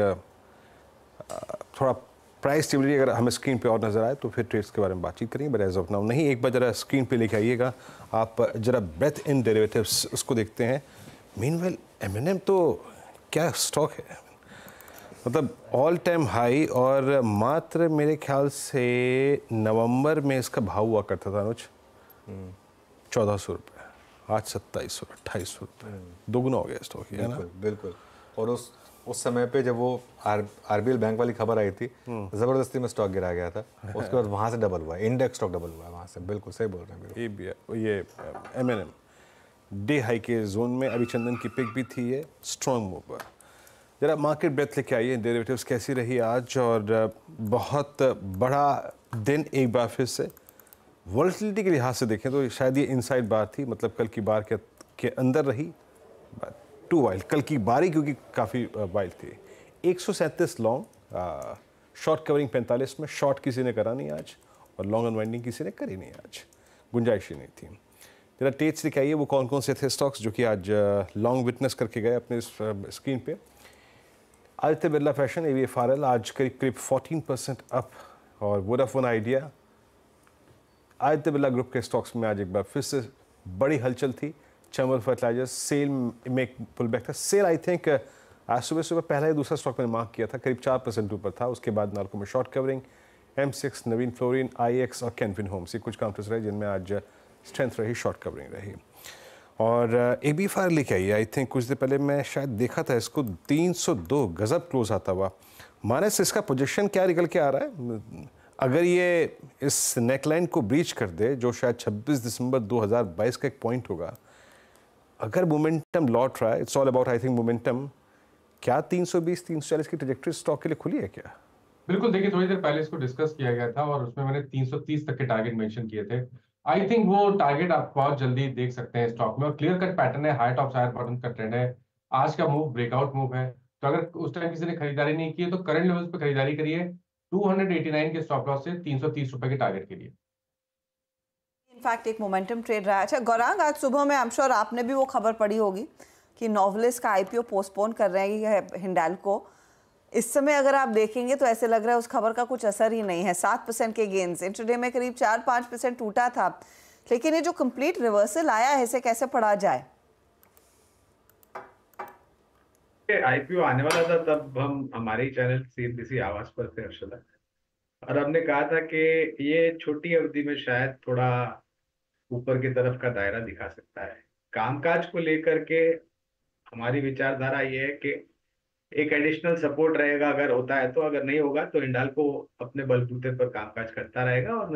थोड़ा प्राइस स्टेबिलिटी अगर हमें स्क्रीन पे और नज़र आए तो फिर ट्रेड्स के बारे में बातचीत करेंगे, बट एज ऑफ नाउ नहीं। एक बार जरा स्क्रीन पे लेके आइएगा आप, जरा ब्रेथ इन डेरिवेटिव्स उसको देखते हैं। मीनवेल M&M तो क्या स्टॉक है, मतलब ऑल टाइम हाई, और मात्र मेरे ख्याल से नवंबर में इसका भाव हुआ करता था अनुज 1400 रुपये, आज 2700 2800 रुपये, दोगुना हो गया स्टॉक, है ना? बिल्कुल। और उस समय पे जब वो आरबीएल बैंक वाली खबर आई थी, जबरदस्ती में स्टॉक गिरा गया था, उसके बाद वहाँ से डबल हुआ, इंडेक्स स्टॉक डबल हुआ है वहाँ से। बिल्कुल सही बोल रहे हैं। ये M&M डे हाई के जोन में, अभी चंदन की पिक भी थी, ये स्ट्रॉन्ग मूवर। जरा मार्केट ब्रेथ लेके आइए, डेरिवेटिव्स कैसी रही आज, और बहुत बड़ा दिन एक बार फिर से वॉलेटिलिटी के लिहाज से देखें तो शायद ये इनसाइड बार थी, मतलब कल की बार के अंदर रही, टू वाइल्ड कल की बारी, क्योंकि काफ़ी वाइल्ड थी। 137 लॉन्ग, शॉर्ट कवरिंग 45 में, शॉर्ट किसी ने करा नहीं आज, और लॉन्ग अनवाइंडिंग किसी ने करी नहीं आज, गुंजाइश ही नहीं थी। जरा टेट्स दिखाइए वो कौन कौन से थे स्टॉक्स जो कि आज लॉन्ग विटनेस करके गए अपने स्क्रीन पे। आदित्य बिरला फैशन, AVFRL आज करीब 14% अप, और Vodafone Idea, Aditya Birla group के स्टॉक्स में आज एक बार फिर से बड़ी हलचल थी। चंबल फर्टिलाइजर्स सेल में एक पुल बैक था। सेल आई थिंक आज सुबह पहला या दूसरा स्टॉक मैंने मार्क किया था, करीब 4% ऊपर था। उसके बाद नाल्को में short covering, M6, Navin fluorine, IX और कैनफिन होम्स, ये कुछ काउंटर्स रहे जिनमें आज स्ट्रेंथ रही, शॉर्ट कवरिंग रही। और AVFRL लेके आई, आई थिंक कुछ देर पहले मैं शायद देखा था इसको 302 गजब क्लोज आता हुआ। मानस, इसका पोजीशन क्या निकल के आ रहा है? अगर ये इस नेकलाइन को ब्रीच कर दे, जो शायद 26 दिसंबर 2022 का एक पॉइंट होगा, अगर मोमेंटम लौट रहा है, it's all about I think momentum, क्या 320 340 की ट्रैजेक्टरी स्टॉक के लिए खुली है क्या? बिल्कुल, देखिए थोड़ी देर पहले इसको डिस्कस किया गया था और उसमें मैंने 330 तक के टारगेट मेंशन किए थे। आई थिंक वो टारगेट आप बहुत जल्दी देख सकते हैं स्टॉक में, और क्लियर कट पैटर्न है, हाई टॉप हायर बॉटम का ट्रेंड है। आज का मूव ब्रेकआउट मूव है, तो अगर उस टाइम किसी ने खरीदारी नहीं की है तो करंट लेवल्स पे खरीदारी करिए 289 के स्टॉप लॉस से 330 रुपए के टारगेट के लिए। इनफैक्ट एक मोमेंटम ट्रेड रहा है। अच्छा गौरांग, आज सुबह में आई एम श्योर आपने भी वो खबर पढ़ी होगी कि नोवेलिस का आईपीओ पोस्टपोन कर रहे हैं हिंडाल्को। इस समय अगर आप देखेंगे तो ऐसे लग रहा है उस खबर का कुछ असर ही नहीं है। 7% के गेन्स, इंट्राडे में करीब 4-5% टूटा था, लेकिन ये जो कंप्लीट रिवर्सल आया है इसे कैसे पढ़ा जाए? आईपीओ आने वाला था तब हम हमारे ही चैनल CNBC आवाज पर थे हर्षदा, और हमने कहा था कि ये छोटी अवधि में शायद थोड़ा ऊपर की तरफ का दायरा दिखा सकता है। कामकाज को लेकर के हमारी विचारधारा ये है कि एक एडिशनल सपोर्ट रहेगा अगर होता है तो, अगर नहीं होगा तो हिंडाल्को अपने बलबूते पर कामकाज करता रहेगा और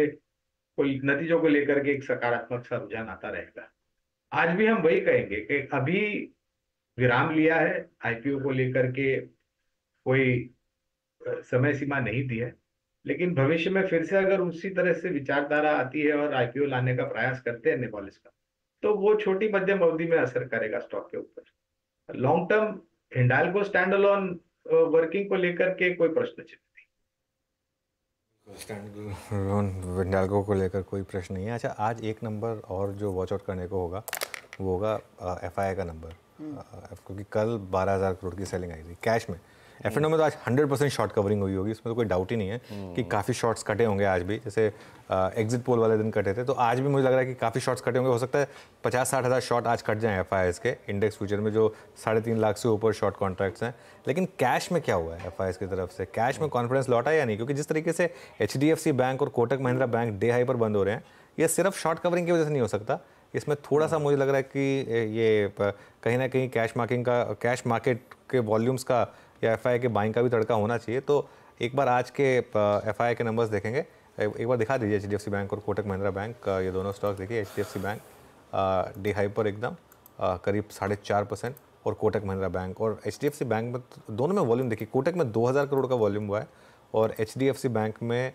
नतीजों को लेकर के एक सकारात्मक सा रुझान आता रहेगा। आज भी हम वही कहेंगे कि अभी विराम लिया है, आईपीओ को लेकर के कोई समय सीमा नहीं दी है, लेकिन भविष्य में फिर से अगर उसी तरह से विचारधारा आती है और आईपीओ लाने का प्रयास करते हैं नोवेलिस का, तो वो छोटी मध्यम अवधि में असर करेगा स्टॉक के ऊपर। Long term Hindalco stand alone working को लेकर के कोई प्रश्न चिन्ह नहीं। स्टैंड हिंडाल्को को लेकर कोई प्रश्न नहीं है। अच्छा, आज एक नंबर और जो वॉच आउट करने को होगा वो होगा FII का नंबर, क्योंकि कल 12,000 करोड़ की सेलिंग आई थी कैश में। F&O में तो आज 100% शॉर्ट कवरिंग हुई होगी, इसमें तो कोई डाउट ही नहीं है कि काफ़ी शॉर्ट्स कटे होंगे आज भी। जैसे एग्जिट पोल वाले दिन कटे थे, तो आज भी मुझे लग रहा है कि काफ़ी शॉर्ट्स कटे होंगे। हो सकता है 50-60 हज़ार शॉर्ट आज कट जाएं FIIs के इंडेक्स फ्यूचर में, जो 3.5 लाख से ऊपर शॉर्ट कॉन्ट्रैक्ट्स हैं। लेकिन कैश में क्या हुआ है FIIs की तरफ से? कैश में कॉन्फिडेंस लौटा या नहीं? क्योंकि जिस तरीके से HDFC बैंक और Kotak Mahindra bank day high पर बंद हो रहे हैं, ये सिर्फ शॉर्ट कवरिंग की वजह से नहीं हो सकता। इसमें थोड़ा सा मुझे लग रहा है कि ये कहीं ना कहीं कैश मार्केट के वॉल्यूम्स का या FII के बाइंग का भी तड़का होना चाहिए। तो एक बार आज के FII के नंबर्स देखेंगे, एक बार दिखा दीजिए HDFC बैंक और कोटक महिंद्रा बैंक, ये दोनों स्टॉक देखिए। HDFC बैंक डे हाई पर एकदम करीब 4.5%, और कोटक महिंद्रा बैंक और HDFC बैंक में दोनों में वॉल्यूम देखिए। कोटक में 2,000 करोड़ का वॉल्यूम हुआ है और HDFC बैंक में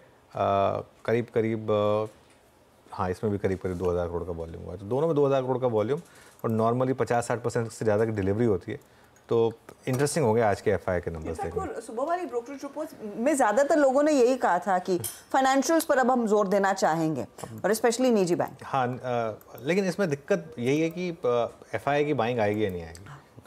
करीब हाँ, इसमें भी करीब 2,000 करोड़ का वॉल्यूम हुआ है। तो दोनों में 2,000 करोड़ का वॉल्यूम, और नॉर्मली 50-60% से ज़्यादा की डिलीवरी होती है। तो इंटरेस्टिंग हो गया आज के FII के नंबर्स देखने। सुबह वाली ब्रोकरेज रिपोर्ट में ज़्यादातर लोगों ने यही कहा था कि फाइनेंशियल्स पर अब हम जोर देना चाहेंगे, और स्पेशली निजी बैंक। हाँ, लेकिन इसमें दिक्कत यही है कि FII की बाइंग आएगी या नहीं आएगी,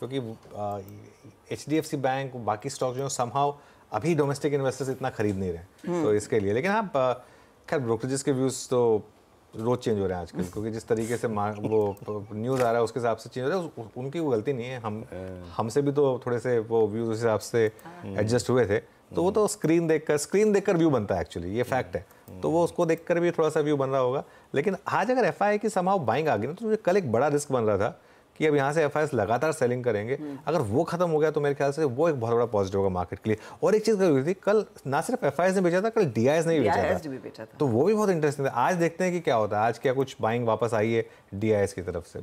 क्योंकि HDFC बैंक, बाकी स्टॉक जो समहाउ अभी डोमेस्टिक इन्वेस्टर्स इतना खरीद नहीं रहे, तो इसके लिए। लेकिन हाँ, खैर ब्रोकरेजेस के व्यूज़ तो रोज चेंज हो रहे हैं आजकल, क्योंकि जिस तरीके से वो न्यूज़ आ रहा है उसके हिसाब से चेंज हो रहा है। उनकी कोई गलती नहीं है, हमसे भी तो थोड़े से वो व्यूज़ उस हिसाब से एडजस्ट हुए थे। तो वो तो स्क्रीन देखकर व्यू बनता है एक्चुअली, ये फैक्ट है। तो वो उसको देखकर भी थोड़ा सा व्यू बन रहा होगा। लेकिन आज अगर FII की समहाउ बाइंग आ गई ना, तो मुझे कल एक बड़ा रिस्क बन रहा था कि अब यहाँ से FIIs लगातार सेलिंग करेंगे। अगर वो खत्म हो गया तो मेरे ख्याल से वो एक बहुत बड़ा पॉजिटिव होगा मार्केट के लिए। और एक चीज़ हुई थी कल, ना सिर्फ FIIs ने बेचा था, कल DIIs ने भी बेचा था, तो वो भी बहुत इंटरेस्टिंग था। आज देखते हैं कि क्या होता है, आज क्या कुछ बाइंग वापस आई है DIIs की तरफ से।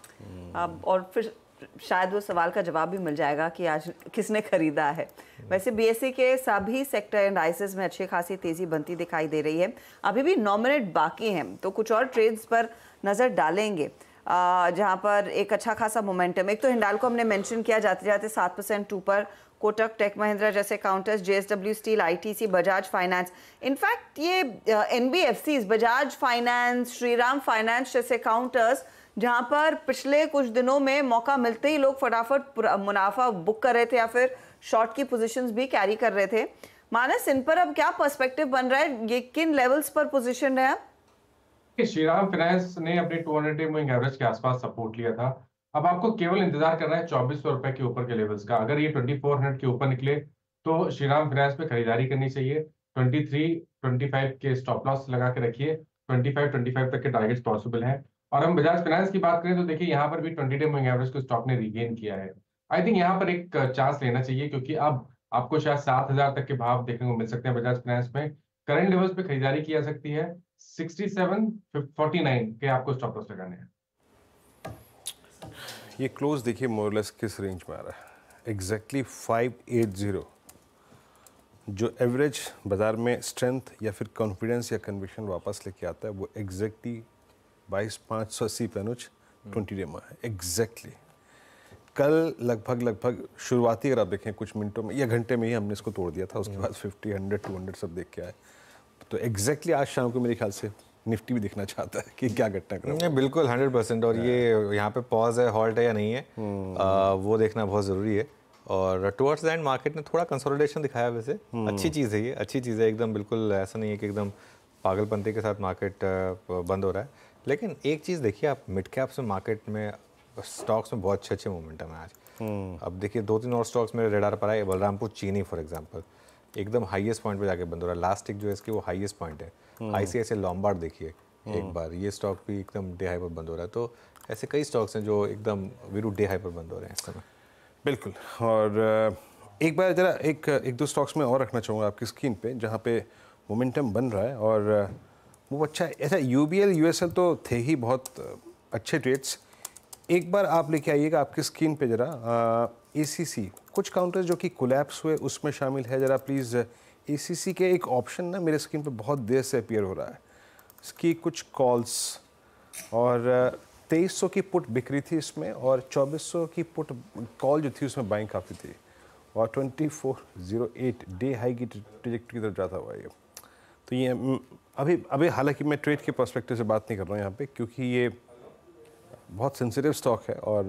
और फिर शायद वो सवाल का जवाब भी मिल जाएगा कि आज किसने खरीदा है। वैसे BSE के सभी सेक्टर एंड आइसेस में अच्छी खासी तेजी बनती दिखाई दे रही है। अभी भी नॉमिनेट बाकी हैं, तो कुछ और ट्रेड्स पर नज़र डालेंगे जहां पर एक अच्छा खासा मोमेंटम। एक तो हिंडाल्को हमने मेंशन किया, जाते जाते 7% ऊपर। कोटक, टेक महिंद्रा जैसे counters, JSW steel, ITC, Bajaj finance, in fact ये NBFCs, Bajaj finance, Shriram finance जैसे काउंटर्स, जहां पर पिछले कुछ दिनों में मौका मिलते ही लोग फटाफट मुनाफा बुक कर रहे थे या फिर शॉर्ट की पोजीशंस भी कैरी कर रहे थे। मानस, इन पर अब क्या पर्सपेक्टिव बन रहा है, ये किन लेवल्स पर पोजीशन है? श्रीराम फाइनेंस ने अपने 200 मूविंग एवरेज के आसपास सपोर्ट लिया था। अब आपको केवल इंतजार करना है 2400 रुपए के ऊपर के लेवल्स का। अगर ये 2400 के ऊपर निकले तो श्रीराम फाइनेंस पे खरीदारी करनी चाहिए। 23-25 के स्टॉप लॉस लगा के रखिए, 25 तक के टारगेट्स पॉसिबल हैं। और हम बजाज फाइनेंस की बात करें तो देखिए यहाँ पर भी 20 डे मूविंग एवरेज को स्टॉक ने रिगेन किया है। आई थिंक यहाँ पर एक चांस लेना चाहिए, क्योंकि अब आपको शायद 7,000 तक के भाव देखने को मिल सकते हैं बजाज फाइनेंस में। करंट लेवल्स पे खरीदारी की जा सकती है। 67-49 के आपको स्टॉप लॉस लगाने हैं। ये क्लोज देखिए मोरलेस किस रेंज में आ रहा है? एग्जैक्टली 580 जो एवरेज बाजार में स्ट्रेंथ या फिर कॉन्फिडेंस या कन्विक्शन वापस लेके आता है वो एग्जैक्टली 22,580 पे अनुज 20 डे में है एग्जैक्टली। कल लगभग शुरुआती अगर आप देखें कुछ मिनटों में या घंटे में ही हमने इसको तोड़ दिया था, उसके बाद 50, 100, 200 सब देख के आए। तो एग्जैक्टली आज शाम को मेरे ख्याल से निफ्टी भी देखना चाहता है कि क्या घटनाक्रम है। बिल्कुल 100%। और ये यहाँ पे पॉज है, हॉल्ट है या नहीं है, वो देखना बहुत ज़रूरी है। और टुवर्ड्स द एंड मार्केट ने थोड़ा कंसोलिडेशन दिखाया, वैसे अच्छी चीज़ है, ये अच्छी चीज़ है एकदम। बिल्कुल ऐसा नहीं है कि एकदम पागलपंती के साथ मार्केट बंद हो रहा है। लेकिन एक चीज़ देखिए आप, मिड कैप्स में मार्केट में स्टॉक्स में बहुत अच्छे मोमेंटम है आज। अब देखिए 2-3 और स्टॉक्स मेरे रेडार पर आए। बलरामपुर चीनी फॉर एग्जांपल एकदम हाईएस्ट पॉइंट पे जाके बंद हो रहा है। लास्ट टिक जो है इसकी वो हाईएस्ट पॉइंट है। आईसीआईसीआई लॉम्बार्ड देखिए एक बार, ये स्टॉक भी एकदम डे हाई पर बंद हो रहा है। तो ऐसे कई स्टॉक्स हैं जो एकदम वीरू डे हाई पर बंद हो रहे हैं इस समय। बिल्कुल। और एक बार जरा एक दो स्टॉक्स में और रखना चाहूँगा आपकी स्क्रीन पे जहाँ पे मोमेंटम बन रहा है और वो अच्छा है। ऐसा यूबीएल यूएसएल तो थे ही बहुत अच्छे ट्रेड्स। एक बार आप लेके आइएगा आपकी स्क्रीन पे जरा एसीसी कुछ काउंटर्स जो कि कोलैप्स हुए उसमें शामिल है। जरा प्लीज़ एसीसी के एक ऑप्शन ना मेरे स्क्रीन पे बहुत देर से अपीयर हो रहा है। इसकी कुछ कॉल्स और 2300 की पुट बिक रही थी इसमें और 2400 की पुट कॉल जो थी उसमें बाइंग काफ़ी थी और 2408 डे हाई की ट्रेजेक्टरी की तरफ जाता हुआ ये। तो ये अभी हालांकि मैं ट्रेड के पर्सपेक्टिव से बात नहीं कर रहा हूँ यहाँ पे क्योंकि ये बहुत सेंसिटिव स्टॉक है और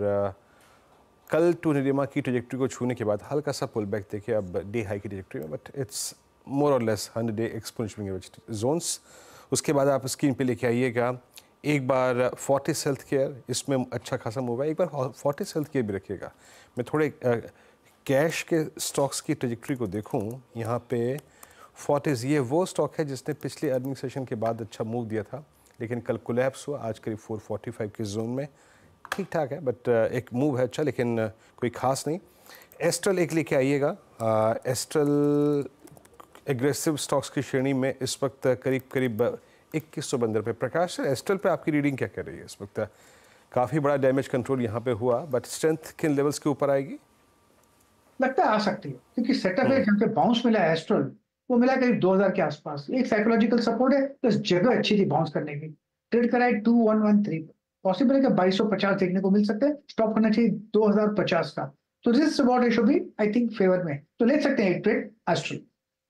कल टू निरमा की ट्रेजेक्टरी को छूने के बाद हल्का सा पुल बैक देखिए अब डे हाई की ट्रेजेक्टरी में, बट इट्स मोर और लेस 100 डे एक्सपोनेंशियल जोन्स। उसके बाद आप स्क्रीन पे लेके आइएगा एक बार फोर्टिस हेल्थ केयर, इसमें अच्छा खासा मूव है। एक बार फोर्टिस हेल्थ केयर भी रखिएगा। मैं थोड़े कैश के स्टॉक्स की ट्रेजेक्टरी को देखूं यहाँ पे फोर्टिस ये वो स्टॉक है जिसने पिछले अर्निंग सेशन के बाद अच्छा मूव दिया था लेकिन कल कोलैप्स हुआ। आज करीब 445 के जोन में ठीक ठाक है बट एक मूव है अच्छा लेकिन कोई खास नहीं। एस्ट्रल एक लेके आइएगा। एस्ट्रल एग्रेसिव स्टॉक्स की श्रेणी में इस वक्त करीब 2100 बंदर पे। प्रकाश सर एस्ट्रल पे आपकी रीडिंग क्या कर रही है इस वक्त? काफ़ी बड़ा डैमेज कंट्रोल यहाँ पे हुआ बट स्ट्रेंथ किन लेवल्स के ऊपर आएगी? लगता है आ सकती है क्योंकि सेटअप है जहाँ पे बाउंस मिला है एस्ट्रल वो मिला करीब 2000 के आसपास। एक साइकोलॉजिकल सपोर्ट है प्लस जगह अच्छी थी बाउंस करने की। ट्रेड कराए 2113 पॉसिबल है कि 2250 देखने को मिल सकते हैं। स्टॉप होना चाहिए 2050 का। तो रिस्क रिवॉर्ड रेशियो भी आई थिंक फेवर में, तो ले सकते हैं एक ट्रेड एस्ट्रल।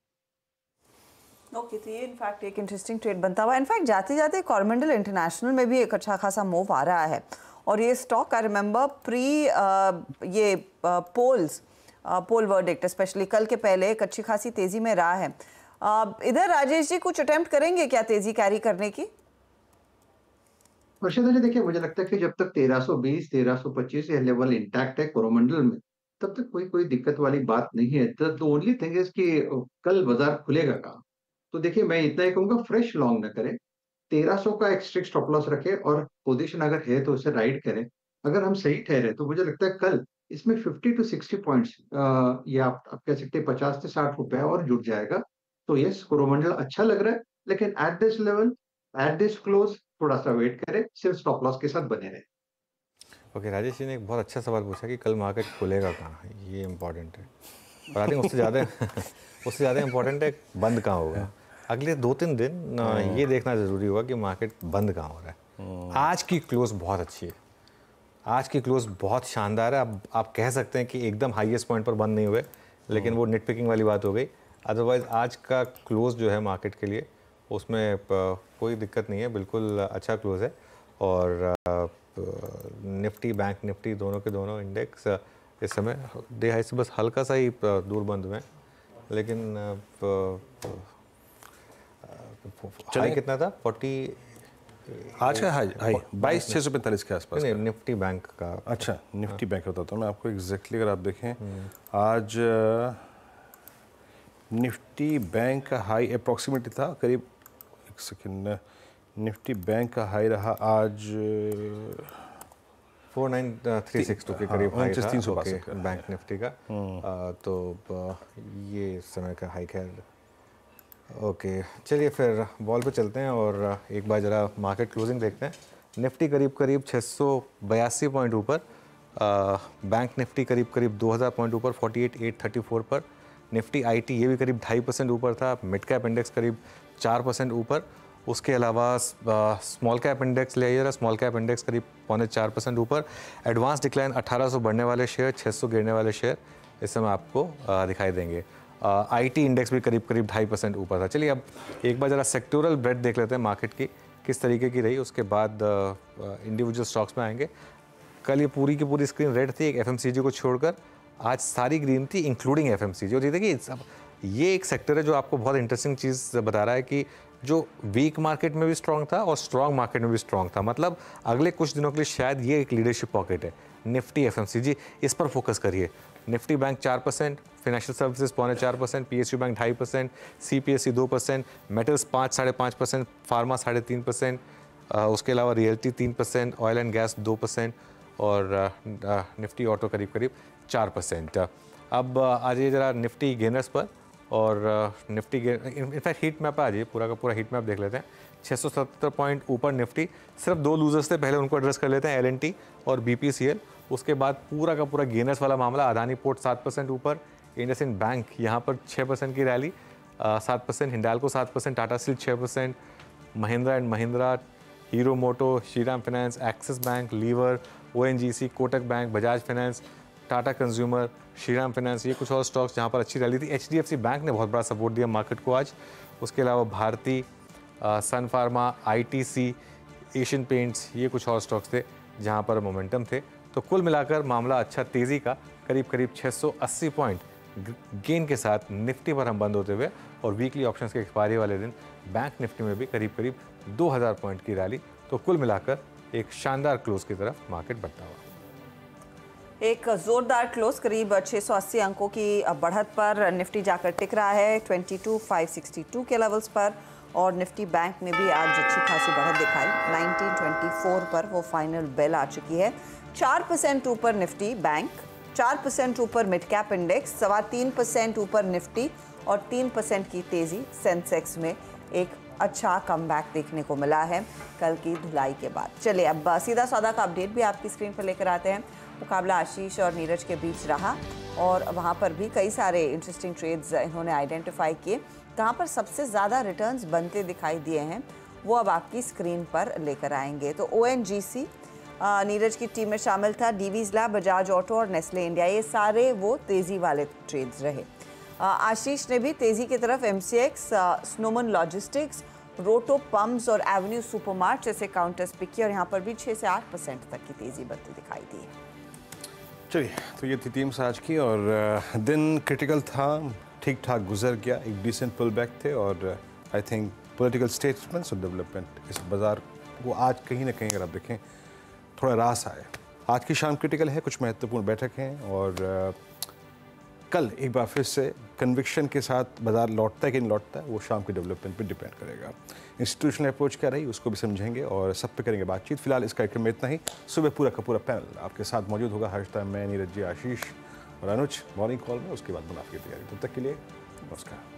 ओके तो ये इनफैक्ट एक इंटरेस्टिंग ट्रेड बनता हुआ। इनफैक्ट जाते जाते कॉरमेंडल इंटरनेशनल में भी एक अच्छा खासा मूव आ रहा है और ये stock I remember pre poll verdict specially कल के पहले एक अच्छी खासी तेजी में रहा है। इधर राजेश जी कुछ अटेम्प्ट करेंगे क्या तेजी कैरी करने की? वर्षिता जी देखिए मुझे लगता है कि जब तक 1320 1325 ये लेवल इंटैक्ट है कोरोमंडल में तब तक कोई दिक्कत वाली बात नहीं है। द ओनली थिंग इज कि कल बाजार खुलेगा कहाँ। तो देखिए मैं इतना ही कहूंगा फ्रेश लॉन्ग न करें, 1300 का एक स्ट्रिक्ट स्टॉप लॉस रखें और पोजीशन अगर है तो उसे राइड करें। अगर हम सही ठहरे तो मुझे लगता है कल इसमें 50 to 60 पॉइंट्स या आप कह सकते हैं 50 से 60 रुपए और जुड़ जाएगा। तो यस कोरोमंडल अच्छा लग रहा है लेकिन at this level at this close थोड़ा सा वेट करें, सिर्फ स्टॉप लॉस के साथ बने रहे। ओके राजेश जी ने एक बहुत अच्छा सवाल पूछा कि कल मार्केट खुलेगा कहाँ, ये इम्पोर्टेंट है और आई थिंक उससे ज़्यादा इम्पोर्टेंट है बंद कहाँ होगा। अगले 2-3 दिन ये देखना ज़रूरी होगा कि मार्केट बंद कहाँ हो रहा है। आज की क्लोज बहुत अच्छी है, आज की क्लोज बहुत शानदार है। अब आप कह सकते हैं कि एकदम हाईएस्ट पॉइंट पर बंद नहीं हुए लेकिन वो नेट पिकिंग वाली बात हो गई। अदरवाइज आज का क्लोज जो है मार्केट के लिए उसमें कोई दिक्कत नहीं है, बिल्कुल अच्छा क्लोज है। और निफ्टी बैंक निफ्टी दोनों के दोनों इंडेक्स इस समय डे हाई से बस हल्का सा ही दूर बंद हुए हैं लेकिन हाई कितना था 40 आज का हाई 22,645 के आसपास। नहीं निफ्टी बैंक का। अच्छा निफ्टी बैंक बताता हूँ मैं आपको एग्जैक्टली। अगर आप देखें आज निफ्टी बैंक का हाई अप्रॉक्सीमेटली था करीब, एक सेकेंड, निफ्टी बैंक का हाई रहा आज 49,362 के करीब हाई था 362 बैंक निफ्टी का। तो ये समय का हाई खैर ओके। चलिए फिर बॉल पे चलते हैं और एक बार ज़रा मार्केट क्लोजिंग देखते हैं। निफ्टी करीब 682 पॉइंट ऊपर बैंक निफ्टी करीब करीब 2000 पॉइंट ऊपर 48,834 पर। निफ्टी IT ये भी करीब 2.5% ऊपर था। मिड कैप इंडेक्स करीब 4% ऊपर। उसके अलावा स्मॉल कैप इंडेक्स ले आइए जरा, स्मॉल कैप इंडेक्स करीब 0.4% ऊपर। एडवांस डिक्लाइन 1800 बढ़ने वाले शेयर, 600 गिरने वाले शेयर इस समय आपको दिखाई देंगे। IT इंडेक्स भी करीब करीब 2.5% ऊपर था। चलिए अब एक बार ज़रा सेक्टोरल ब्रेड देख लेते हैं मार्केट की किस तरीके की रही, उसके बाद इंडिविजुअल स्टॉक्स में आएंगे। कल ये पूरी की पूरी स्क्रीन रेड थी, एक FMCG को छोड़कर। आज सारी ग्रीन थी इंक्लूडिंग FMCG। और ये देखिए ये एक सेक्टर है जो आपको बहुत इंटरेस्टिंग चीज़ बता रहा है कि जो वीक मार्केट में भी स्ट्रांग था और स्ट्रांग मार्केट में भी स्ट्रांग था। मतलब अगले कुछ दिनों के लिए शायद ये एक लीडरशिप पॉकेट है। निफ्टी FMCG इस पर फोकस करिए। Nifty bank 4%, financial services 4.25%, PSU bank 2.5%, CPSE 2%, metals 5-5.5%, pharma 3.5%, उसके अलावा रियल्टी 3%, ऑयल एंड गैस 2% और निफ्टी ऑटो करीब करीब 4%। अब आ जाइए ज़रा निफ्टी गेनर्स पर और निफ्टी इनफैक्ट हीट मैप आ जाइए, पूरा का पूरा हीट मैप देख लेते हैं। 670 पॉइंट ऊपर निफ्टी। सिर्फ 2 लूजर्स थे, पहले उनको एड्रेस कर लेते हैं, L&T और BPCL। उसके बाद पूरा का पूरा गेनर्स वाला मामला, अदानी पोर्ट 7% ऊपर, इंडसइंड बैंक यहाँ पर 6% की rally 7%, Hindalco 7%, Tata steel 6%, Mahindra and Mahindra, Hero Moto, Shriram finance, Axis bank, Lever, ONGC, Kotak bank, Bajaj finance, Tata consumer, Shriram finance, ये कुछ और स्टॉक्स जहाँ पर अच्छी रैली थी। HDFC बैंक ने बहुत बड़ा सपोर्ट दिया मार्केट को आज। उसके अलावा Bharti, Sun Pharma, ITC, Asian Paints, ये कुछ और स्टॉक्स थे जहाँ पर मोमेंटम थे। तो कुल मिलाकर मामला अच्छा तेज़ी का, करीब करीब 680 पॉइंट गेन के साथ निफ्टी पर हम बंद होते हुए और वीकली ऑप्शंस के एक्सपायरी वाले दिन बैंक निफ्टी में भी करीब करीब 2000 पॉइंट की रैली। तो कुल मिलाकर एक शानदार क्लोज की तरफ मार्केट बढ़ता हुआ। एक जोरदार क्लोज, करीब 680 अंकों की बढ़त पर निफ्टी जाकर टिक रहा है 22,562 के लेवल्स पर। और निफ्टी बैंक ने भी आज अच्छी खासी बढ़त दिखाई, 1924 पर वो फाइनल बेल आ चुकी है। 4% ऊपर निफ्टी बैंक, 4% ऊपर मिड कैप इंडेक्स, 3.25% ऊपर निफ्टी और 3% की तेजी सेंसेक्स में। एक अच्छा कमबैक देखने को मिला है कल की धुलाई के बाद। चलिए अब सीधा सौदा का अपडेट भी आपकी स्क्रीन पर लेकर आते हैं। मुकाबला आशीष और नीरज के बीच रहा और वहाँ पर भी कई सारे इंटरेस्टिंग ट्रेड्स इन्होंने आइडेंटिफाई किए। कहाँ पर सबसे ज़्यादा रिटर्न्स बनते दिखाई दिए हैं वो अब आपकी स्क्रीन पर लेकर आएंगे। तो ONGC नीरज की टीम में शामिल था, डीवीज लैब, बजाज ऑटो और नेस्ले इंडिया, ये सारे वो तेज़ी वाले ट्रेड्स रहे। आशीष ने भी तेज़ी की तरफ MCX, Snowman logistics, Roto pumps और एवेन्यू सुपरमार्ट जैसे काउंटर्स पिक किए और यहाँ पर भी 6 से 8% तक की तेज़ी बढ़ती दिखाई दी। चलिए, तो ये थी टीम्स आज की और दिन क्रिटिकल था, ठीक ठाक गुजर गया, एक डिसेंट पुल बैक थे और आई थिंक पॉलिटिकल स्टेटमेंट्स और डेवलपमेंट इस बाज़ार को आज कहीं ना कहीं अगर आप देखें थोड़ा रास आए। आज की शाम क्रिटिकल है, कुछ महत्वपूर्ण बैठक हैं और कल एक बार फिर से कन्विक्शन के साथ बाजार लौटता है कि नहीं लौटता है वो शाम के डेवलपमेंट पे डिपेंड करेगा। इंस्टीट्यूशनल अप्रोच क्या रही उसको भी समझेंगे और सब पे करेंगे बातचीत। फिलहाल इस कार्यक्रम में इतना ही। सुबह पूरा का पूरा पैनल आपके साथ मौजूद होगा। हर टाइम मैं, नीरज जी, आशीष और अनुज मॉर्निंग कॉल में, उसके बाद मुनाफे की तैयारी। तब तक के लिए नमस्कार।